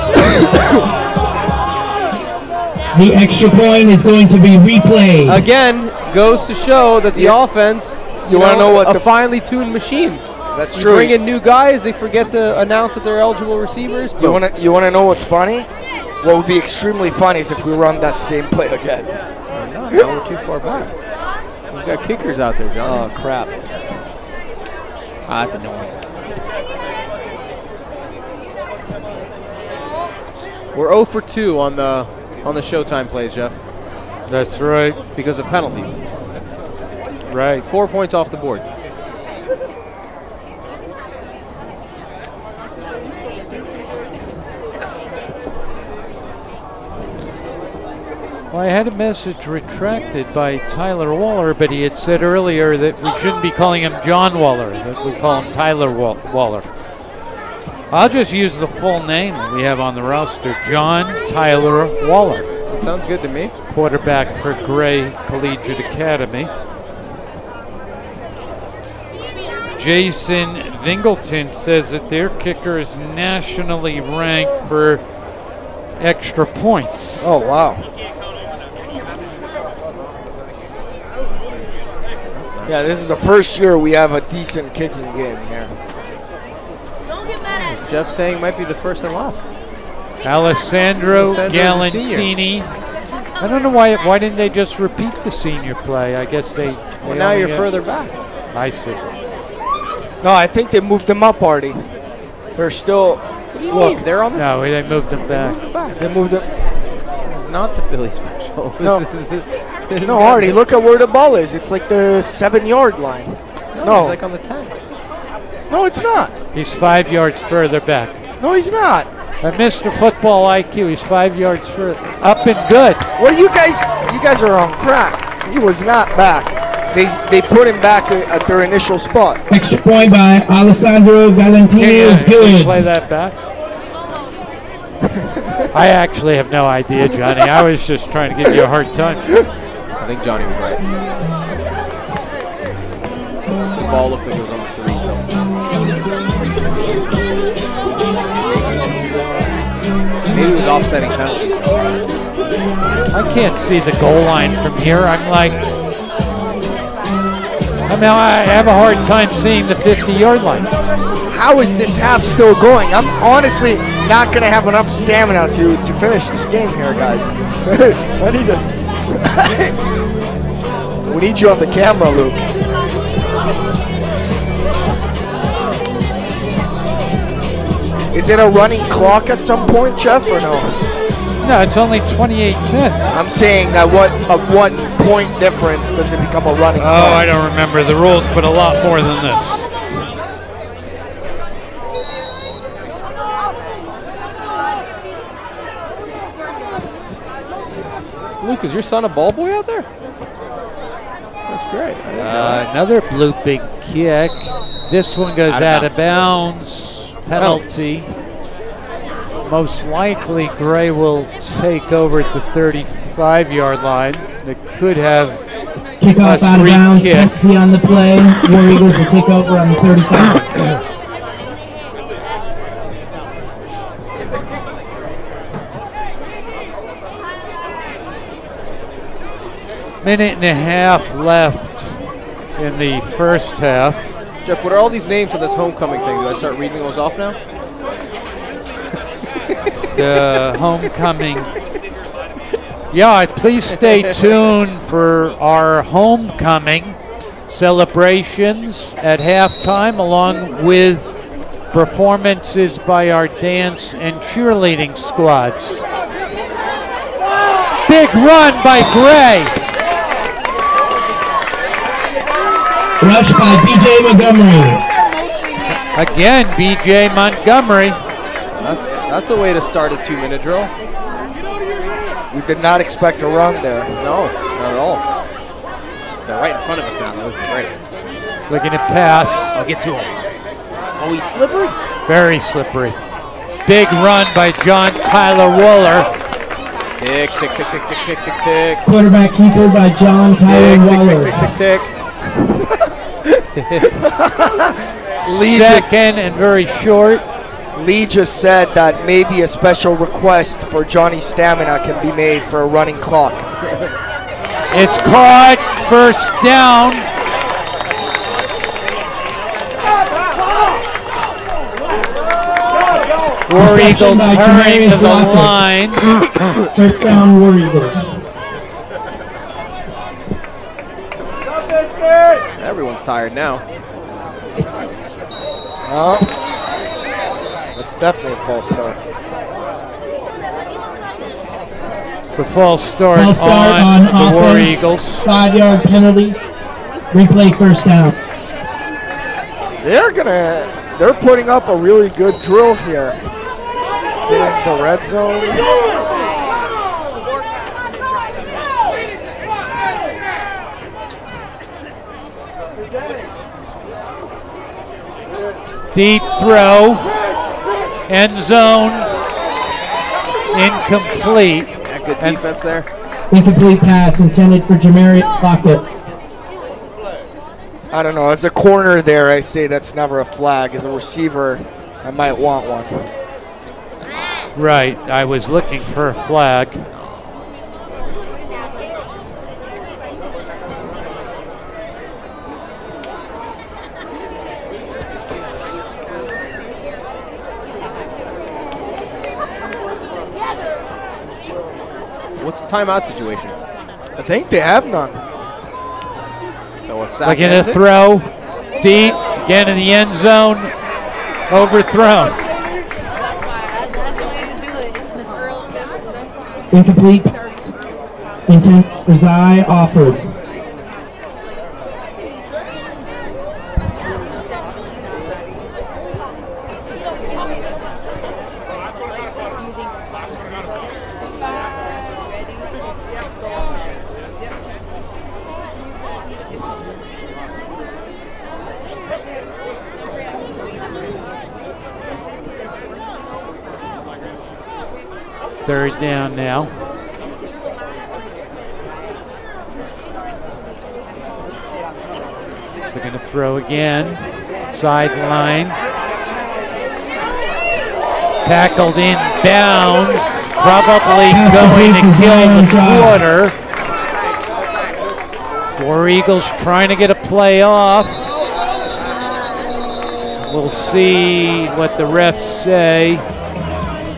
The extra point is going to be replayed. Again, goes to show that the yeah. offense, you, you want to know what a the finely tuned machine. That's you true. Bring in new guys, they forget to announce that they're eligible receivers. You want to you want to know what's funny? What would be extremely funny is if we run that same play again. No, no, we're too far back. We've got kickers out there, John. Oh crap! Ah, that's annoying. We're zero for two on the on the Showtime plays, Jeff. That's right. Because of penalties. Right. Four points off the board. Well, I had a message retracted by Tyler Waller, but he had said earlier that we shouldn't be calling him John Waller, that we call him Tyler Wa Waller. I'll just use the full name that we have on the roster, John Tyler Waller. That sounds good to me. Quarterback for Gray Collegiate Academy. Jason Vingleton says that their kicker is nationally ranked for extra points. Oh, wow. Yeah, this is the first year we have a decent kicking game here. Don't get mad at me. Jeff saying might be the first and last. Alessandro Alessandro's Galantini. I don't know why why didn't they just repeat the senior play? I guess they. Well, they now only you're get, further back. I see. No, I think they moved them up, Artie. They're still. What do you look, mean? They're on the. No, they moved them back. back. They moved them. It's not the Philly special. No, This is- this is- no, Artie, look at where the ball is. It's like the seven-yard line. No, No, it's like on the ten. no, it's not. He's five yards further back. No, he's not. At Mister Football I Q, he's five yards further. Up and good. What are you guys? You guys are on crack. He was not back. They they put him back at their initial spot. Extra point by Alessandro Galantini is Can you good. play that back? I actually have no idea, Johnny. I was just trying to give you a hard time. I think Johnny was right. The ball looked like it was on the three still. Maybe it was offsetting penalties. I can't see the goal line from here. I'm like, I mean, I have a hard time seeing the fifty-yard line. How is this half still going? I'm honestly not going to have enough stamina to, to finish this game here, guys. I need to... we need you on the camera, Luke. Is it a running clock at some point, Jeff, or no? No, it's only twenty-eight ten. I'm saying at what, at what point difference does it become a running Oh, clock? I don't remember. The rules put a lot more than this. Luke, is your son a ball boy out there? That's great. I didn't know Uh, that. another blooping kick. This one goes Out of out of bounds. Penalty. Most likely, Gray will take over at the thirty-five yard line. It could have Kickoff a out of free bounds. kick. Penalty on the play. War Eagles will take over on the thirty-five. Minute and a half left in the first half. Jeff, what are all these names on this homecoming thing? Do I start reading those off now? The homecoming. Yeah, please stay tuned for our homecoming celebrations at halftime, along with performances by our dance and cheerleading squads. Big run by Gray. Rush by B J Montgomery. Again, B J Montgomery. That's that's a way to start a two-minute drill. We did not expect a run there. No, not at all. They're right in front of us now. This is great. Looking to pass. I'll get to him. Oh, he's slippery? Very slippery. Big run by John Tyler Waller. Tick, tick, tick, tick, tick, tick, tick, tick. Quarterback keeper by John Tyler Tick, Waller. tick, tick, tick, tick, Lee Second and very short. Lee just said that maybe a special request for Johnny Stamina can be made for a running clock. It's caught. First down. War Reception Eagles by hurrying to Jamarius the Lockett. line. First down, War Eagles. Everyone's tired now. Oh, that's definitely a false start. The false start, False start on, on the War offense. Eagles. Five yard penalty. Replay first down. They're gonna, they're putting up a really good drill here. The red zone. Deep throw. End zone. Incomplete. Yeah, good defense there. Incomplete pass intended for Jamarius Lockett. I don't know. As a corner there, I say that's never a flag. As a receiver, I might want one. Right. I was looking for a flag. What's the timeout situation? I think they have none. So a sack Looking ends to it? throw. Deep. Again in the end zone. Overthrown. Incomplete pass. Intent for Zai offered. Third down now. So going to throw again. Sideline. Tackled in bounds. Probably Pass going to complete to kill Zion the Drive. quarter. War Eagles trying to get a play off. We'll see what the refs say.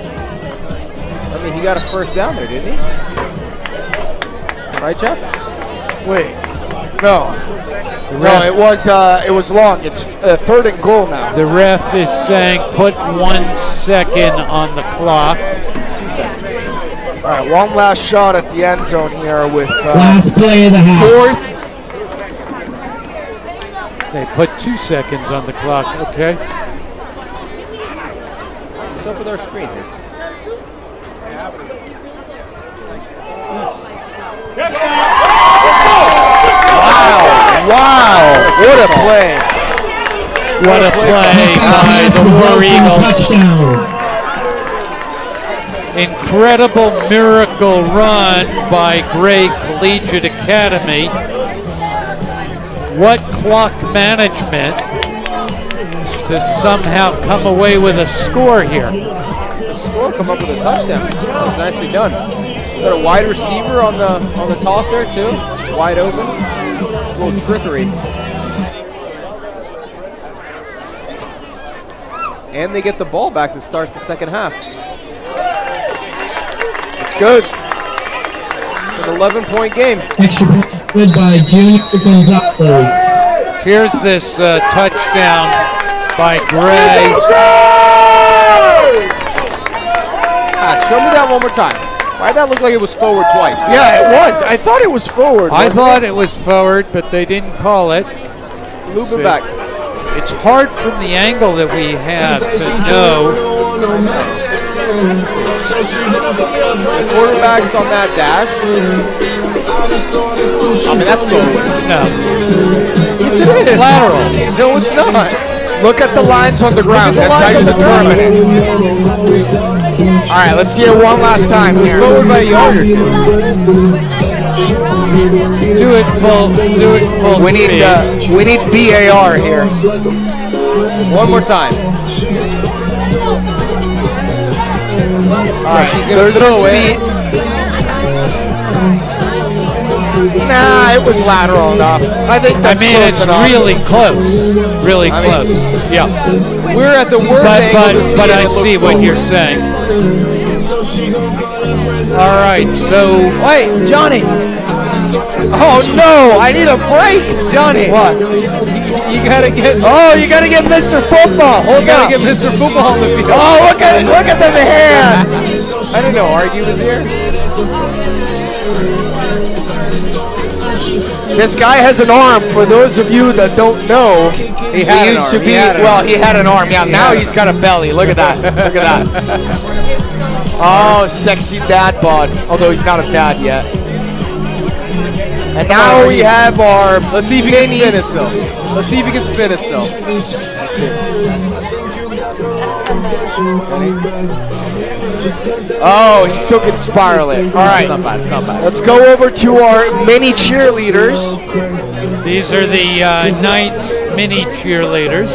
I mean, he got a first down there, didn't he? Right, Jeff? Wait. No. No, it was uh, it was long. It's uh, third and goal now. The ref is saying put one second on the clock. Two seconds. All right, one last shot at the end zone here with uh, last play of the half. Fourth. They put two seconds on the clock. Okay. What's up with our screen here? Wow! Wow! What a play! What a play by the War Eagles! Touchdown. Incredible miracle run by Gray Collegiate Academy. What clock management to somehow come away with a score here. The score come up with a touchdown. That was nicely done. Got a wide receiver on the on the toss there too, wide open. A little trickery. And they get the ball back to start the second half. It's good. It's an eleven point game. Extra point good by Junior Gonzalez. Here's this uh, touchdown by Gray. Ah, show me that one more time. Why'd that look like it was forward twice? Yeah, it was. I thought it was forward. I thought it? it was forward, but they didn't call it. Loop it back. It's hard from the angle that we have to know. The quarterback's on that dash. I mean, that's forward. No. Yes, it is. It's lateral. No, it's not. Look at the lines on the ground. That's how you determine it. All right, let's see it one last time here. Forward by a yard or two. Do it full. Do it full We need uh, we need V A R here. One more time. All right, he's gonna throw it. Nah, it was lateral enough. I think that's I mean, close it's enough. really close. Really I close. mean, yeah. We're at the worst But, angle but, to see but it. I It see looks what forward. you're saying. All right, so wait, Johnny. Oh no! I need a break, Johnny. What? You, you gotta get. Oh, you gotta get Mister Football. Hold You gotta up. get Mister Football on the field. Oh, look at look at them hands. I didn't know Argue was here. This guy has an arm. For those of you that don't know, He had an used arm. to He be had an well. arm. He had an arm. Yeah, He now had he's an got a belly. Look at that. Look at that. Oh, sexy dad bod. Although he's not a dad yet. And now we have our Let's see if he can spin it minis. still. Let's see if he can spin it still. Oh, he still can spiral it. All right. It's not bad. It's not bad. Let's go over to our mini cheerleaders. these are the uh, Knights mini cheerleaders.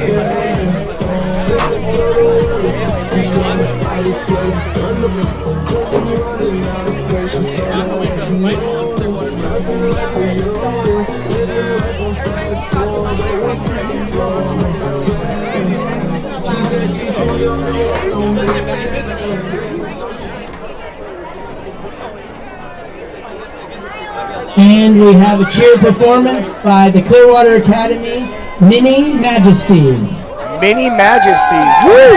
And we have a cheer performance by the Clearwater Academy Mini Majesties. Mini Majesties. Woo!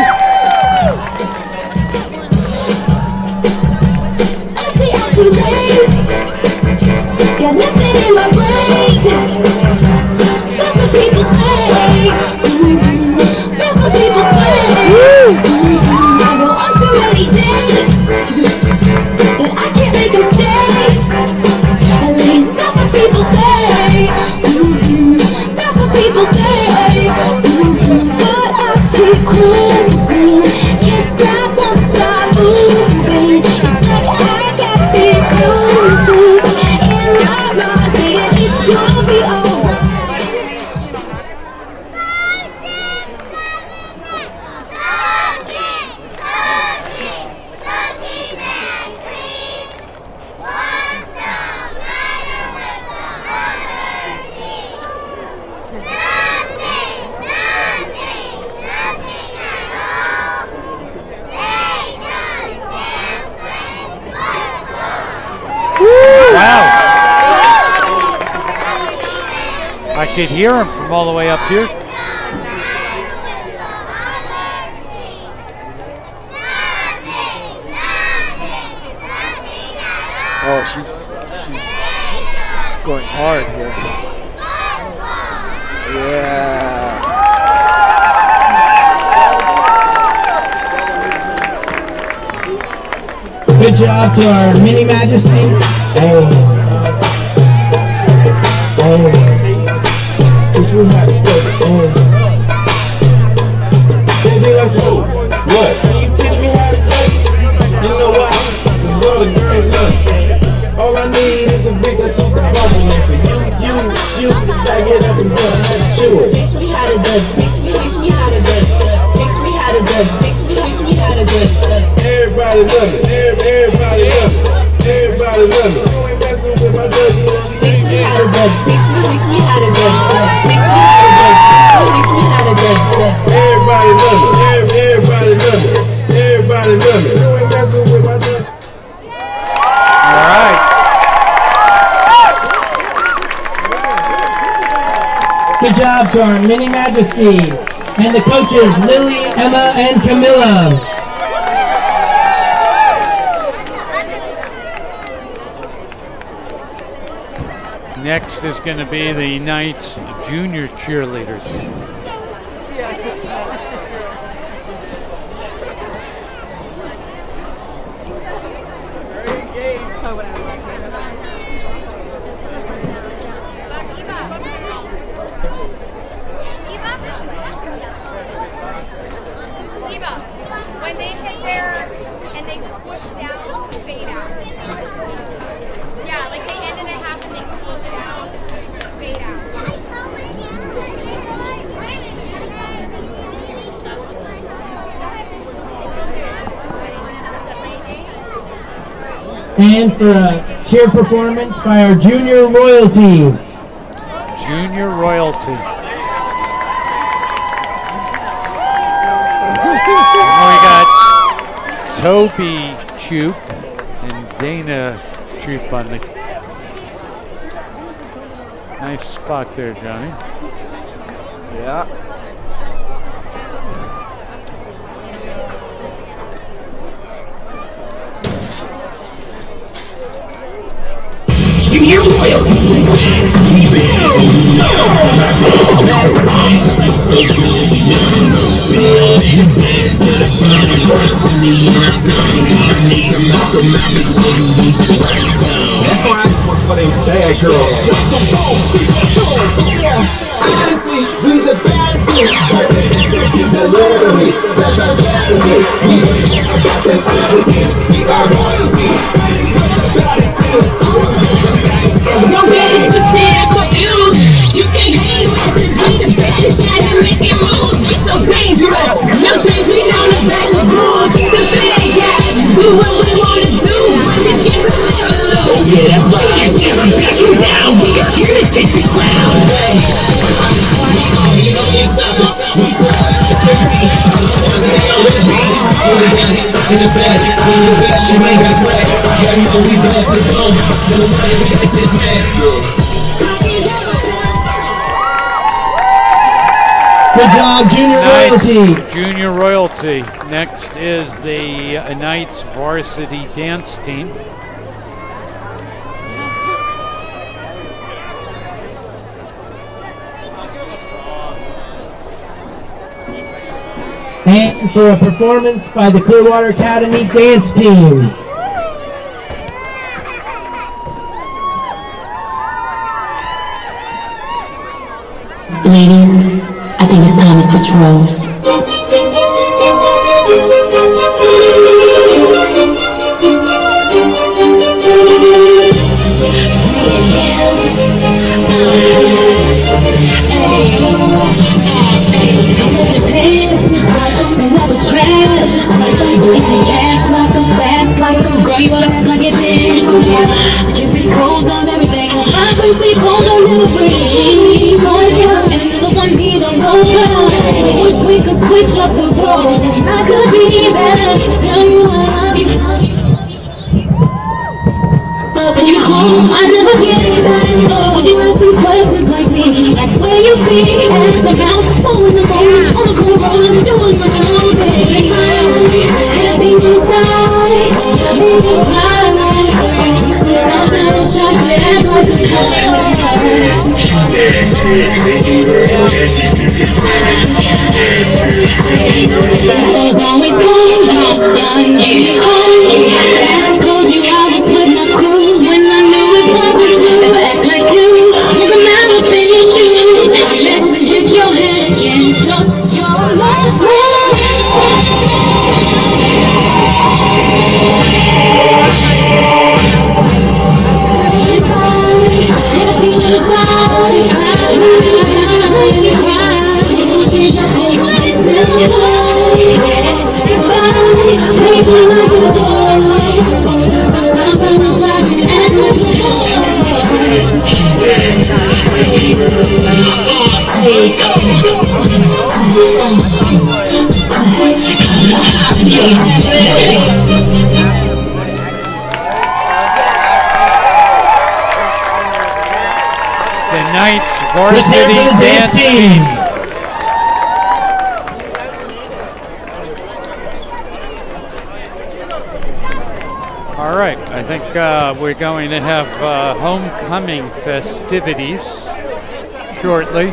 I say I'm too late. Got nothing in my brain. That's what people say. Mm-hmm. That's what people say. Mm-hmm. I go on too many dates, but I can't make them stay. At least that's what people say. Mm-hmm. That's what people say. Mm-hmm. But I keep cruising. Can't stop, won't stop moving. It's like I got this music in my mind saying it's gonna be alright. could hear him from all the way up here. Oh, she's she's going hard here. Yeah. Good job to our mini majesty. Hey. Hey. Teach me how to do it. Hey. Baby, let's go. What? Can you teach me how to do it? You know why? Cause all the girls love it. All I need is a big and super bubble. And for you, you, you to back it up and down. Chew it. Teach me how to do it. Teach me, teach me how to do it. Teach me how to do it. Teach me, teach me how to do it. Everybody love it. Everybody love it. Everybody love it. You ain't messing with my dirty. Teach me how to do it. Teach me, teach me how to do it. Teach me how to do it. Teach me, teach me how to do it. Everybody love it. Everybody love it. Everybody love it. You ain't messing with my dirty. All right. Good job to our mini majesty and the coaches Lily, Emma, and Camilla. Next is going to be the Knights junior cheerleaders. When they hit there and they squish down, fade out. Yeah, like they ended at half and they squish down, just fade out. And for a cheer performance by our junior royalty. Junior royalty. We got Toby Troop and Dana Troop on the nice spot there, Johnny. Yeah. Junior royalty. That's why I just work for them sad girls. Honestly, we the baddest bitch. This is the lottery. That's our strategy. We don't care about them other things. We are royalty. Fighting for the baddest things. Don't get it twisted and confused. You can hate us and be the baddest guy that making moves. We so dangerous. No trains, we know the back of rules. The bad guys do what we wanna do. Just get to never lose. Yeah, that's right. Never backing down. We are here to take the crown. You know the summers. We in the bed, in the bed, she made us wet. Yeah, you know we bad to go. Nobody gets his man. Good job, junior Knights royalty. Junior royalty. Next is the uh, Knights varsity dance team. And for a performance by the Clearwater Academy dance team. Ladies, I think it's time to switch roles. Security codes on everything. My crazy cold on everything. And another one need a roll. Wish we could switch up the roles. I could be better. Tell you I love you. But when you home, I never get it. Would you ask me questions like me? That's where you be. As the mouth, four in the morning, on the cool rolling, doing my own thing. Happy inside, it's your pride. Sometimes I wish I could act like a there's always gold outside me. I told you I was with my crew when I knew it wasn't true. Act like you was a man up in your shoes. Just hit your head again, just your last The Knights varsity dance team. All right, I think uh, we're going to have uh, homecoming festivities shortly.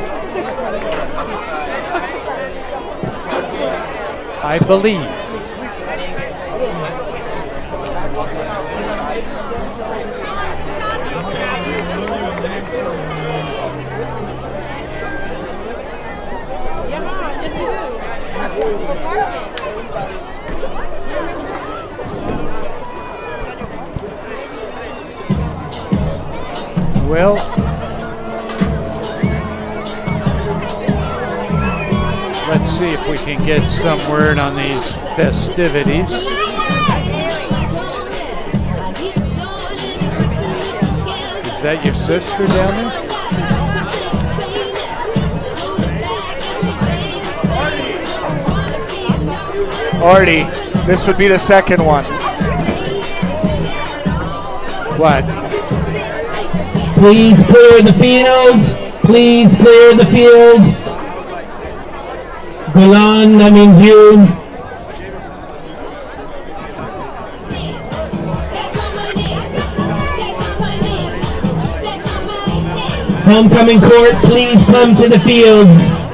I believe. Well, let's see if we can get some word on these festivities. Is that your sister down there? Artie, this would be the second one. What? Please clear the field. Please clear the field. Golan, that means you. Homecoming court, please come to the field.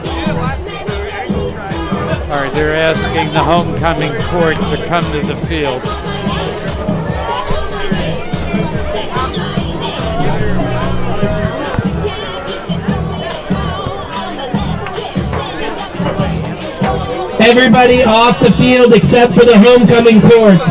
All right, they're asking the homecoming court to come to the field. Everybody off the field except for the homecoming court.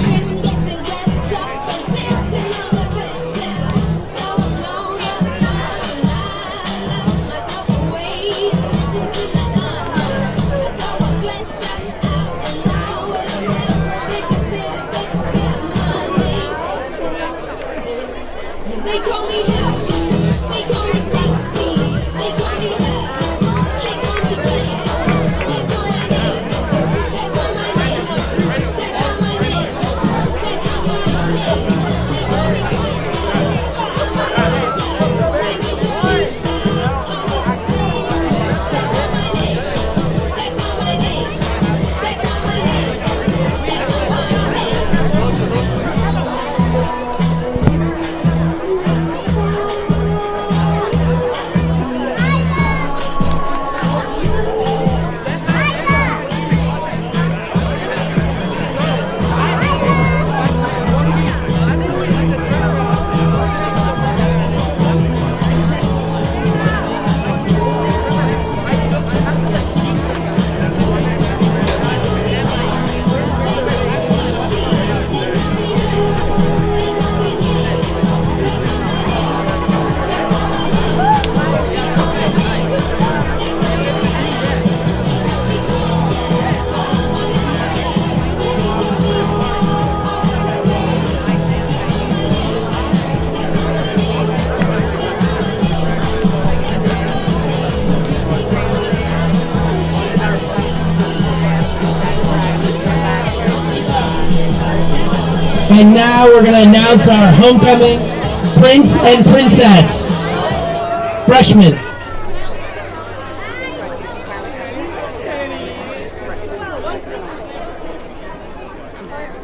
And now we're going to announce our homecoming prince and princess. Freshmen.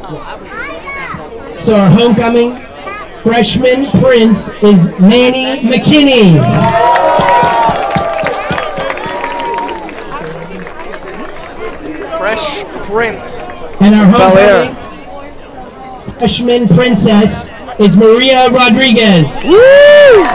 So our homecoming freshman prince is Manny McKinney. Fresh Prince. And our Bel-Air. homecoming freshman princess is Maria Rodriguez. Woo!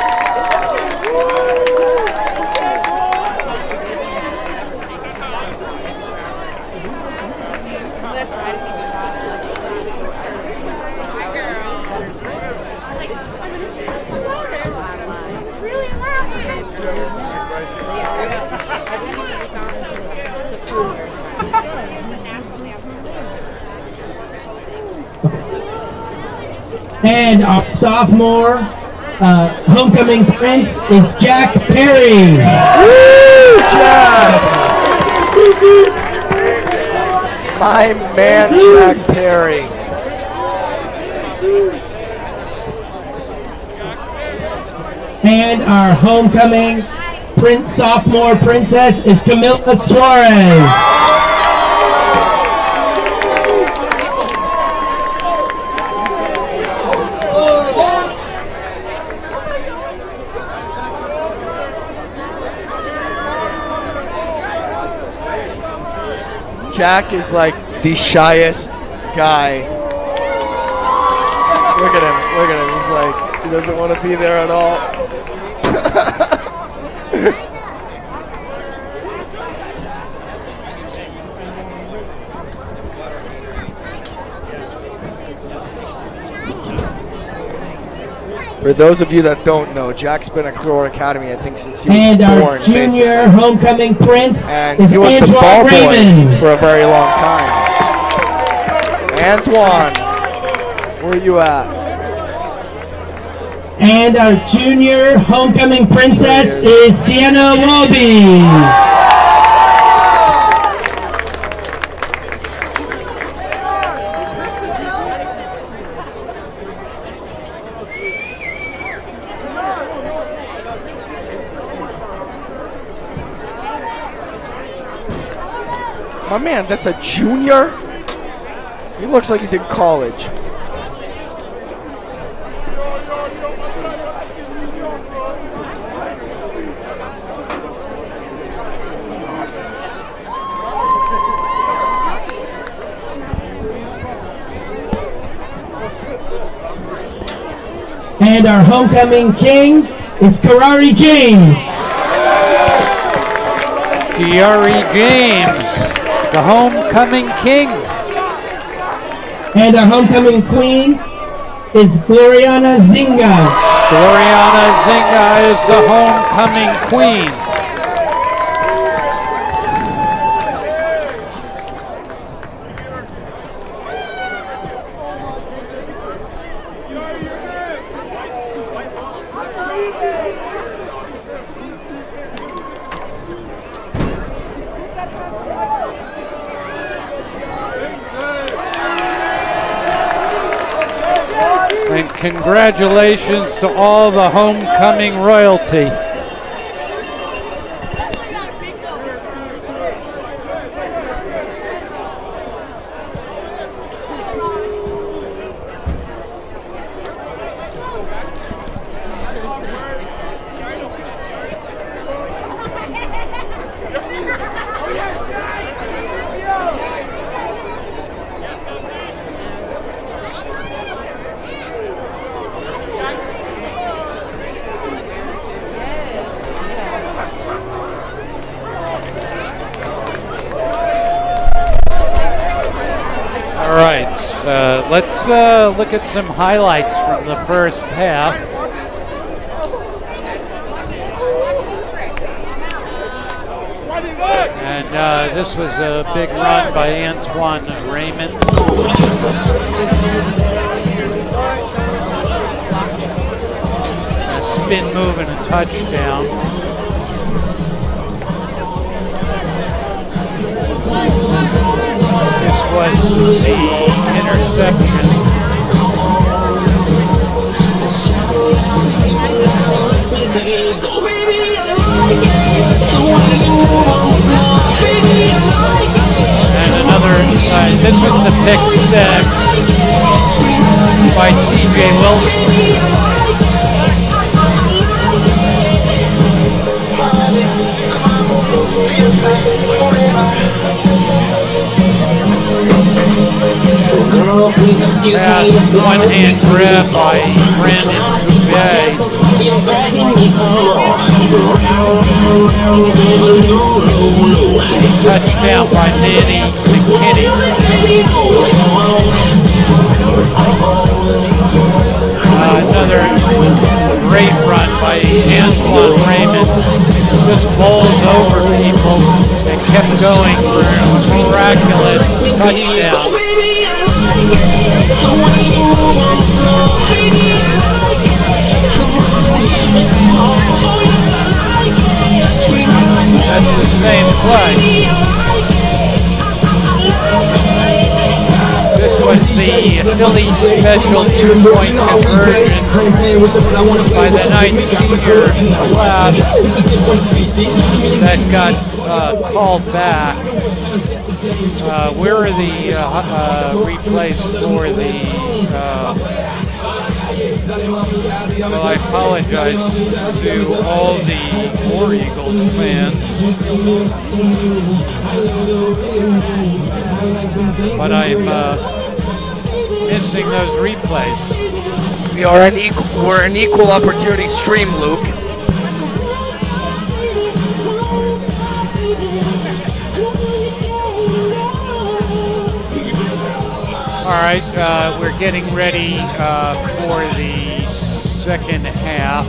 And our sophomore uh, homecoming prince is Jack Perry. Woo, Jack! My man, Jack Perry. And our homecoming prince, sophomore princess is Camila Suarez. Jack is like the shyest guy. Look at him, look at him. He's like, he doesn't want to be there at all. For those of you that don't know, Jack's been at Clearwater Academy, I think, since he was And born. our junior basically. homecoming prince And is he was the Antoine ball Raymond. boy for a very long time. Antoine, where are you at? And our junior homecoming princess is Sienna Wolby. My man, that's a junior? He looks like he's in college. And our homecoming king is Karari James. Kiari James, the homecoming king. And our homecoming queen is Gloriana Zinga. Gloriana Zinga is the homecoming queen. And congratulations to all the homecoming royalty. All right, uh, let's uh, look at some highlights from the first half. And uh, this was a big run by Antoine Raymond. A spin move and a touchdown. This was the interception. And another uh, guys. This was the pick six by T J Wilson. Pass, one hand grab by Brandon Bouvet. Touchdown by Manny McKinney. Uh, another great run by Antoine Raymond. Just bowls over people and kept going for a miraculous touchdown. That's the same play. This was the Philly special two-point conversion by the Knights senior class that got uh, called back. Uh, where are the uh, uh, replays for the, uh, well, I apologize to all the War Eagles fans, but I'm uh, missing those replays. We are an equal, we're an equal opportunity stream, Luke. All right, uh, we're getting ready uh, for the second half.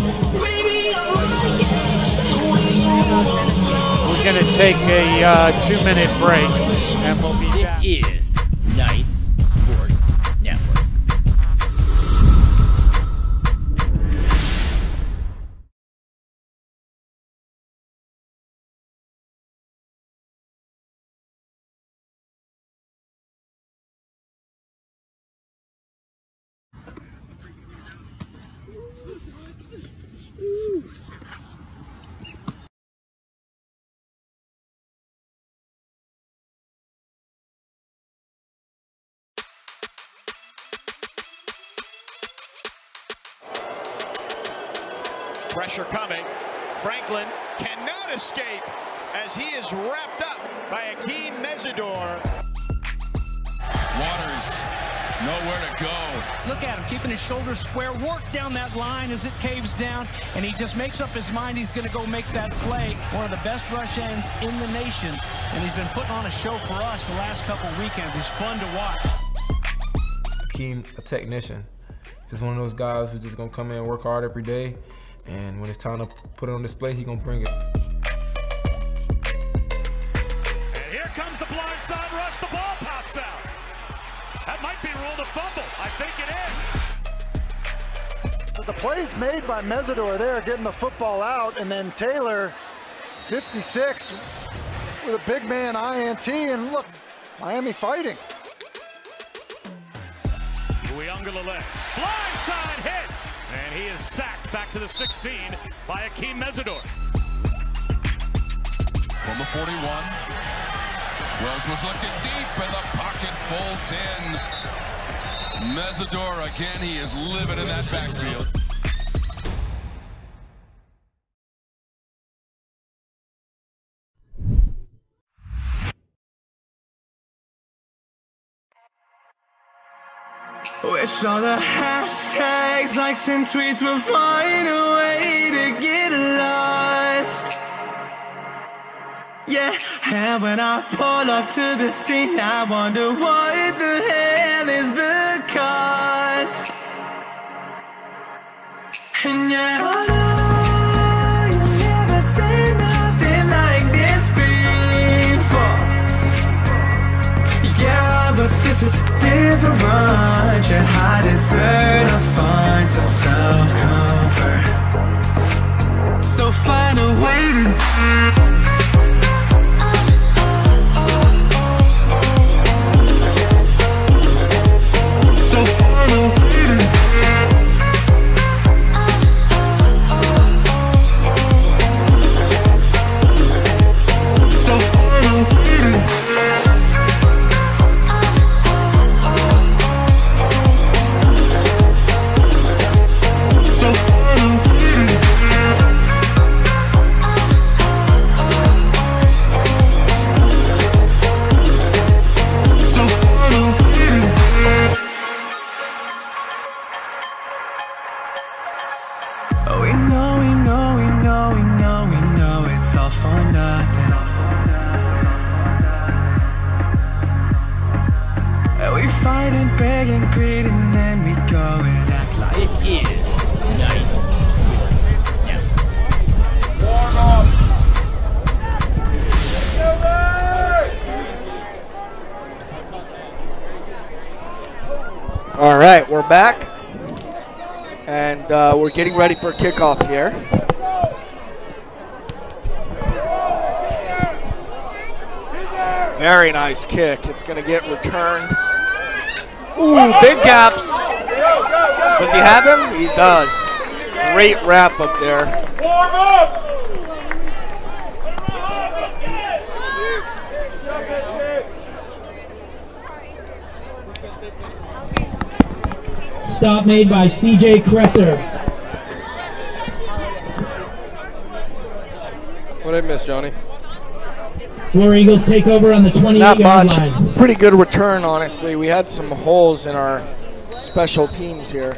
We're going to take a uh, two-minute break, and we'll be back. This is Knights Sports Network. Pressure coming. Franklin cannot escape as he is wrapped up by Akeem Mesidor. Waters, nowhere to go. Look at him, keeping his shoulders square. Work down that line as it caves down, and he just makes up his mind he's going to go make that play. One of the best rush ends in the nation, and he's been putting on a show for us the last couple weekends. He's fun to watch. Akeem, a technician. Just one of those guys who's just going to come in and work hard every day. And when it's time to put it on display, he's going to bring it. And here comes the blindside rush. The ball pops out. That might be ruled a fumble. I think it is. But the plays made by Mesidor there, getting the football out, and then Taylor, fifty-six, with a big man I N T, and look, Miami fighting. Uyunglele, blindside hit. And he is sacked back to the sixteen by Akeem Mesidor. From the forty-one, Rose was looking deep and the pocket folds in. Mesidor again, he is living in that backfield. Wish all the hashtags, likes, and tweets would find a way to get lost. Yeah, and when I pull up to the scene, I wonder what the hell is the cost. And yeah, I know you've never seen nothing like this before. Yeah, but this is different. I deserve to find some self-comfort. So find a way to So find a way to So find a way to and pray and creed, and then we go and act like This is nice. All right, we're back, and uh, we're getting ready for kickoff here. Very nice kick. It's going to get returned. Ooh, big gaps. Does he have him? He does. Great wrap up there. Warm up! Stop made by C J Kresser. What did I miss, Johnny? War Eagles take over on the twenty-eight yard Not much. line. Pretty good return, honestly. We had some holes in our special teams here.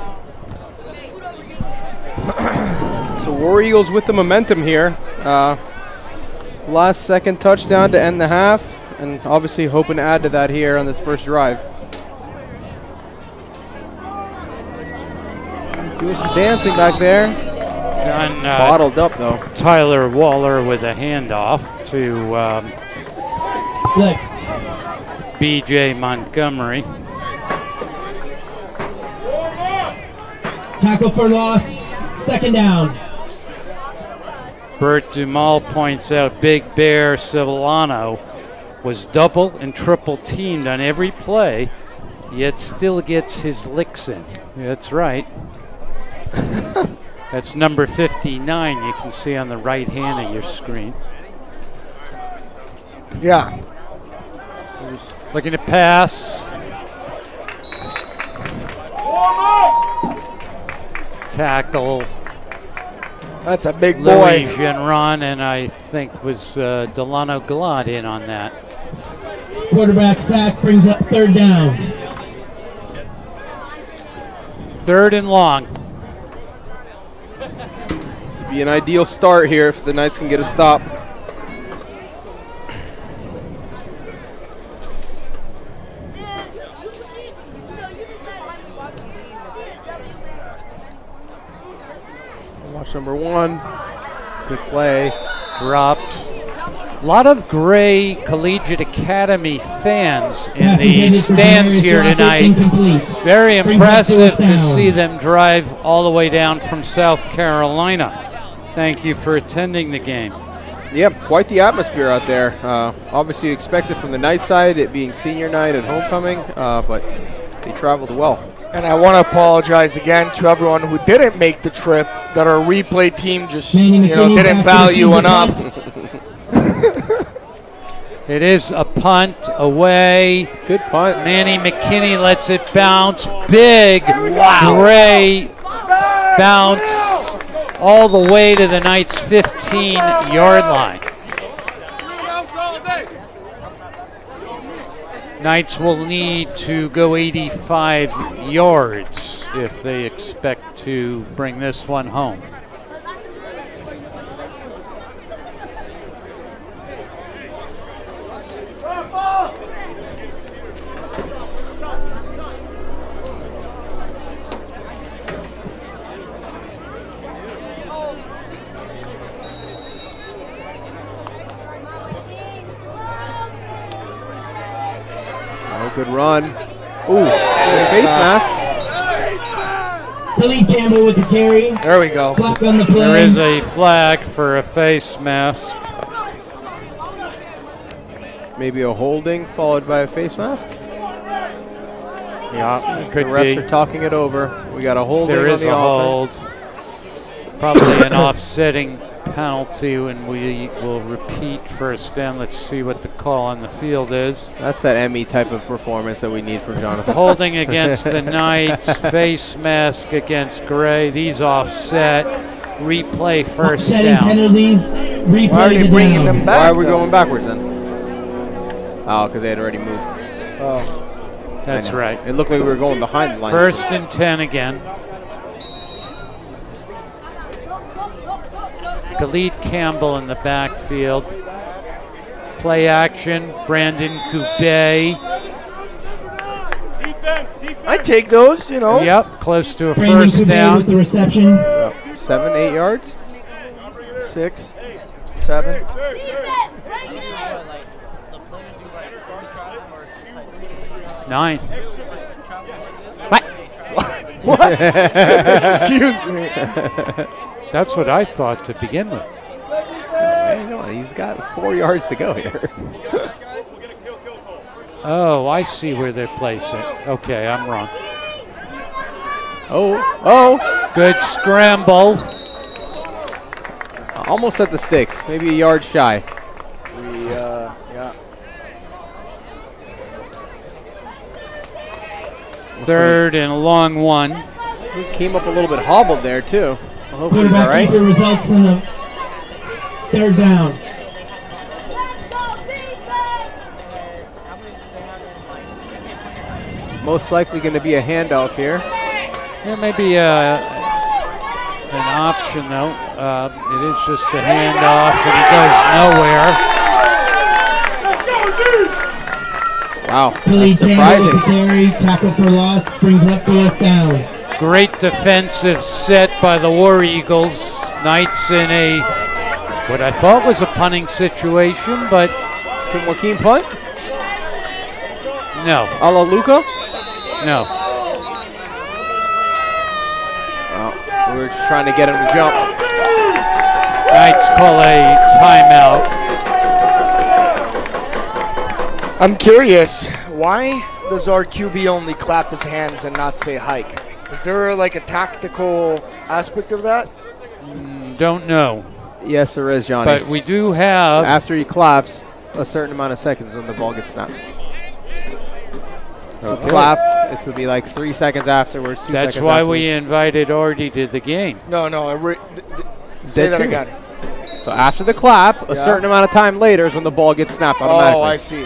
So War Eagles with the momentum here. Uh, last second touchdown to end the half, and obviously hoping to add to that here on this first drive. Doing some dancing back there. John, uh, Bottled up though. Tyler Waller with a handoff to um, B J Montgomery. Tackle for loss, second down. Bert Dumal points out Big Bear Civilano was double and triple teamed on every play, yet still gets his licks in. That's right. That's number fifty-nine you can see on the right hand of your screen. Yeah. Looking to pass. Tackle. That's a big Louis boy. Genron, and I think was uh, Delano Gallant in on that. Quarterback sack brings up third down. Third and long. This would be an ideal start here if the Knights can get a stop. Watch number one. Good play. Dropped. A lot of Gray Collegiate Academy fans in the stands here tonight. Very impressive to see them drive all the way down from South Carolina. Thank you for attending the game. Yep, quite the atmosphere out there. Uh, obviously you expect it from the Knight side, it being senior night and homecoming, uh, but they traveled well. And I want to apologize again to everyone who didn't make the trip, that our replay team just you know, didn't value enough. It is a punt away. Good punt. Manny McKinney lets it bounce. Big wow. Gray bounce all the way to the Knights' fifteen yard line. Knights will need to go eighty-five yards if they expect to bring this one home. Good run. Ooh, face mask. Billy Campbell with the carry. There we go. Clock on the play. There is a flag for a face mask. Maybe a holding followed by a face mask. Yeah, it could the refs be. are talking it over. We got a holding There on is the a offense. hold. Probably an offsetting penalty, and we will repeat first down. Let's see what the call on the field is. That's that Emmy type of performance that we need from Jonathan. Holding against the Knights, face mask against Gray. These offset. Replay first Offsetting down. penalties. Replay Why are they the bringing down. them back? Why are we though? going backwards then? Oh, because they had already moved. Oh. That's right. It looked like we were going behind the line. First and ten again. Khalid Campbell in the backfield. Play action, Brandon Coubet. I'd take those, you know. Yep, close to a Brandon first Coupe down. with the reception. Yep. Seven, eight yards. Six, seven. Nine. What? What? Excuse me. That's what I thought to begin with. Hang on, he's got four yards to go here. Oh, I see where they're placing. Okay, I'm wrong. Oh, oh. Good scramble. Almost at the sticks, maybe a yard shy. We, uh, yeah. Third and a long one. He came up a little bit hobbled there, too. Well, hopefully he's all Quarterback right. keeper results in the third down. Most likely going to be a handoff here. There may be a, an option, though. Uh, it is just a handoff, and he goes nowhere. Wow, Billy that's Campbell with the surprising. carry, tackle for loss, brings up fourth down. Great defensive set by the War Eagles. Knights in a, what I thought was a punting situation, but Can Joaquin punt? no, A la Luca? no. Oh, we were just trying to get him to jump. Knights call a timeout. I'm curious, why does our Q B only clap his hands and not say hike? Is there like a tactical aspect of that? Mm, don't know. Yes, there is, Johnny. But we do have, after he claps, a certain amount of seconds when the ball gets snapped. So Okay. clap, it will be like three seconds afterwards. Two that's seconds why afterwards. we invited Artie to the game. No, no. I re th th say Dead that serious. again. So after the clap, a Yeah. certain amount of time later is when the ball gets snapped automatically. Oh, I see.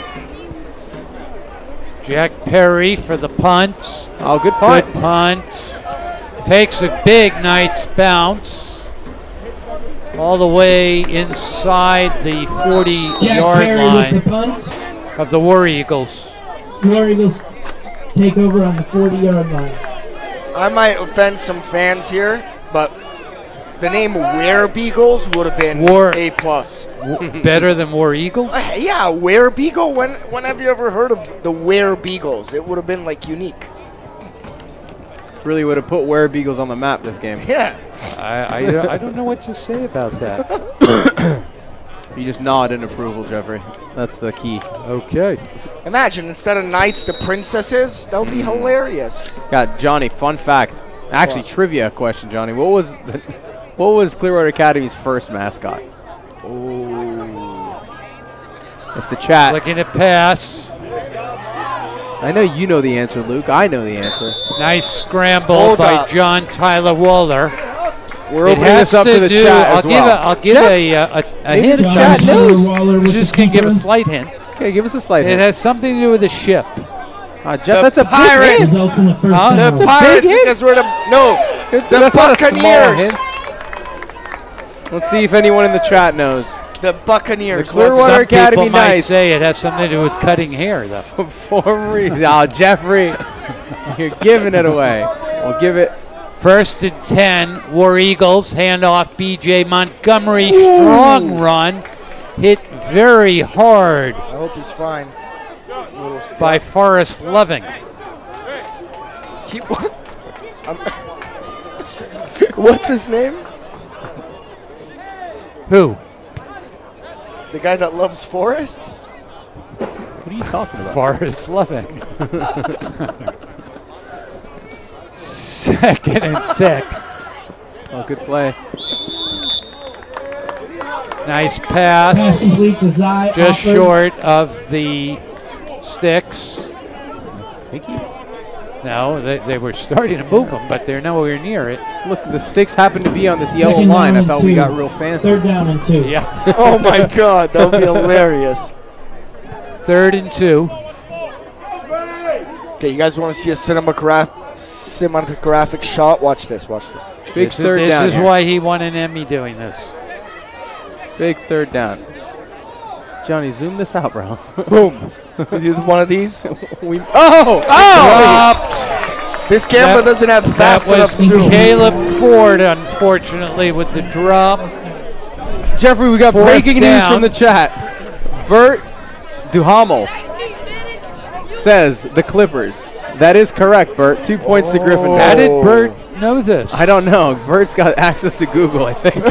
Jack Perry for the punt. Oh, good punt. Good punt. Takes a big Knights bounce all the way inside the Jack forty-yard Perry line with the punt. of the War Eagles. War Eagles take over on the forty-yard line. I might offend some fans here, but the name Were Beagles would have been War- A plus. Better than War Eagles? Uh, yeah, Were Beagle. When when have you ever heard of the Were Beagles? It would have been like unique. Really would have put Were Beagles on the map this game. Yeah. I, I, I don't know what to say about that. You just nod in approval, Jeffrey. That's the key. Okay. Imagine instead of knights, the princesses. That would be hilarious. Got Johnny. Fun fact. Actually, What? trivia question, Johnny. What was the, what was Clearwater Academy's first mascot? Oh. If the chat. Looking at pass. I know you know the answer, Luke. I know the answer. Nice scramble Hold by up. John Tyler Waller. We're it opening has this up to to the do, chat I'll as give well. a, I'll give Jeff, a, a, a maybe hint. the chat John. knows. Waller with Just the can give a keeper. slight hint. Okay, give us a slight It hint. has something to do with the ship. Uh, Jeff, The that's a Pirates. big hint. Results in the first Huh? down. The Pirates, hint? because we're the no. It's- The that's not a small Buccaneers. hint. Let's see if anyone in the chat knows. The Buccaneers. The Clearwater Some Academy people might Knights. say it has something to do with cutting hair, though. For reason. Oh, Jeffrey, you're giving it away. We'll give it. First and ten, War Eagles, handoff B J Montgomery, strong run, hit very hard I hope he's fine. Little by Forrest Loving. He, I'm- What's his name? Who? The guy that loves forests? What are you talking about? Forrest Loving. Second and six. Oh, good play. Nice pass. Pass complete to Zy. Just Offered. short of the sticks. Thank you. No, they, they were starting to move them, but they're nowhere near it. Look, the sticks happen to be on this yellow Second line. down I and thought two. we got real fancy. Third down and two. Yeah. Oh my God, that would be hilarious. Third and two. Okay, you guys want to see a cinematograph cinematographic shot? Watch this. Watch this. Big This, third is, down. this is here. why he won an Emmy doing this. Big third down. Johnny, zoom this out, bro. Boom. We do one of these. we, oh! Dropped. This camera That- doesn't have fast that enough was zoom. Caleb Ford, unfortunately, with the drop. Jeffrey, we got Fourth breaking news down. from the chat. Bert Duhamel says the Clippers. That is correct, Bert. Two points to Gryffindor. How did Bert know this? I don't know. Bert's got access to Google, I think.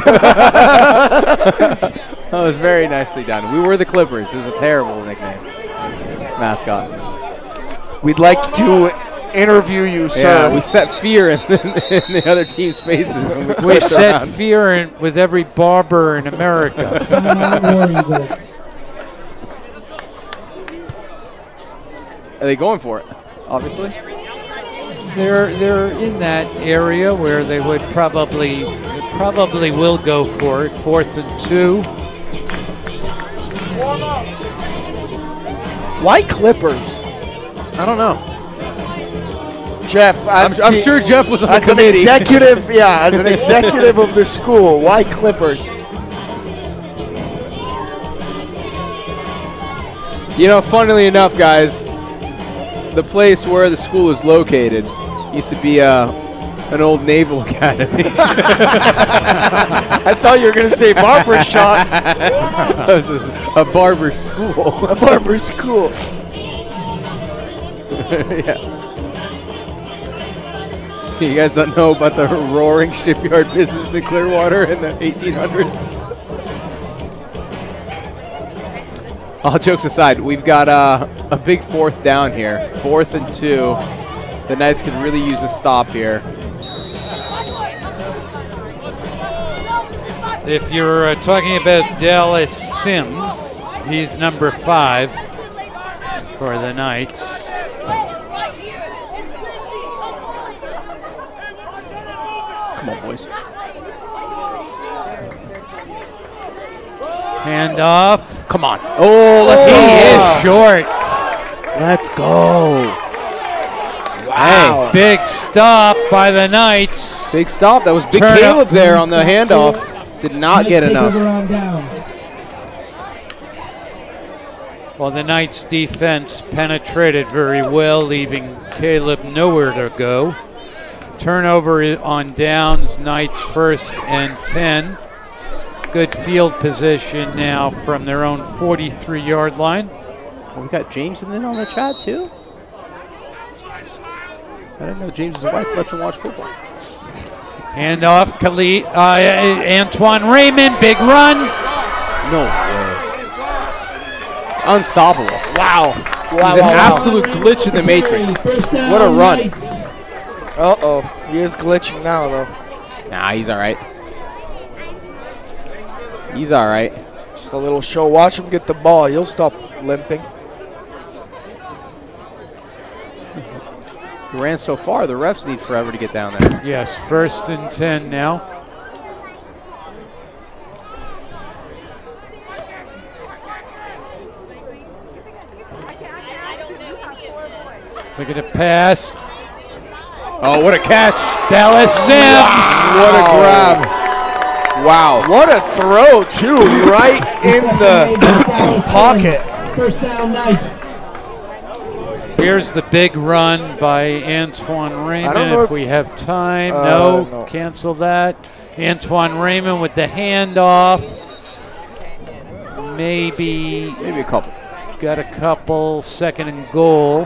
That was very nicely done. We were the Clippers. It was a terrible nickname. Mascot. We'd like to interview you, sir. Yeah, we set fear in, in the other team's faces when we We clicked set around. fear in, with every barber in America. Are they going for it? Obviously. They're they're in that area where they would probably they probably will go for it. Fourth and two. Why Clippers? I don't know. Jeff, as I'm, I'm the- sure Jeff was on the as an committee. executive, yeah, as an executive of the school, why Clippers? You know, funnily enough, guys, the place where the school is located used to be uh, an old naval academy. I thought you were going to say barber shop. This is a barber school. A barber school. Yeah. You guys don't know about the roaring shipyard business in Clearwater in the eighteen hundreds? All jokes aside, we've got uh, a big fourth down here. Fourth and two. The Knights could really use a stop here. If you're uh, talking about Dallas Sims, he's number five for the Knights. Come on, boys. Hand off. Come on. Oh, let's he go. is short. Let's go. Wow. Big stop by the Knights. Big stop. That was Big Turn Caleb up. there on the handoff. Did not get enough. Well, the Knights' defense penetrated very well, leaving Caleb nowhere to go. Turnover on downs, Knights first and ten. Good field position now from their own forty-three yard line. Well, we got James in there on the chat too. I didn't know James's wife lets him watch football. Hand off, Khalid, uh, Antoine Raymond, big run. No way. It's unstoppable. Wow. Wow, He's wow, an wow. absolute glitch in the Matrix. What a run. Uh-oh. He is glitching now, though. Nah, he's all right. He's all right. Just a little show. Watch him get the ball. He'll stop limping. He ran so far, the refs need forever to get down there. Yes, first and ten now. Look at the pass. Oh, what a catch. Dallas Sims. What a grab. Wow. What a throw, too. Right in the pocket. First down, Knights. Here's the big run by Antoine Raymond. know If if- we have time, Uh, no, no. cancel that. Antoine Raymond with the handoff. Maybe, Maybe a couple. got a couple. Second and goal.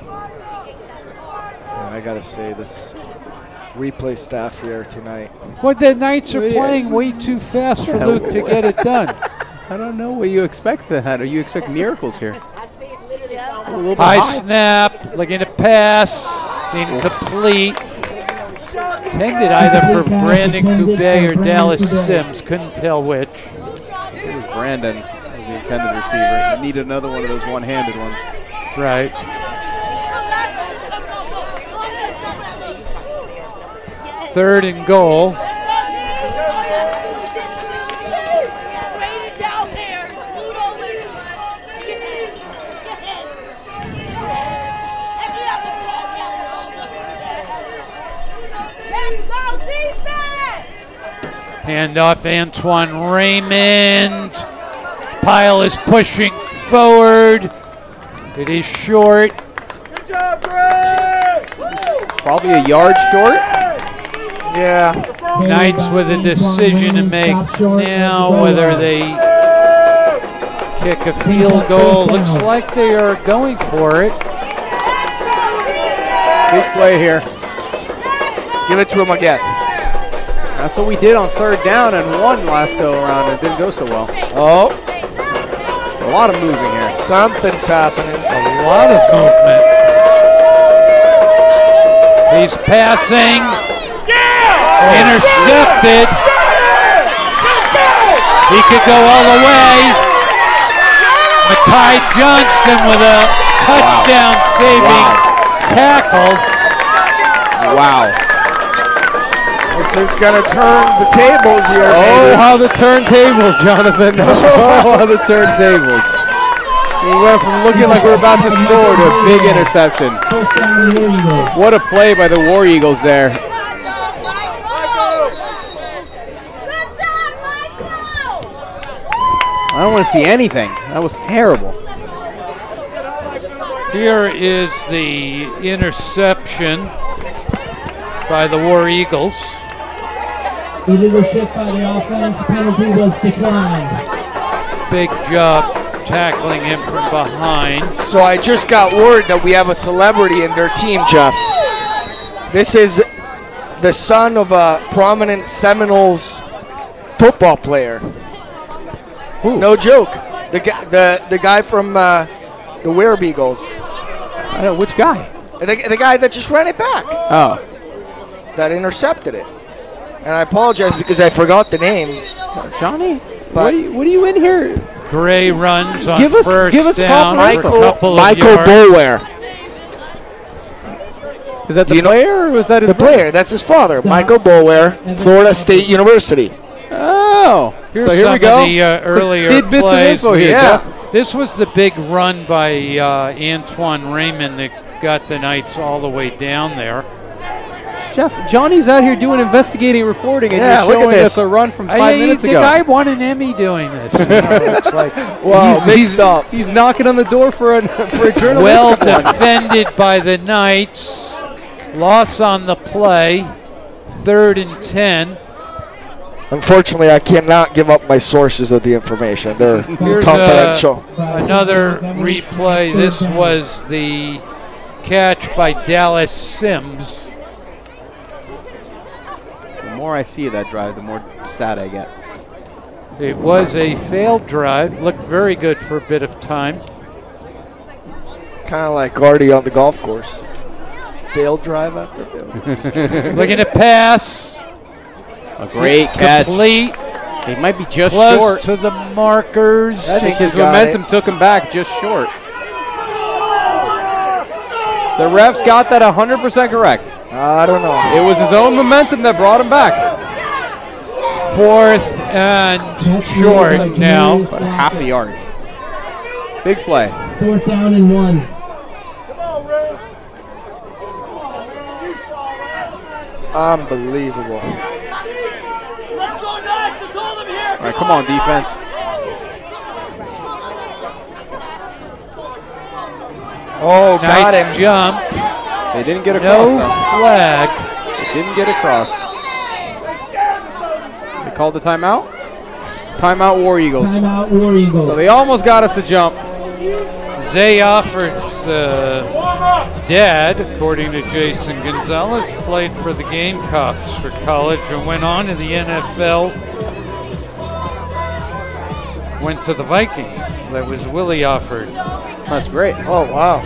Man, I got to say, this replay staff here tonight. What the Knights are Well, yeah. playing way too fast for Yeah. Luke to get it done. I don't know what you expect that, or you expect miracles here. A little bit High high. snap, looking to pass, incomplete. Intended either for Brandon Coubet or Dallas Sims, couldn't tell which. It was Brandon as the intended receiver. You need another one of those one-handed ones. Right. Third and goal. Hand off Antoine Raymond. Pyle is pushing forward. It is short. Good job, Greg! Probably a yard short. Yeah. Knights with a decision to make now, whether they kick a field goal. Looks like they are going for it. Big play here. Give it to him again. That's what we did on third down and one last go around. It didn't go so well. Oh. A lot of moving here. Something's happening. A lot of movement. He's passing. Yeah! Intercepted. He could go all the way. Mekhi Johnson with a touchdown-saving wow. tackle. Wow. This is going to turn the tables here. Oh, baby. how the turntables, Jonathan. Oh, how the turntables. We went from looking like we we're about to score to a big interception. What a play by the War Eagles there. I don't want to see anything. That was terrible. Here is the interception by the War Eagles. Illegal shift by the offense. Penalty was declined. Big job tackling him from behind. So I just got word that we have a celebrity in their team, Jeff. This is the son of a prominent Seminoles football player. Ooh. No joke. The guy, the the guy from uh, the Were Eagles. I don't know which guy. The, the guy that just ran it back. Oh. That intercepted it. And I apologize because I forgot the name. Johnny, what are you, what are you in here? Gray runs on give us, first give us down for Michael, a couple Michael of yards. Boulware. Is that the you player or was that his The brother? player. That's his father, Michael Boulware, Florida State University. Oh. Here's so here some we go. of the uh, Some earlier tidbits plays. of info here, Yeah. Jeff. This was the big run by uh, Antoine Raymond that got the Knights all the way down there. Jeff, Johnny's out here doing investigating reporting, and Yeah, you're look at showing this. us a run from five I, minutes the ago. guy won an Emmy doing this. You know, it's like, Wow, he's, mixed he's, up. he's knocking on the door for a for a journalistic well one. defended by the Knights. Loss on the play. Third and ten. Unfortunately, I cannot give up my sources of the information. They're Here's confidential. A, another replay. This was the catch by Dallas Sims. The more I see of that drive, the more sad I get. It was a failed drive. Looked very good for a bit of time. Kind of like Artie on the golf course. Failed drive after failed. Looking to pass. A great catch. Complete. He might be just Close short. to the markers. I think his he got momentum it. took him back just short. The refs got that one hundred percent correct. I don't know. It was his own momentum that brought him back. Fourth and short now. About half a yard. Big play. Fourth down and one. Unbelievable. All right, come on, defense. Oh, got Nice him. jump. They didn't get across, No though. flag. They didn't get across. They called the timeout? Timeout War Eagles. Timeout War Eagles. So they almost got us to jump. Zay Offert's uh, dad, according to Jason Gonzalez, played for the Gamecocks for college and went on to the N F L. Went to the Vikings. That was Willie Offert. That's great. Oh, wow.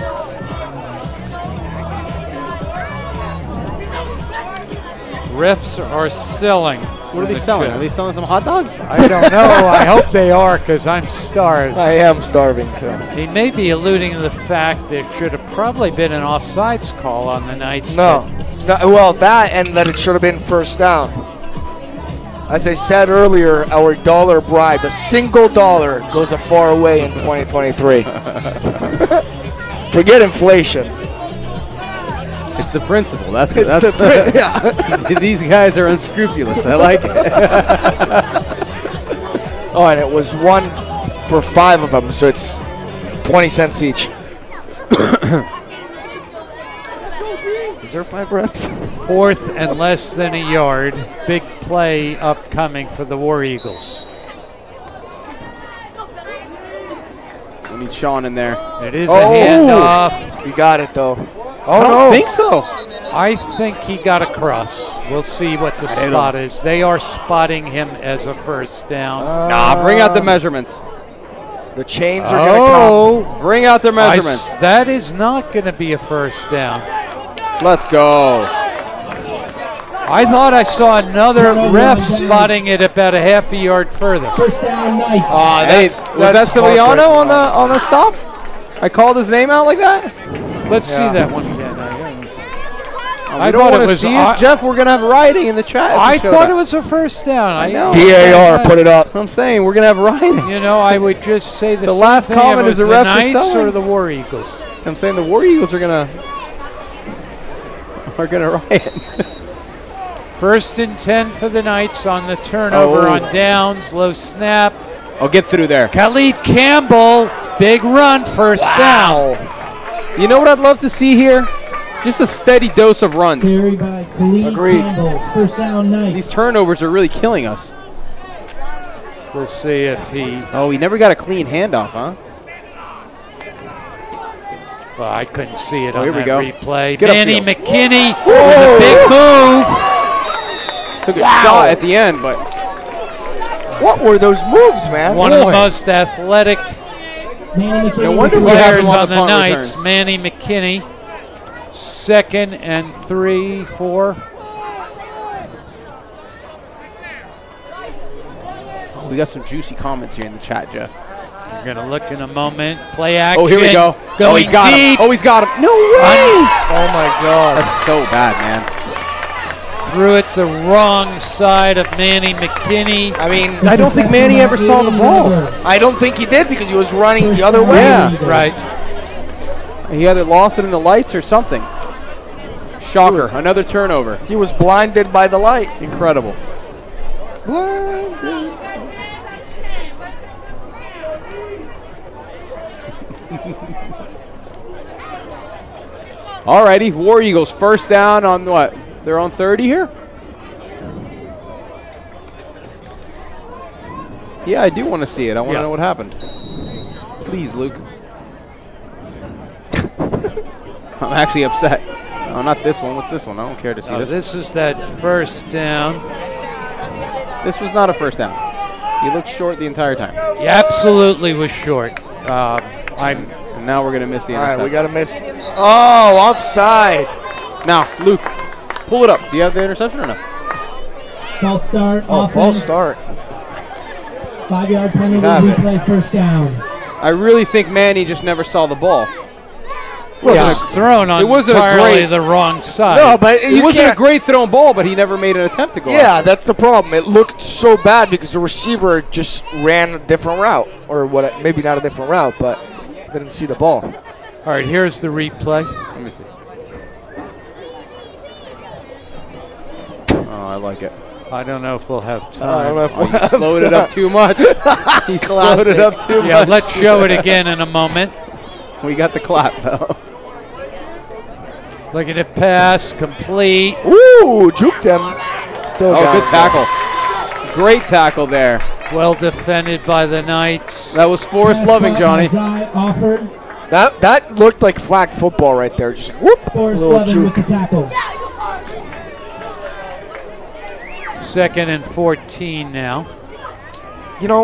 Refs are selling. What are they selling? Are they selling some hot dogs? I don't know. I hope they are, because I'm starved. I am starving too. He may be alluding to the fact there should have probably been an offsides call on the Knights. No. no. Well, that and that it should have been first down. As I said earlier, our dollar bribe, a single dollar, goes a far way in twenty twenty-three. Forget inflation. It's the principle. That's It's that's the pri- yeah. These guys are unscrupulous. I like it. Oh, and it was one for five of them, so it's twenty cents each. Is there five reps? Fourth and less than a yard. Big play upcoming for the War Eagles. We need Sean in there. It is oh, a handoff. You got it, though. Oh, I don't no. think so. I think he got across. We'll see what the spot is. They are spotting him as a first down. Uh, nah, bring out the measurements. The chains are oh, going to come. Bring out their measurements. I, that is not going to be a first down. Let's go. I thought I saw another ref spotting it about a half a yard further. First down, Knights. Uh, hey, was that Ciliano on the on the stop? I called his name out like that? Let's yeah. see that one again. Oh, I we don't thought want it to was see uh, it, Jeff. We're gonna have rioting in the chat. I thought it was a first down. I know. D A R, put it up. I'm saying we're gonna have rioting. You know, I would just say the, the same last thing. comment is the refs are Knights selling? or the War Eagles. I'm saying the War Eagles are gonna are gonna riot. First and ten for the Knights on the turnover Oh. on downs. Low snap. I'll get through there. Khalid Campbell, big run, first wow. down. You know what I'd love to see here? Just a steady dose of runs. Carried by Khalid Agreed. Campbell. First down, Knights. These turnovers are really killing us. We'll see if he. Oh, he never got a clean handoff, huh? Well, I couldn't see it Oh, on here we that go. replay. Get Manny upfield. McKinney Whoa. with a big move. Took a Wow. shot at the end, but What were those moves, man? One Boy. of the most athletic Manny McKinney. no wonder we have players him on on the the punt Knights. returns. Manny McKinney, second and three, four. Oh, we got some juicy comments here in the chat, Jeff. We're gonna look in a moment. Play action. Oh, here we go. Going oh, he's got deep. him. Oh, he's got him. No way! Oh, my God. That's so bad, man. Threw it the wrong side of Manny McKinney. I mean, I don't think Manny ever saw the ball. I don't think he did because he was running the other way. Yeah. Right. He either lost it in the lights or something. Shocker. Another turnover. He was blinded by the light. Incredible. Blinded. Alrighty, War Eagles first down on what? Their own thirty here? Yeah, I do want to see it. I want to Yeah. know what happened. Please, Luke. I'm actually upset. Oh, not this one. What's this one? I don't care to see Oh, this. this is that first down. This was not a first down. He looked short the entire time. He absolutely was short. Uh, I'm. And now we're going to miss the All right, interception. we got to miss. Oh, offside. Now, Luke, pull it up. Do you have the interception or no? False start. Oh, offense. false start. Five-yard penalty. have it. Replay. First down. I really think Manny just never saw the ball. It was thrown on it wasn't a entirely great, the wrong side. No, but it you wasn't can't. a great thrown ball, but he never made an attempt to go. Yeah, after. that's the problem. It looked so bad because the receiver just ran a different route, or what? Maybe not a different route, but didn't see the ball. All right, here's the replay. Let me see. Oh, I like it. I don't know if we'll have time. I don't know if Oh, you slowed it up too much. He slowed it up too Yeah, much. let's show it again in a moment. We got the clap, though. Look at it pass, complete. Ooh, juked him. Still Oh, got good him. tackle. Great tackle there. Well defended by the Knights. That was Forrest Loving, Johnny. Offered. That that looked like flag football right there. Just whoop, Forrest little Loving with juke. the tackle. Second and fourteen now. You know,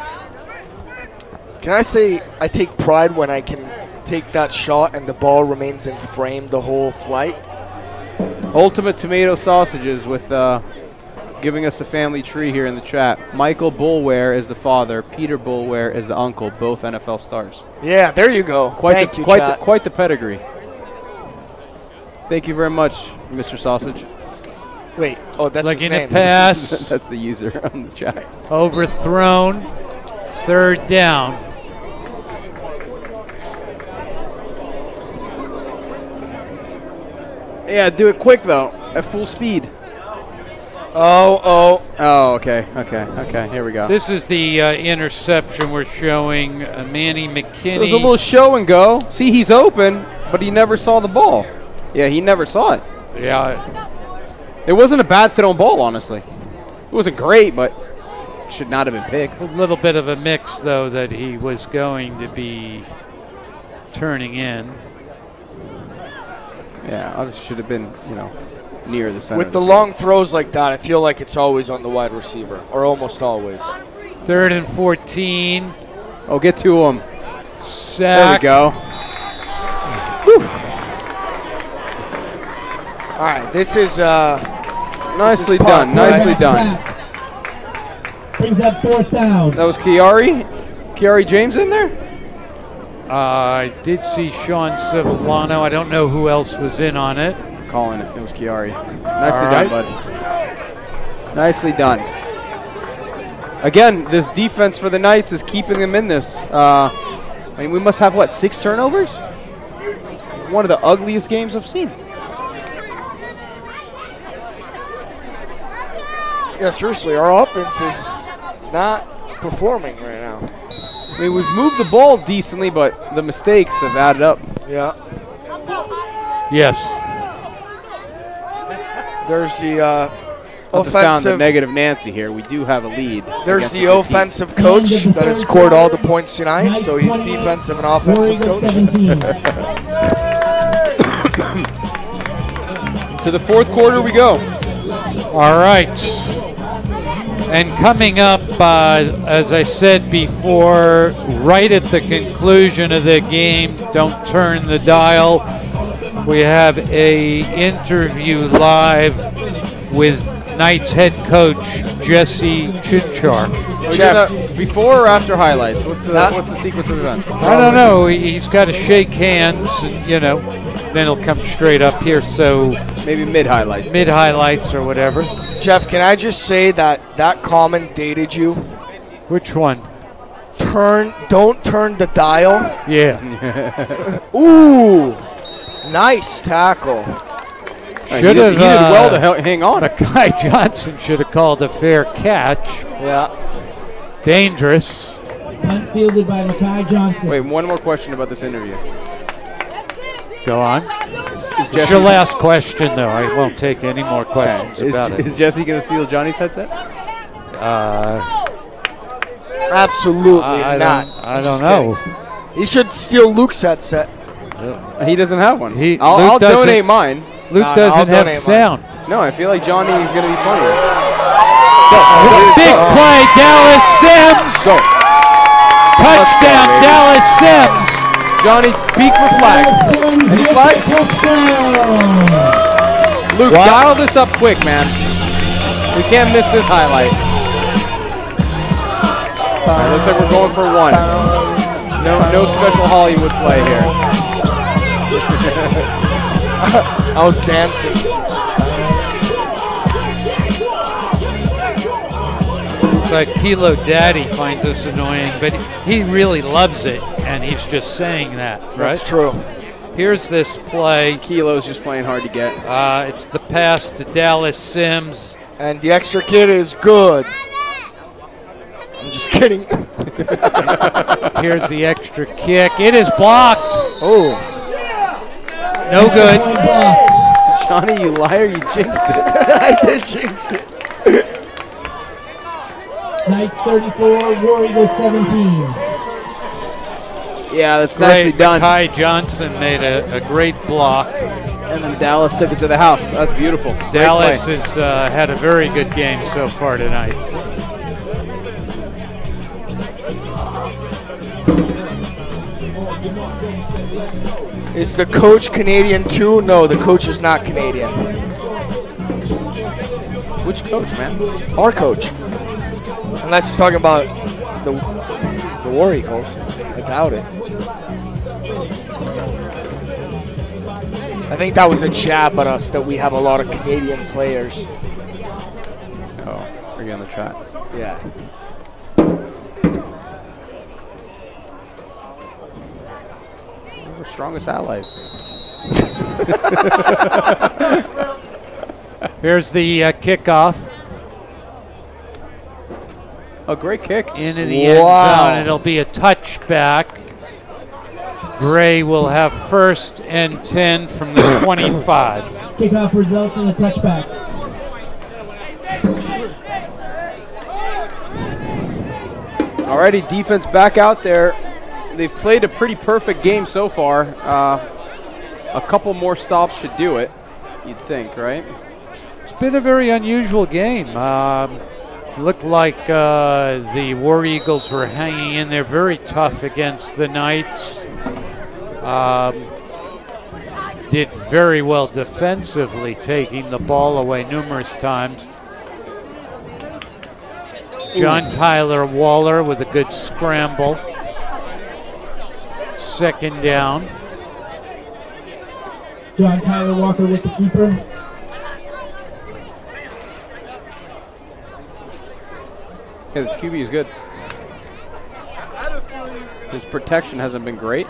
can I say I take pride when I can take that shot and the ball remains in frame the whole flight? Ultimate Tomato Sausages with uh, giving us a family tree here in the chat. Michael Bullware is the father. Peter Bullware is the uncle. Both N F L stars. Yeah, there you go. Quite Thank the, you, quite chat. the, quite the pedigree. Thank you very much, Mister Sausage. Wait, oh, that's Looking his at name. pass. That's the user on the chat. Overthrown. Third down. Yeah, do it quick though, at full speed. Oh, oh. Oh, okay, okay, okay. Here we go. This is the uh, interception we're showing uh, Manny McKinney. So it was a little show and go. See, he's open, but he never saw the ball. Yeah, he never saw it. Yeah. It wasn't a bad thrown ball, honestly. It wasn't great, but should not have been picked. A little bit of a mix, though, that he was going to be turning in. Yeah, obviously should have been, you know, near the center. With the long throws like that, I feel like it's always on the wide receiver, or almost always. Third and fourteen. Oh, get to him. Sack. There we go. Whew. All right, this is uh, nicely this is done. punt, Nicely right? done. Brings up fourth down. That was Chiari. Chiari James in there? Uh, I did see Sean Civillano. I don't know who else was in on it. Calling it. It was Chiari. Nicely All done, right. bud. Nicely done. Again, this defense for the Knights is keeping them in this. Uh, I mean, we must have, what, six turnovers? One of the ugliest games I've seen. Yeah, seriously, our offense is not performing right now. I mean, we've moved the ball decently, but the mistakes have added up. Yeah. Yes. There's the uh, Not to sound the offensive. negative Nancy here. We do have a lead. There's against the good offensive teams. coach that has scored all the points tonight, so he's defensive and offensive coach. To the fourth quarter we go. All right. And coming up, uh, as I said before, right at the conclusion of the game, don't turn the dial, we have a interview live with Knights head coach Jesse Chinchar. Jeff, before or after highlights? What's the, what's the sequence of events? I don't know. He- He's got to shake hands, and, you know, then he'll come straight up here. So maybe mid highlights. Mid highlights or whatever. Jeff, can I just say that that comment dated you? Which one? Turn, don't turn the dial. Yeah. Ooh, nice tackle. Should have. He did well to hel- hang on. Mackay Johnson should have called a fair catch. Yeah. Dangerous. Punt fielded by Mackay Johnson. Wait, one more question about this interview. Go on. Is It's your last question, though. I won't take any more questions is, about it. Is Jesse going to steal Johnny's headset? Uh, Absolutely I not. don't- I I'm don't just know. kidding. He should steal Luke's headset. He doesn't have one. He- I'll, Luke I'll doesn't- donate mine. Luke Nah, doesn't I'll have donate sound. No, I feel like Johnny is going to be funnier. Big play, Dallas Sims. Go. Touchdown, baby. Dallas Sims. Johnny, peek for flags. Any flags? Luke, What? dial this up quick, man. We can't miss this highlight. All right, looks like we're going for one. No, no special Hollywood play here. I was dancing. It's like Kilo Daddy finds us annoying, but he really loves it, and he's just saying that, right? That's true. Here's this play. Kilo's just playing hard to get. Uh, it's the pass to Dallas Sims. And the extra kid is good. I'm just kidding. Here's the extra kick. It is blocked. Oh. No good. Johnny, you liar, you jinxed it. I did jinx it. Knights thirty-four, War Eagles seventeen. Yeah, that's Great. nicely done. Mackay Johnson made a, a great block. And then Dallas took it to the house. That's beautiful. Great Dallas play. has uh, had a very good game so far tonight. Is the coach Canadian too? No, the coach is not Canadian. Which coach, man? Our coach. Unless he's talking about the the War Eagles. I doubt it. I think that was a jab at us that we have a lot of Canadian players. Oh, are you on the track? Yeah. We're our strongest allies. Here's the uh, kickoff. A great kick. Into the end zone. It'll be a touchback. Gray will have first and ten from the twenty-five. Kickoff results in a touchback. Alrighty, defense back out there. They've played a pretty perfect game so far. Uh, a couple more stops should do it, you'd think, right? It's been a very unusual game. Um, looked like uh, the War Eagles were hanging in there very tough against the Knights. Um, did very well defensively, taking the ball away numerous times. John Tyler Waller with a good scramble. Second down. John Tyler Walker with the keeper. Yeah, this Q B is good. His protection hasn't been great.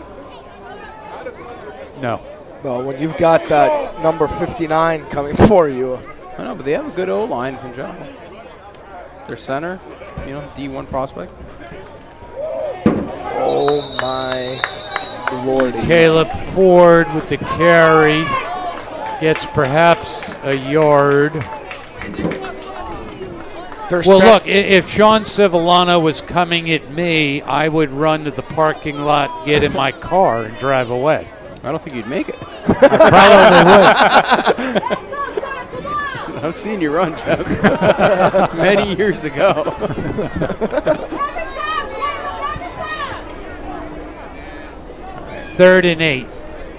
No. Well, when you've got that number fifty-nine coming for you. I know, but they have a good O-line in general. Their center, you know, D one prospect. Oh my lordy. Caleb Ford with the carry. Gets perhaps a yard. They're well, set. look, i- if Sean Civillano was coming at me, I would run to the parking lot, get in my car, and drive away. I don't think you'd make it. I probably would. I've seen you run, Jeff, many years ago. Third and eight.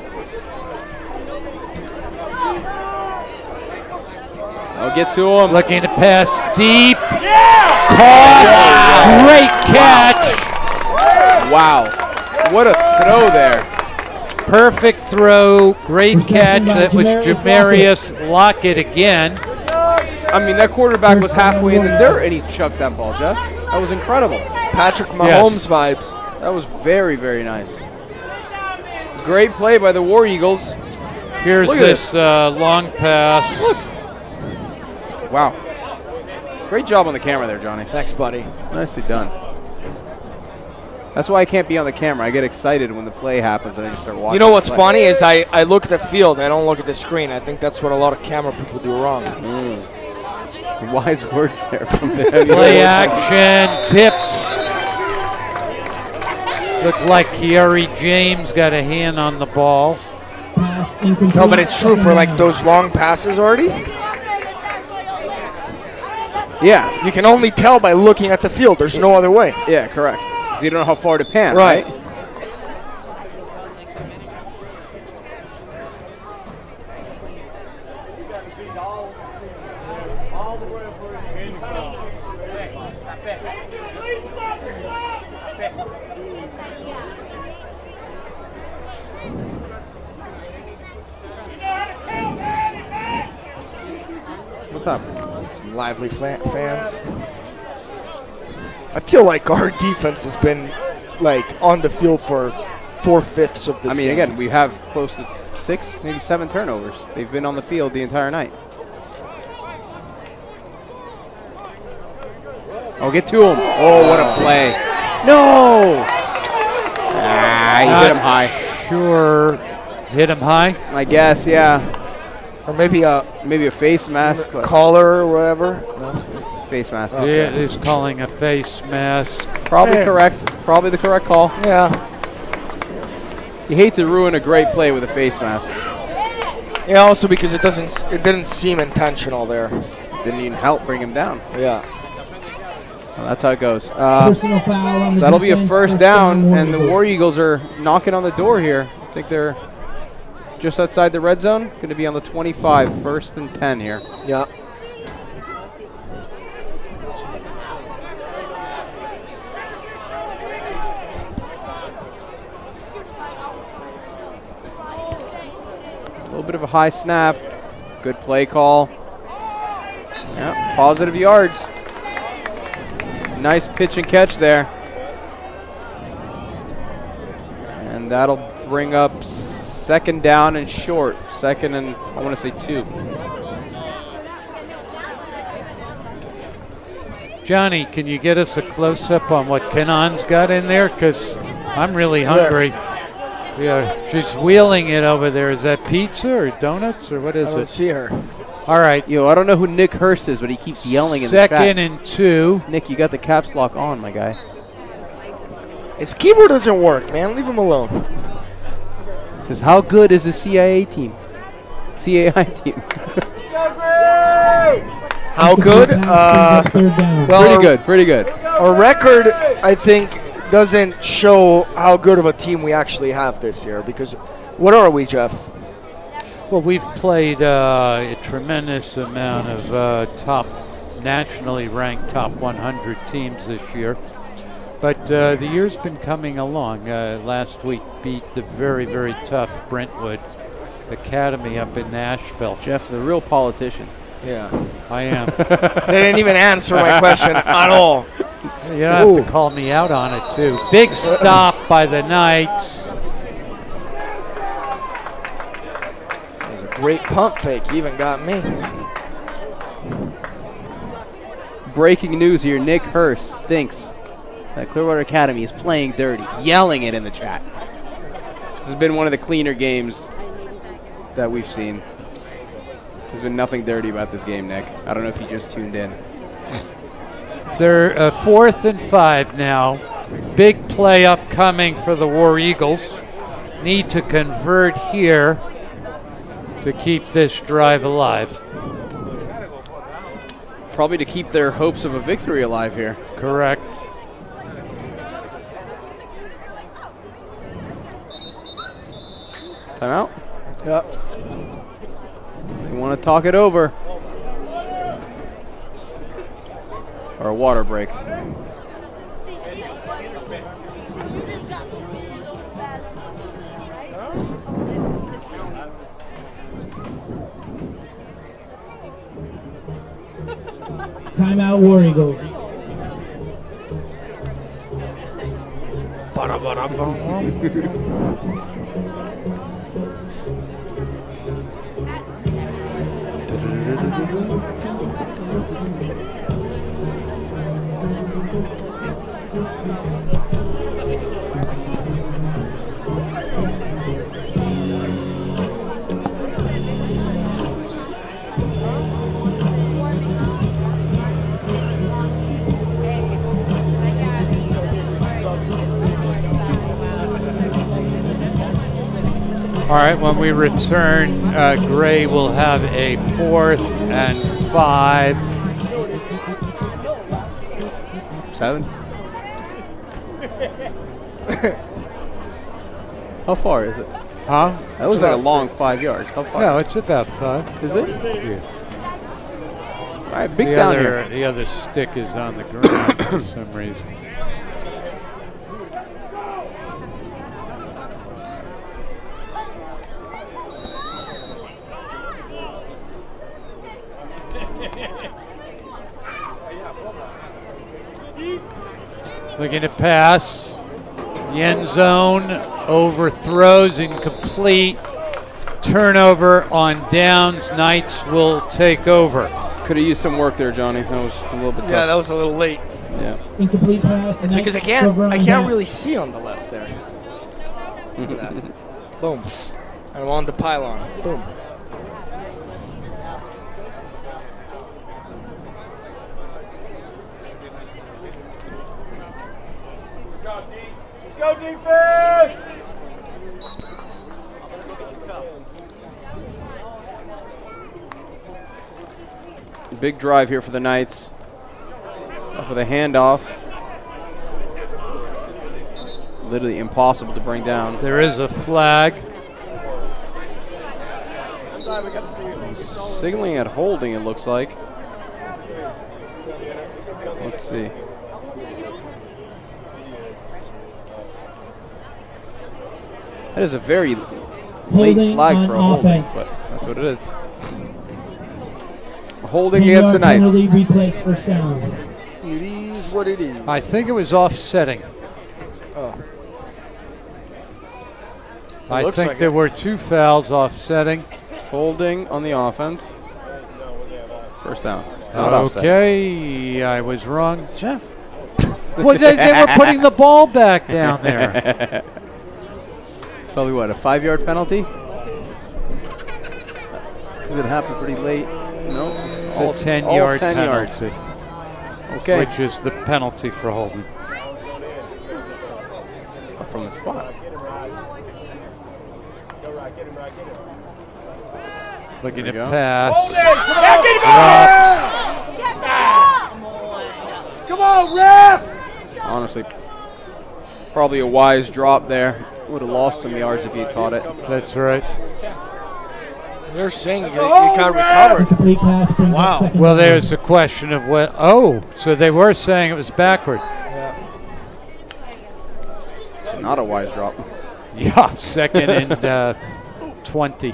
I'll get to him. Looking to pass deep. Yeah! Caught. Wow. Great catch. Wow. What a throw there. Perfect throw. Great Reception catch. by That was Jamarius Jamarius Lockett again. I mean, that quarterback was halfway in the dirt, and he chucked that ball, Jeff. That was incredible. Patrick Mahomes Yes. vibes. That was very, very nice. Great play by the War Eagles. Here's Look at this uh, long pass. Look. Wow. Great job on the camera there, Johnny. Thanks, buddy. Nicely done. That's why I can't be on the camera. I get excited when the play happens and I just start watching. You know what's the funny is I, I look at the field. I don't look at the screen. I think that's what a lot of camera people do wrong. Mm. Wise words there from the Play action, tipped. Looked like Kiari James got a hand on the ball. Pass incomplete. No, but it's true for like those long passes already. Yeah. You can only tell by looking at the field. There's no other way. Yeah, correct. Because you don't know how far to pan, Right. right? What's up? Some lively fa- fans. I feel like our defense has been like on the field for four fifths of this I mean, game. again, we have close to six, maybe seven turnovers. They've been on the field the entire night. Oh, get to him. Oh, what a play. No! Ah, you hit him high. Sure. Hit him high? I guess, yeah. Or maybe a maybe a face mask. collar or whatever. No? Face mask. Okay. It is calling a face mask. Probably Yeah. correct. Probably the correct call. Yeah. You hate to ruin a great play with a face mask. Yeah. Also because it doesn't. s- It didn't seem intentional there. Didn't even help bring him down. Yeah. Well, that's how it goes. Uh, Personal foul on so the that'll be a defense, first first down, down, and the War War Eagles are knocking on the door here. I think they're just outside the red zone. Going to be on the twenty-five, first and ten here. Yeah. A little bit of a high snap. Good play call. Yeah, positive yards. Nice pitch and catch there. And that'll bring up second down and short. Second and, I want to say two. Johnny, can you get us a close-up on what Kenon's got in there? Because I'm really hungry. Yeah, she's wheeling it over there. Is that pizza or donuts or what is I it? don't see her. All right. Yo, I don't know who Nick Hurst is, but he keeps yelling in the chat. Second and two. Nick, you got the caps lock on, my guy. His keyboard doesn't work, man. Leave him alone. Says, how good is the C I A team? C A I team. How good? Uh, well, pretty good, pretty good. Our record, I think, doesn't show how good of a team we actually have this year. Because what are we, Jeff? Well, we've played uh, a tremendous amount of uh, top, nationally ranked top one hundred teams this year. But uh, the year's been coming along. Uh, last week beat the very, very tough Brentwood Academy up in Nashville. Jeff, the real politician. Yeah. I am. They didn't even answer my question at all. You don't have to call me out on it, too. Big stop by the Knights. That was a great pump fake. He even got me. Breaking news here. Nick Hurst thinks that Clearwater Academy is playing dirty, yelling it in the chat. This has been one of the cleaner games that we've seen. There's been nothing dirty about this game, Nick. I don't know if you just tuned in. They're uh, fourth and five now. Big play upcoming for the War Eagles. Need to convert here to keep this drive alive. Probably to keep their hopes of a victory alive here. Correct. Timeout? Yep. They want to talk it over. Or a water break. Timeout, War Eagles. All right, when we return, uh, Gray will have a fourth and five. Seven. How far is it? Huh? That looks like a long five yards. How far? No, it's about five. Is it? Yeah. All right, big the down other, here. The other stick is on the ground for some reason. Looking to pass. The end zone overthrows, incomplete. Turnover on downs. Knights will take over. Could have used some work there, Johnny. That was a little bit tough. Yeah, that was a little late. Yeah. Incomplete pass. It's because I can't I can't really see on the left there. Look at that. Boom. And I'm on the pylon. Boom. Go defense! Big drive here for the Knights. Off with a handoff. Literally impossible to bring down. There is a flag. Signaling at holding, it looks like. Let's see. That is a very late Holding flag for a holding, offense. but that's what it is. Holding against the Knights. Penalty, replay, first down. It is what it is. I think it was offsetting. Oh. I looks think like there it. were two fouls offsetting. Holding on the offense. First down. Not Okay, I was wrong. Jeff. Well, they, they were putting the ball back down there. It's probably what, a five-yard penalty? Because it happened pretty late. No, It's all a ten-yard penalty. Yards. Okay. Which is the penalty for holding. Oh, from the spot. Looking There to we go. pass. Dropped. Come on, ref! Honestly, probably a wise drop there. Would have lost some yards if he'd caught it. That's right. They're saying you, you got recovered. Complete pass brings up Wow. second Well, down. there's a question of what. Oh, so they were saying it was backward. So not a wise drop. Yeah, second and uh, twenty.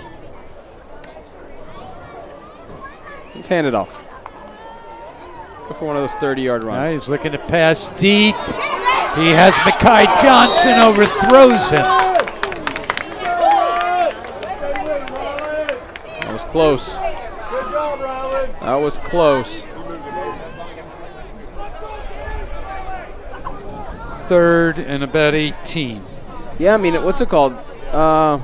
Let's hand it off. Go for one of those thirty-yard runs. Now he's looking to pass deep. He has Mekhi Johnson, overthrows him. That was close. That was close. Third and about eighteen. Yeah, I mean, what's it called? Uh,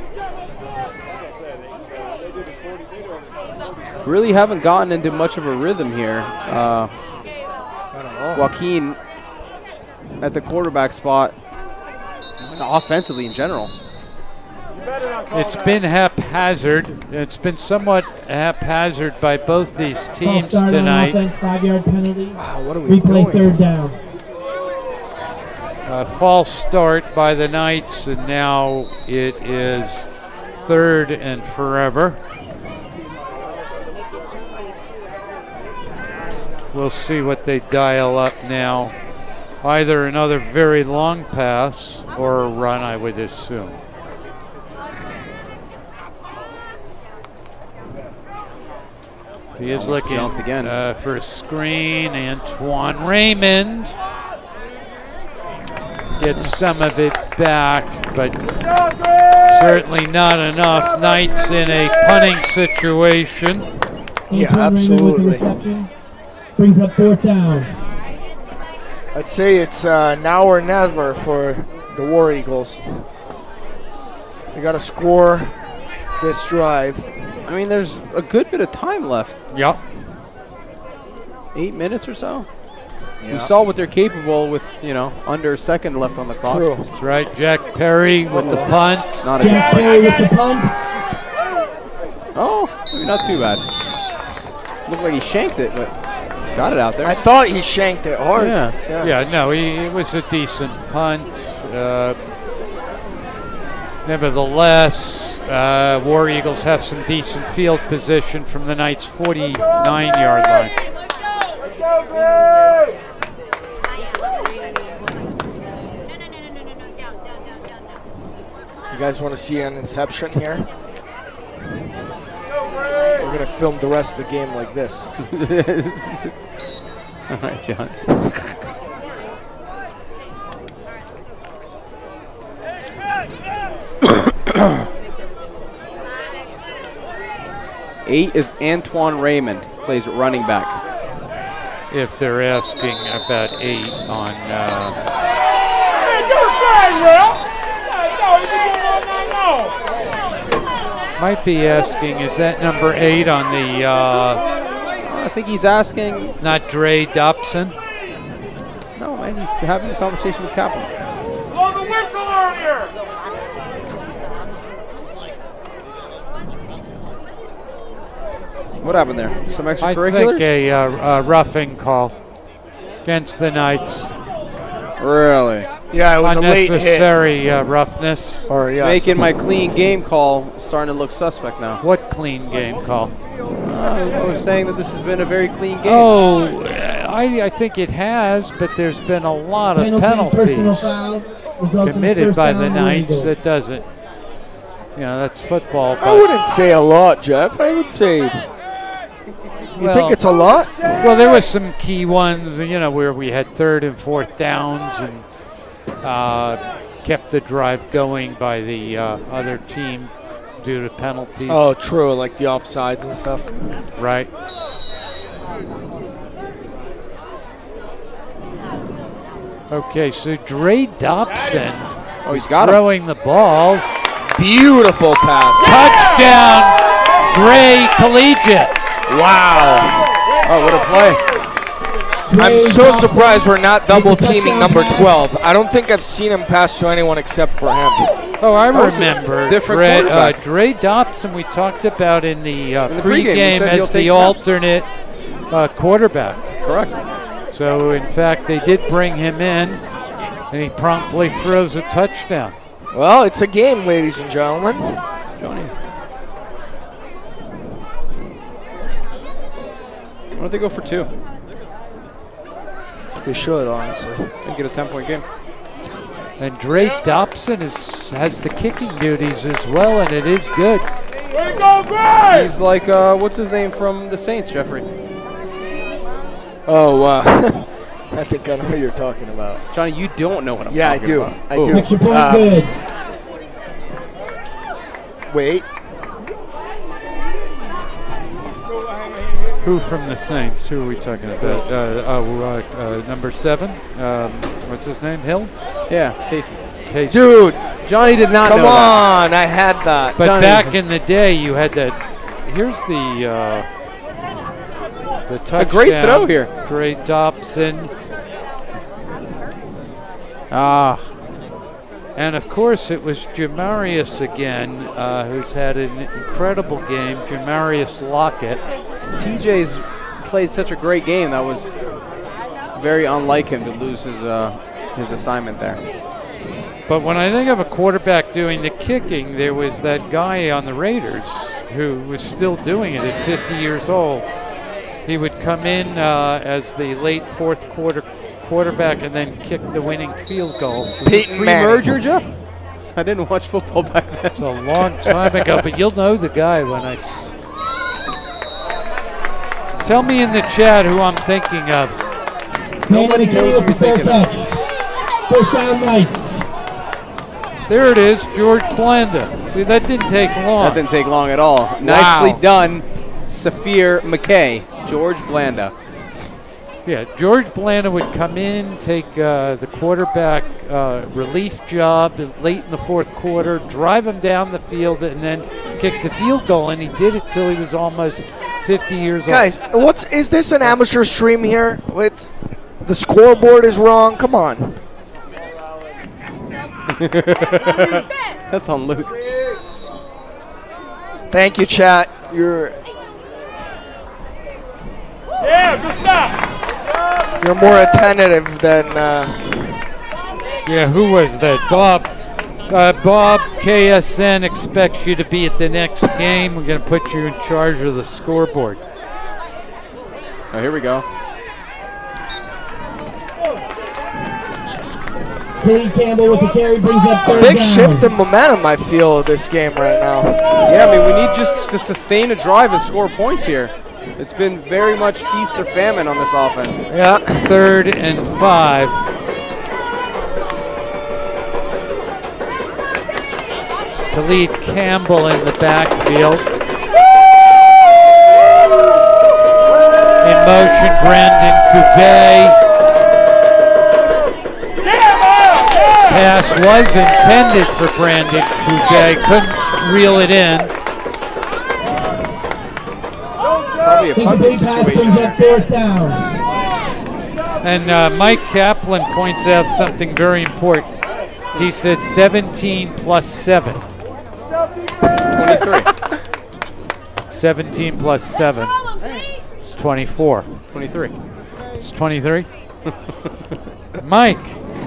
really haven't gotten into much of a rhythm here. Uh, Joaquin at the quarterback spot, offensively in general. It's been haphazard. It's been somewhat haphazard by both these False teams start on tonight. offense, five-yard penalty. Wow, what are we Replay doing? third down. A false start by the Knights, and now it is third and forever. We'll see what they dial up now. Either another very long pass or a run, I would assume. He is Almost looking jumped again. Uh, for a screen. Antoine Raymond gets some of it back, but certainly not enough. Knights in a punting situation. Yeah, Antoine Raymond with the absolutely. reception. Brings up fourth down. I'd say it's uh, now or never for the War Eagles. They got to score this drive. I mean, there's a good bit of time left. Yep. Eight minutes or so. Yeah. We saw what they're capable with, you know, under a second left on the clock. True. That's right. Jack Perry with the punt. Not a Jack good Perry with the punt. Oh, maybe not too bad. Looked like he shanked it, but got it out there. I thought he shanked it hard. Yeah. Yeah. Yeah, no, he, it was a decent punt. Uh, nevertheless, uh, War Eagles have some decent field position from the Knights' forty-nine yard line. You guys want to see an inception here? We're going to film the rest of the game like this. All right, John. Eight is Antoine Raymond, plays running back. If they're asking about eight on. Uh, might be asking, is that number eight on the. Uh, I think he's asking. Not Dre Dobson? No, man, he's having a conversation with Kaplan. Blow the whistle earlier! What happened there? Some I extracurriculars? think a uh, uh, roughing call against the Knights. Really? Yeah, it was a late hit. Unnecessary uh, roughness. Or, It's yeah, making some- my clean game call starting to look suspect now. What clean game call? Uh, I was saying that this has been a very clean game. Oh, I, I think it has, but there's been a lot of Penalty, personal penalties foul, results in committed first by down the War Knights. Eagles. That doesn't, you know, that's football. I wouldn't say a lot, Jeff. I would say. You Well- think it's a lot? Well, there was some key ones, you know, where we had third and fourth downs and uh, kept the drive going by the uh, other team due to penalties. Oh, true, like the offsides and stuff. Right. Okay, so Dre Dobson oh, he's got throwing him. the ball. Beautiful pass. Touchdown, Gray Collegiate. Wow. Oh, what a play. I'm so surprised we're not double teaming number twelve. I don't think I've seen him pass to anyone except for him. Oh, I remember. Different Dre, uh, quarterback. Dre Dobson we talked about in the, uh, In the pregame, we pregame said he'll as take the snaps. alternate uh, quarterback. Correct. So, in fact, they did bring him in, and he promptly throws a touchdown. Well, it's a game, ladies and gentlemen. Johnny. Why don't they go for two? They should, honestly. And get a ten-point game. And Dre Dobson is, has the kicking duties as well, and it is good. Way to go, Gray! He's like, uh, what's his name from the Saints, Jeffrey? Oh, uh, I think I know who you're talking about. Johnny, you don't know what I'm yeah, talking about. Yeah, I Ooh. do. I do. Extra point Uh, good. Wait. Who from the Saints? Who are we talking about? Uh, oh, uh, uh, number seven. Um, what's his name? Hill? Yeah, Casey. Casey. Dude, Johnny did not come know that. on, I had that. But Johnny. back in the day, you had that. Here's the uh, the touchdown. A great throw here. Dre Dobson. Ah. And of course, it was Jamarius again, uh, who's had an incredible game. Jamarius Lockett. T J's played such a great game. That was very unlike him to lose his uh, his assignment there. But when I think of a quarterback doing the kicking, there was that guy on the Raiders who was still doing it at fifty years old. He would come in uh, as the late fourth quarter quarterback and then kick the winning field goal. Peyton Pre-merger, Jeff? I didn't watch football back then. It's a long time ago, but you'll know the guy when I... S Tell me in the chat who I'm thinking of. Nobody knows who you're thinking of. First down, Knights. There it is, George Blanda. See, that didn't take long. That didn't take long at all. Wow. Nicely done, Saphir McKay. George Blanda. Yeah, George Blanda would come in, take uh, the quarterback uh, relief job late in the fourth quarter, drive him down the field, and then kick the field goal. And he did it till he was almost fifty years Guys, old. what's is this an amateur stream here? It's, the scoreboard is wrong. Come on. That's on Luke. Thank you, chat. You're Yeah, good stuff. you're more attentive than. Uh, Yeah, who was that? Bob. Uh, Bob K S N expects you to be at the next game. We're going to put you in charge of the scoreboard. Oh, here we go. Cade Campbell with the carry brings up third big down. shift in momentum, I feel, this game right now. Yeah, I mean, we need just to sustain a drive and score points here. It's been very much feast or famine on this offense. Yeah. Third and five. Khalid Campbell in the backfield. In motion, Brandon Coupé. Pass was intended for Brandon Coupé. Couldn't reel it in. Probably a punt Big pass brings situation. up fourth down. And uh, Mike Kaplan points out something very important. He said seventeen plus seven. twenty-three. seventeen plus seven. It's twenty-four. twenty-three. It's twenty-three. Mike.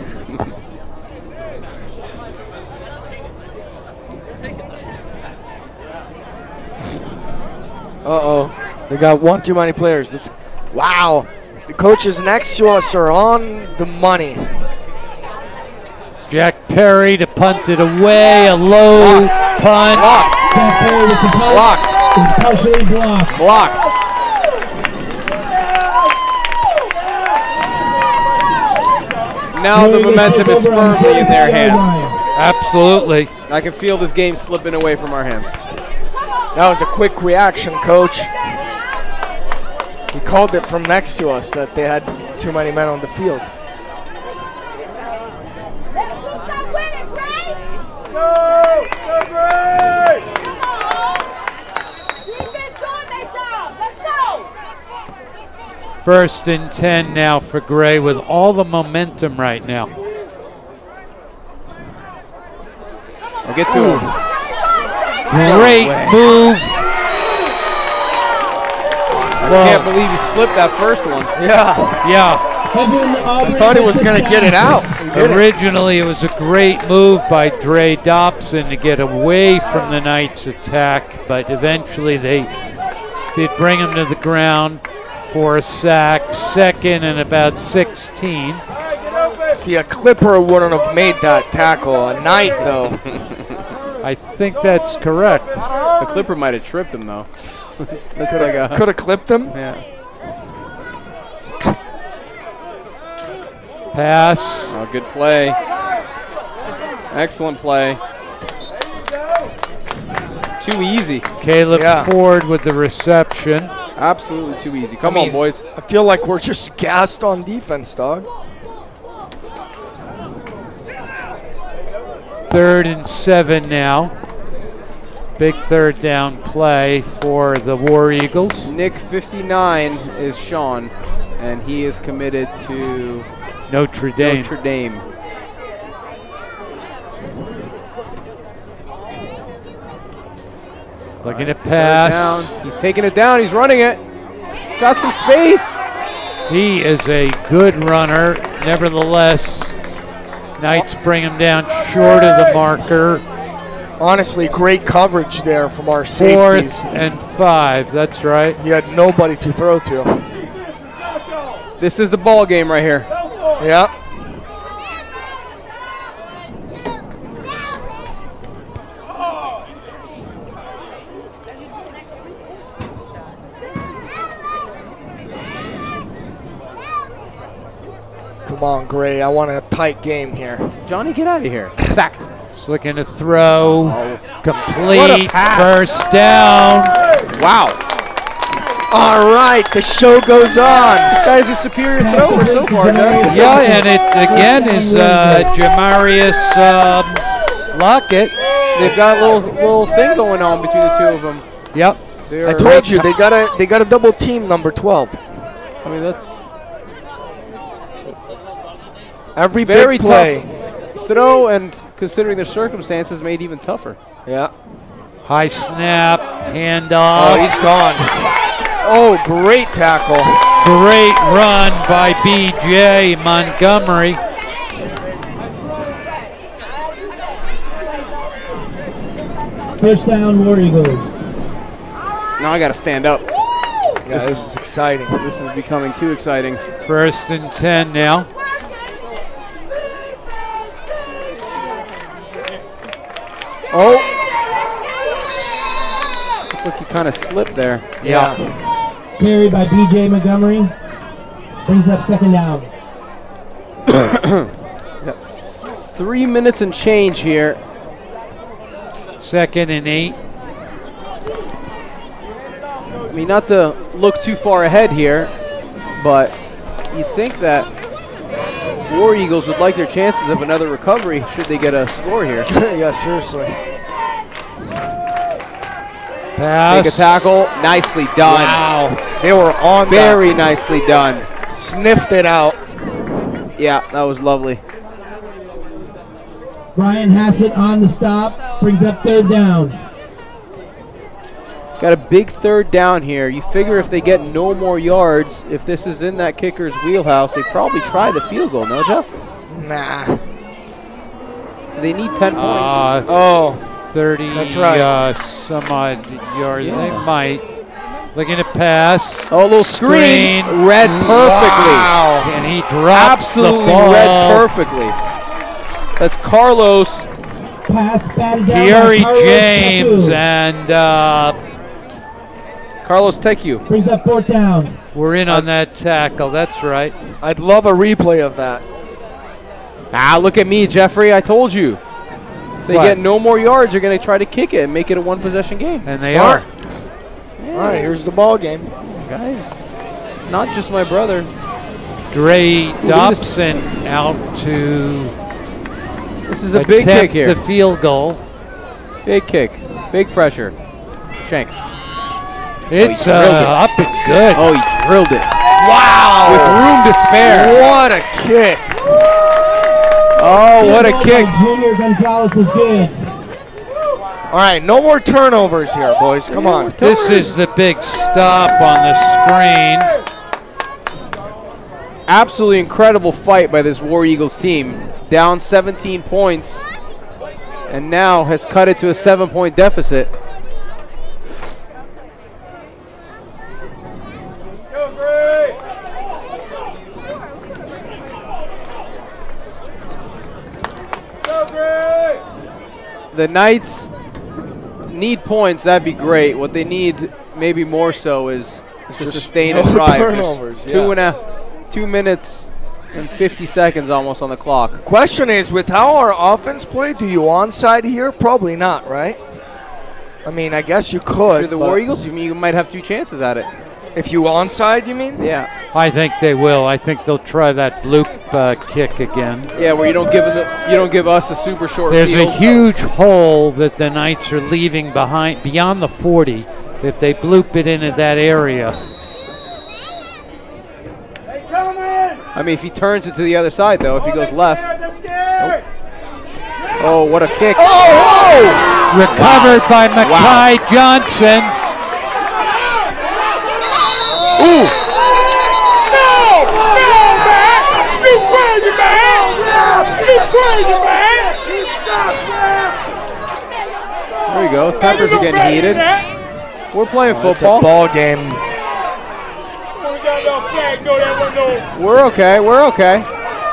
Uh-oh. They got one too many players. It's, wow. The coaches next to us are on the money. Jack Perry to punt it away. A low punt. Jack Perry with the punt. Blocked. It's partially blocked. Blocked. Now the momentum is firmly in their hands. Absolutely. I can feel this game slipping away from our hands. That was a quick reaction, coach. He called it from next to us that they had too many men on the field. First and ten now for Gray with all the momentum right now. I'll get to him. Great move. I can't believe he slipped that first one. Yeah. Yeah. I thought he was going to get it out. Originally, it was a great move by Dre Dobson to get away from the Knights' attack, but eventually they did bring him to the ground for a sack, second and about sixteen. See, a Clipper wouldn't have made that tackle. A Knight, though. I think that's correct. The Clipper might have tripped him, though. Could have like clipped him? Yeah. Pass. Oh, good play. Excellent play. Too easy. Caleb Yeah. Ford with the reception. Absolutely too easy. Come I mean, on, boys. I feel like we're just gassed on defense, dog. Third and seven now. Big third down play for the War Eagles. Nick fifty-nine is Sean, and he is committed to Notre Dame. Notre Dame. Looking Right, to pass. down. He's taking it down. He's running it. He's got some space. He is a good runner. Nevertheless, Knights bring him down short of the marker. Honestly, great coverage there from our Fourth safeties. and five. That's right. He had nobody to throw to. This is the ball game right here. Yeah. Come on, Gray. I want a tight game here. Johnny, get out of here. Sack. Just looking to throw. Oh. Complete. What a pass. First down. Wow. All right, the show goes on. This guy's a superior thrower so far, Johnny. Yeah, and it again is uh, Jamarius um, Lockett. They've got a little little thing going on between the two of them. Yep. They're I told you they got a they got a double team number twelve. I mean, that's every very big play. tough throw, and considering their circumstances, made even tougher. Yeah. High snap, handoff. Oh, he's gone. Oh, great tackle. Great run by B J Montgomery. First down, War Eagles. Now I got to stand up. Yeah, this, this is exciting. This is becoming too exciting. First and ten now. Oh. Looked like he kind of slipped there. Yeah. Carried by B J Montgomery. Brings up second down. Got three minutes and change here. Second and eight. I mean, not to look too far ahead here, but you think that War Eagles would like their chances of another recovery should they get a score here. Yeah, seriously. Pass. Make a tackle. Nicely done. Wow. They were on Very that. nicely done. Sniffed it out. Yeah, that was lovely. Ryan Hassett on the stop. Brings up third down. Got a big third down here. You figure if they get no more yards, if this is in that kicker's wheelhouse, they probably try the field goal, no, Jeff? Nah. They need ten Uh, points. Oh. thirty That's right. uh, some odd yards. Yeah. They might. Looking to pass. Oh, a little screen. Screen. Read perfectly. Wow. And he drops Absolutely the ball. read perfectly. That's Carlos. Pass batted down Thierry by Carlos James Tapu. and uh, Carlos Tecu. Brings up fourth down. we're in on that tackle. That's right. I'd love a replay of that. Ah, look at me, Jeffrey. I told you. If they What? get no more yards, they're going to try to kick it and make it a one-possession game. And they Smart. are. All right, here's the ball game. Guys, it's not just my brother. Dre Dobson out to This is a big kick attempt here. the field goal. Big kick. Big pressure. Shank. It's drilled it. uh, up and good. Oh, he drilled it. Wow. With room to spare. What a kick. Oh, what a kick. Junior Gonzalez is good. All right, no more turnovers here, boys. Come on. This is the big stop on the screen. Absolutely incredible fight by this War Eagles team. Down seventeen points, and now has cut it to a seven-point deficit. The Knights need points. That'd be great. What they need, maybe more so, is, is to sustain no a drive. turnovers, There's two yeah. and a two minutes and fifty seconds almost on the clock. Question is, with how our offense played, do you onside here? Probably not, right? I mean, I guess you could. If you're the War Eagles, you, mean you might have two chances at it. If you onside, you mean? Yeah. I think they will. I think they'll try that loop uh, kick again. Yeah, where you don't give the you don't give us a super short There's field. a huge hole that the Knights are leaving behind beyond the forty. If they bloop it into that area. I mean, if he turns it to the other side, though, if he goes left. Nope. Oh, what a kick. Oh! oh! Recovered wow. by Mackay wow. Johnson. Ooh! No! No, man! You crazy, man! You crazy, man! He sucks, man! There we go. Peppers are getting heated. We're playing Oh, football. It's a ball game. We're okay. We're okay.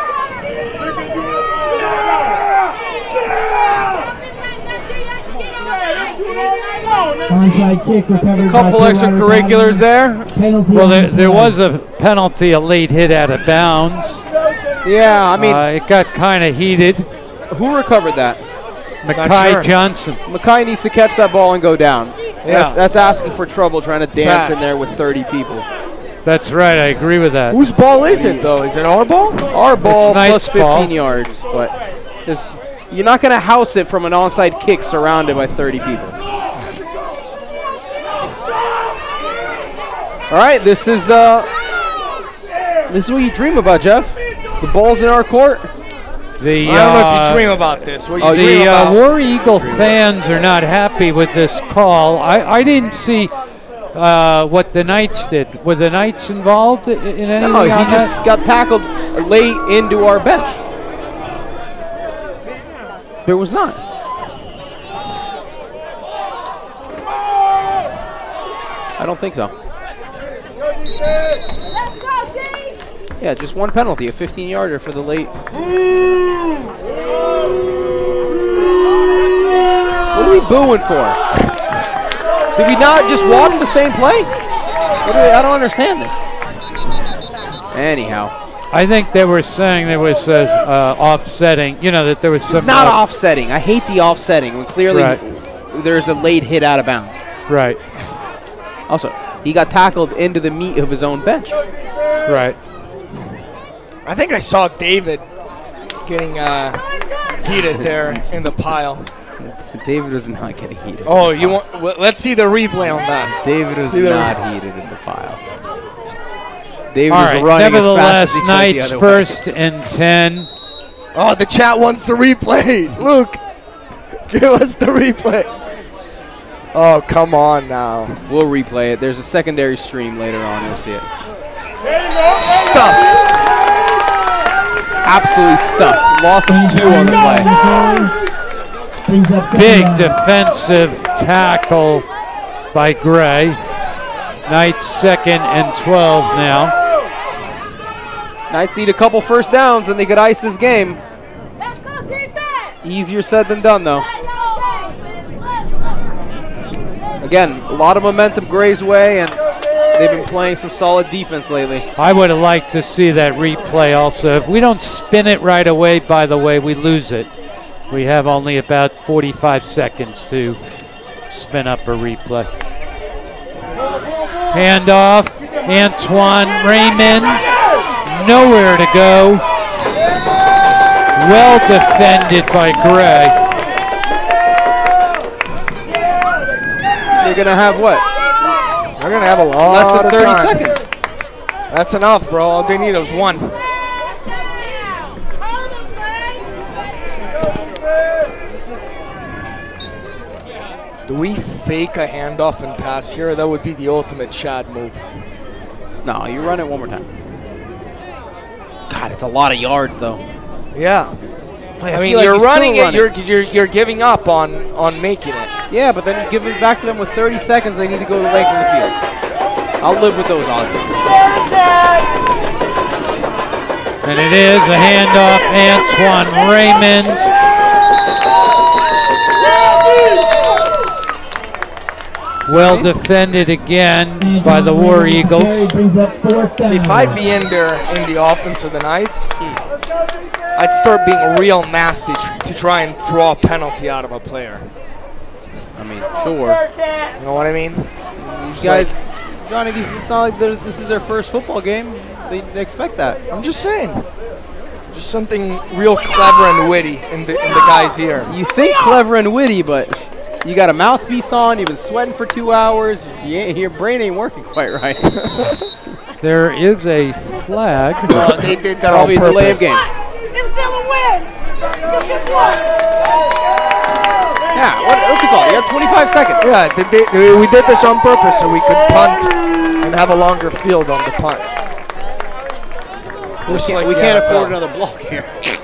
Onside kick recovered. A couple by extracurriculars there. Penalty. Well, there, there was a penalty, a late hit out of bounds. Yeah, I mean, uh, it got kind of heated. Who recovered that? Mackay sure. Johnson. Mackay needs to catch that ball and go down. Yeah. That's, that's asking for trouble trying to dance Facts. in there with thirty people. That's right. I agree with that. Whose ball is it, though? Is it our ball? Our ball plus fifteen ball. yards, but there's, you're not going to house it from an onside kick surrounded by thirty people. All right, this is the this is what you dream about, Jeff. The ball's in our court. The, I don't know if uh, you dream about this. What you oh, dream the about? uh, War Eagle fans are not happy with this call. I, I didn't see uh, what the Knights did. Were the Knights involved in anything? No, he on just that? got tackled late into our bench. There was not. I don't think so. Yeah, just one penalty, a fifteen yarder for the late. What are we booing for? Did we not just watch the same play? What do we, I don't understand this. Anyhow. I think they were saying there was uh, uh, offsetting, you know, that there was some. It's not uh, offsetting. I hate the offsetting when clearly Right. there's a late hit out of bounds. Right. Also, he got tackled into the meat of his own bench. Right. I think I saw David getting uh, heated there in the pile. David was not getting heated. Oh, you want? Well, let's see the replay on that. David was See the not re- heated in the pile. David All was right. running as Nevertheless, fast as he could Knights the other first way. and ten. Oh, the chat wants the replay. Luke, give us the replay. Oh, come on now. We'll replay it. There's a secondary stream later on. You'll see it. Stuffed. Absolutely stuffed. Loss of two on the play. Big defensive tackle by Gray. Knights second and twelve now. Knights need a couple first downs and they could ice this game. Easier said than done, though. Again, a lot of momentum Gray's way, and they've been playing some solid defense lately. I would have liked to see that replay also. If we don't spin it right away, by the way, we lose it. We have only about forty-five seconds to spin up a replay. Handoff, Antoine Raymond, nowhere to go. Well defended by Gray. They're going to have what? They're going to have a lot Less than of thirty time. seconds. That's enough, bro. All they need is one. Do we fake a handoff and pass here? That would be the ultimate Chad move. No, you run it one more time. God, it's a lot of yards, though. Yeah. I, I mean, like you're you running it, run you're, you're you're giving up on, on making it. Yeah, but then you give it back to them with thirty seconds. They need to go the length of the field. I'll live with those odds. And it is a handoff, Antoine Raymond. Well defended again by the War Eagles. See, if I'd be in there in the offense of the Knights, I'd start being real nasty tr to try and draw a penalty out of a player. I mean, sure. You know what I mean? These guys, Johnny, these, it's not like this is their first football game. They, they expect that. I'm just saying. Just something real clever and witty in the, in the guy's ear. You think clever and witty, but you got a mouthpiece on. You've been sweating for two hours. You ain't, your brain ain't working quite right. There is a flag. Oh, they did that Probably on a delay of purpose. game. It's still a win. Yeah, what, what's it called? You got twenty-five seconds. Yeah, they, they, they, we did this on purpose so we could punt and have a longer field on the punt. We Just can't, like we the can't N F L. afford another block here.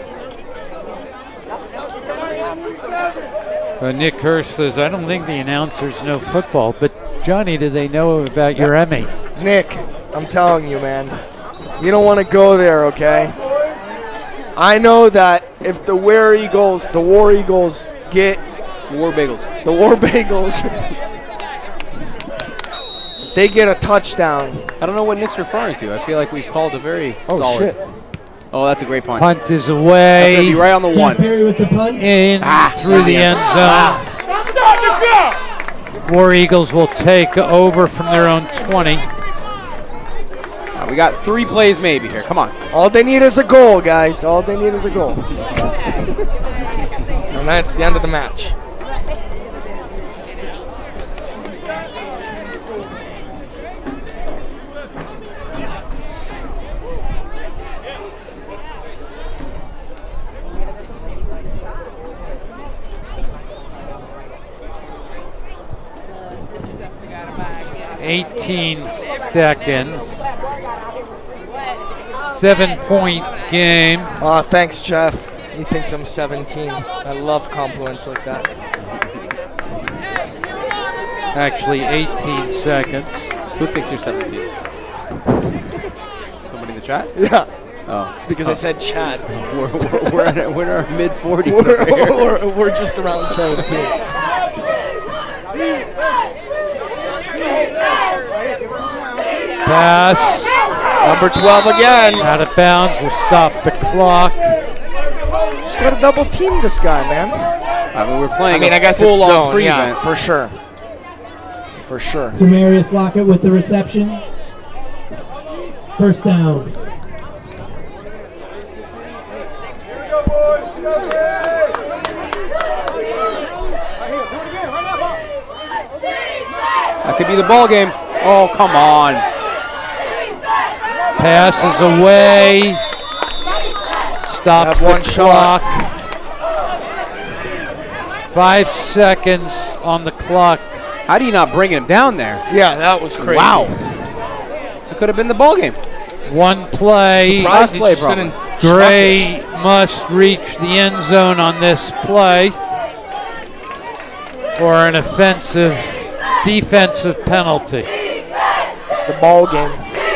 Uh, Nick Hurst says, I don't think the announcers know football, but Johnny, do they know about your Emmy? Nick, I'm telling you, man, you don't want to go there, okay? I know that if the War Eagles, the War Eagles get War Bagels, the War Bagels, they get a touchdown. I don't know what Nick's referring to. I feel like we've called a very Oh, solid. shit. Oh, that's a great punt. Punt is away. That's going to be right on the Jack one. Perry with the punt. In Ah, through the end zone. Ah. War Eagles will take over from their own twenty. Uh, we got three plays maybe here. Come on. All they need is a goal, guys. All they need is a goal. And that's the end of the match. eighteen seconds. Seven point game. Oh, thanks, Jeff. He thinks I'm seventeen. I love compliments like that. Actually, eighteen seconds. Who thinks you're seventeen? Somebody in the chat? Yeah. Oh. Because oh. I said Chad. We're, we're, we're, in, we're in our mid forties. We're, we're, we're just around seventeen. Pass. Number twelve again. Out of bounds will stop the clock. Just got to double team this guy, man. I mean, we're playing I mean, a I guess full it's on zone, prevent. yeah, for sure. For sure. Demarius Lockett with the reception. First down. That could be the ball game. Oh, come on. Passes away. Stops one the shot. clock. Five seconds on the clock. How do you not bring him down there? Yeah, that was crazy. Wow. It could have been the ball game. One play. Surprised he play just problem. didn't Gray must reach the end zone on this play, or an offensive defensive penalty. It's the ball game.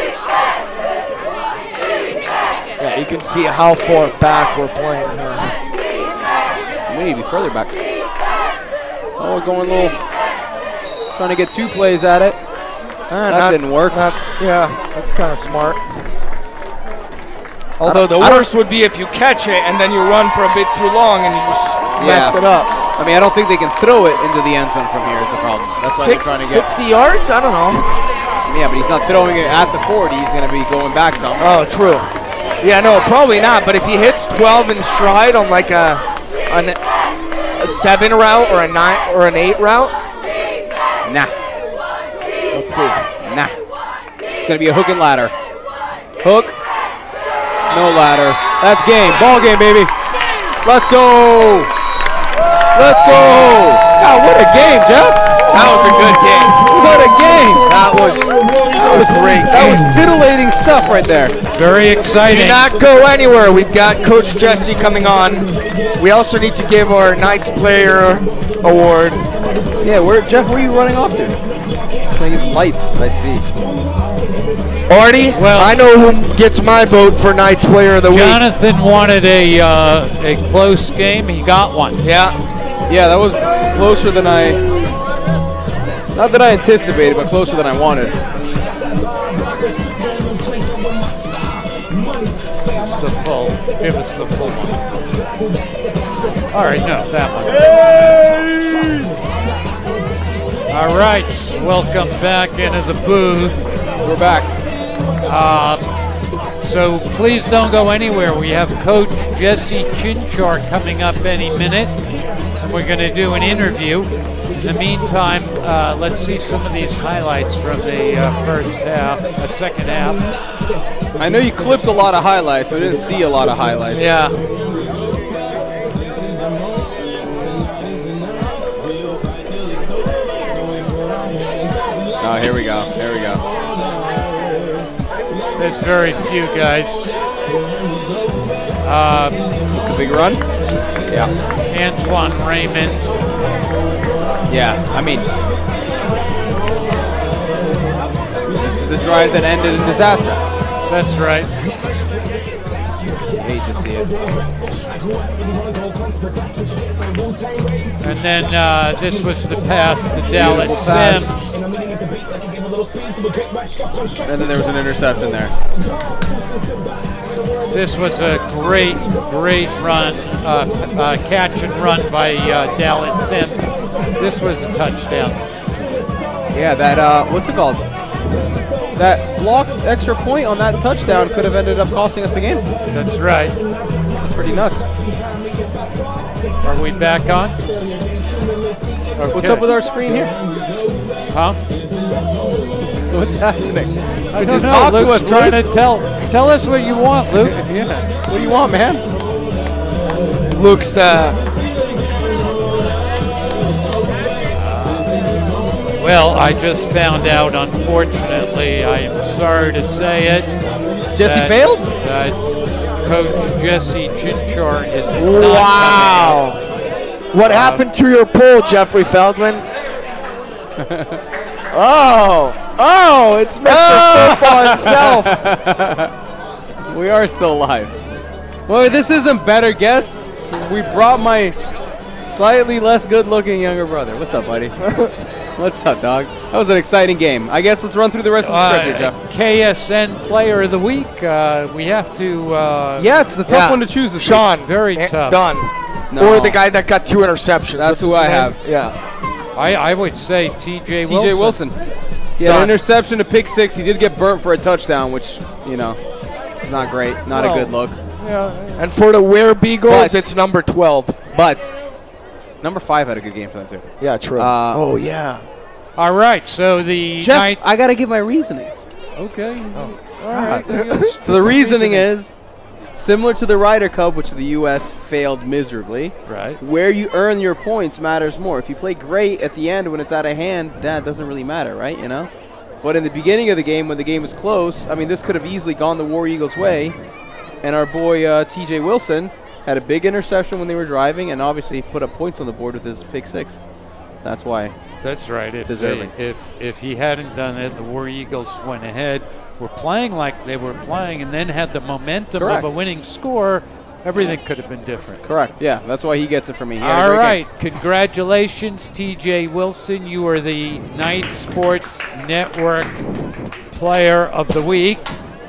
Yeah, you can see how far back we're playing here. We need to be further back. Oh, we're going a little, trying to get two plays at it. Uh, that not, didn't work. Not, yeah, that's kind of smart. Although the worst would be if you catch it and then you run for a bit too long and you just messed it up. I mean, I don't think they can throw it into the end zone from here is the problem. That's why Six, they're trying to get. sixty yards? I don't know. Yeah, but he's not throwing it at the forty. He's going to be going back some. Oh, true. Yeah, no, probably not. But if he hits twelve in stride on like a, an, a seven route or a nine or an eight route, nah. Let's see. Nah. It's going to be a hook and ladder. Hook. No ladder. That's game. Ball game, baby. Let's go. Let's go. God, what a game, Jeff. That was a good game. What a game. That was, that was great. That was titillating stuff right there. Very exciting. Do not go anywhere. We've got Coach Jesse coming on. We also need to give our Knights Player Award. Yeah, where Jeff, where are you running off to? Playing his lights, I see. Artie, well, I know who gets my vote for Knights Player of the Jonathan Week. Jonathan wanted a uh, a close game. He got one. Yeah. Yeah, that was closer than I, not that I anticipated, but closer than I wanted. It's the full. Give us the full one. All right, no, that one. Hey! All right, welcome back into the booth. We're back. Uh, so please don't go anywhere. We have Coach Jesse Chinchar coming up any minute, and we're going to do an interview. In the meantime, uh, let's see some of these highlights from the uh, first half, uh, second half. I know you clipped a lot of highlights, but I didn't see a lot of highlights. Yeah. Oh, here we go. Here we go. There's very few guys. Uh, Is the big run? Yeah. Antoine Raymond. Yeah, I mean, this is the drive that ended in disaster. That's right. Hate to see it. And then uh, this was the pass to Dallas Sims. And then there was an interception there. This was a great, great run, uh, uh, catch and run by uh, Dallas Sims. This was a touchdown. Yeah, that, uh, what's it called? That blocked extra point on that touchdown could have ended up costing us the game. That's right. That's pretty nuts. Are we back on? Okay. What's up with our screen here? Huh? What's happening? I don't Just know. talk Luke's to us, trying Luke. to tell. Tell us what you want, Luke. Yeah. What do you want, man? Luke's, uh... Well, I just found out, unfortunately, I am sorry to say it. Jesse that, failed? That Coach Jesse Chinchar is Wow. not What uh, happened to your poll, Jeffrey Feldman? oh, oh, it's Mister Oh. Football himself. We are still alive. Well, this isn't better guess. We brought my slightly less good-looking younger brother. What's up, buddy? What's up, dog? That was an exciting game. I guess let's run through the rest of the script here, Jeff. K S N Player of the Week. Uh, we have to. Uh, yeah, it's the tough yeah. one to choose. This Sean, week. Very tough. Done. No. Or the guy that got two interceptions. That's What's who I name? have. Yeah. I, I would say T J Wilson. T J Wilson. Yeah, an interception, a pick six. He did get burnt for a touchdown, which, you know, is not great. Not well, a good look. Yeah. And for the Ware Beagles, but, it's number twelve. But number five had a good game for them, too. Yeah, true. Uh, oh, yeah. All right, so the Jeff, Knights. I got to give my reasoning. Okay. Oh. All right. So the reasoning is, similar to the Ryder Cup, which the U S failed miserably, right? Where you earn your points matters more. If you play great at the end when it's out of hand, that doesn't really matter, right? You know. But in the beginning of the game, when the game was close, I mean, this could have easily gone the War Eagles' way. And our boy uh, T J Wilson had a big interception when they were driving, and obviously put up points on the board with his pick six. That's why. That's right. If deserving. They, if if he hadn't done it, the War Eagles went ahead, were playing like they were playing, and then had the momentum Correct. of a winning score. Everything could have been different. Correct. Yeah, that's why he gets it for me. He All right. Game. Congratulations, T J Wilson. You are the Knight Sports Network Player of the Week.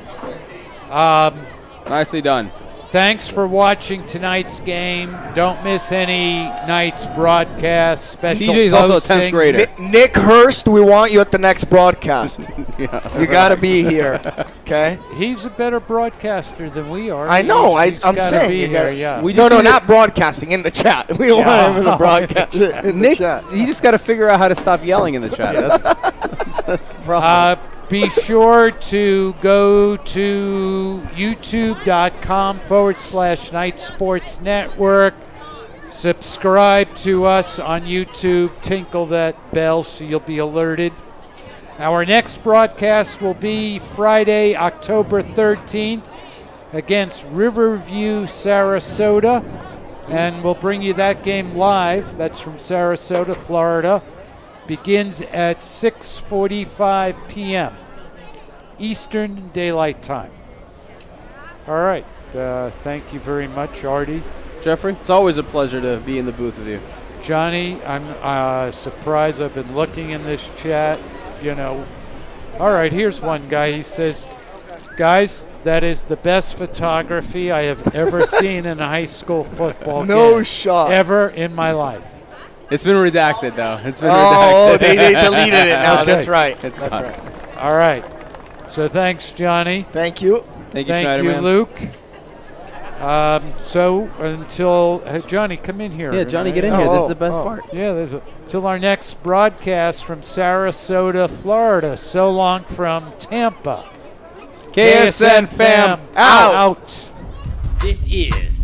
Um, Nicely done. Thanks for watching tonight's game. Don't miss any Knights broadcast special. T J's also a tenth grader. Nick, Nick Hurst, we want you at the next broadcast. Yeah, you got to be here, okay? He's a better broadcaster than we are. I know. He's, I, I'm he's saying. be You here, gotta, yeah. we no, no, not broadcasting, in the chat. We yeah. want him in the broadcast. in Nick, the chat. he just got to figure out how to stop yelling in the chat. That's, that's, that's the problem. Uh, Be sure to go to youtube.com forward slash Night Sports Network. Subscribe to us on YouTube. Tinkle that bell so you'll be alerted. Our next broadcast will be Friday, October thirteenth against Riverview, Sarasota. And we'll bring you that game live. That's from Sarasota, Florida. Begins at six forty-five p m Eastern Daylight Time. All right. Uh, thank you very much, Artie. Jeffrey, it's always a pleasure to be in the booth with you. Johnny, I'm uh, surprised. I've been looking in this chat. You know. All right, here's one guy. He says, guys, that is the best photography I have ever seen in a high school football no game. shot. Ever in my life. It's been redacted, though. It's been oh, redacted. Oh, they, they deleted it now. Okay. That's right. It's That's gone. right. All right. So thanks, Johnny. Thank you. Thank you, Thank Schneider, you, man. Luke. Um, so until uh, Johnny, come in here. Yeah, Johnny, get in here. Oh, this is the best oh. part. Yeah, there's a, till our next broadcast from Sarasota, Florida. So long from Tampa. K S N fam out. out. This is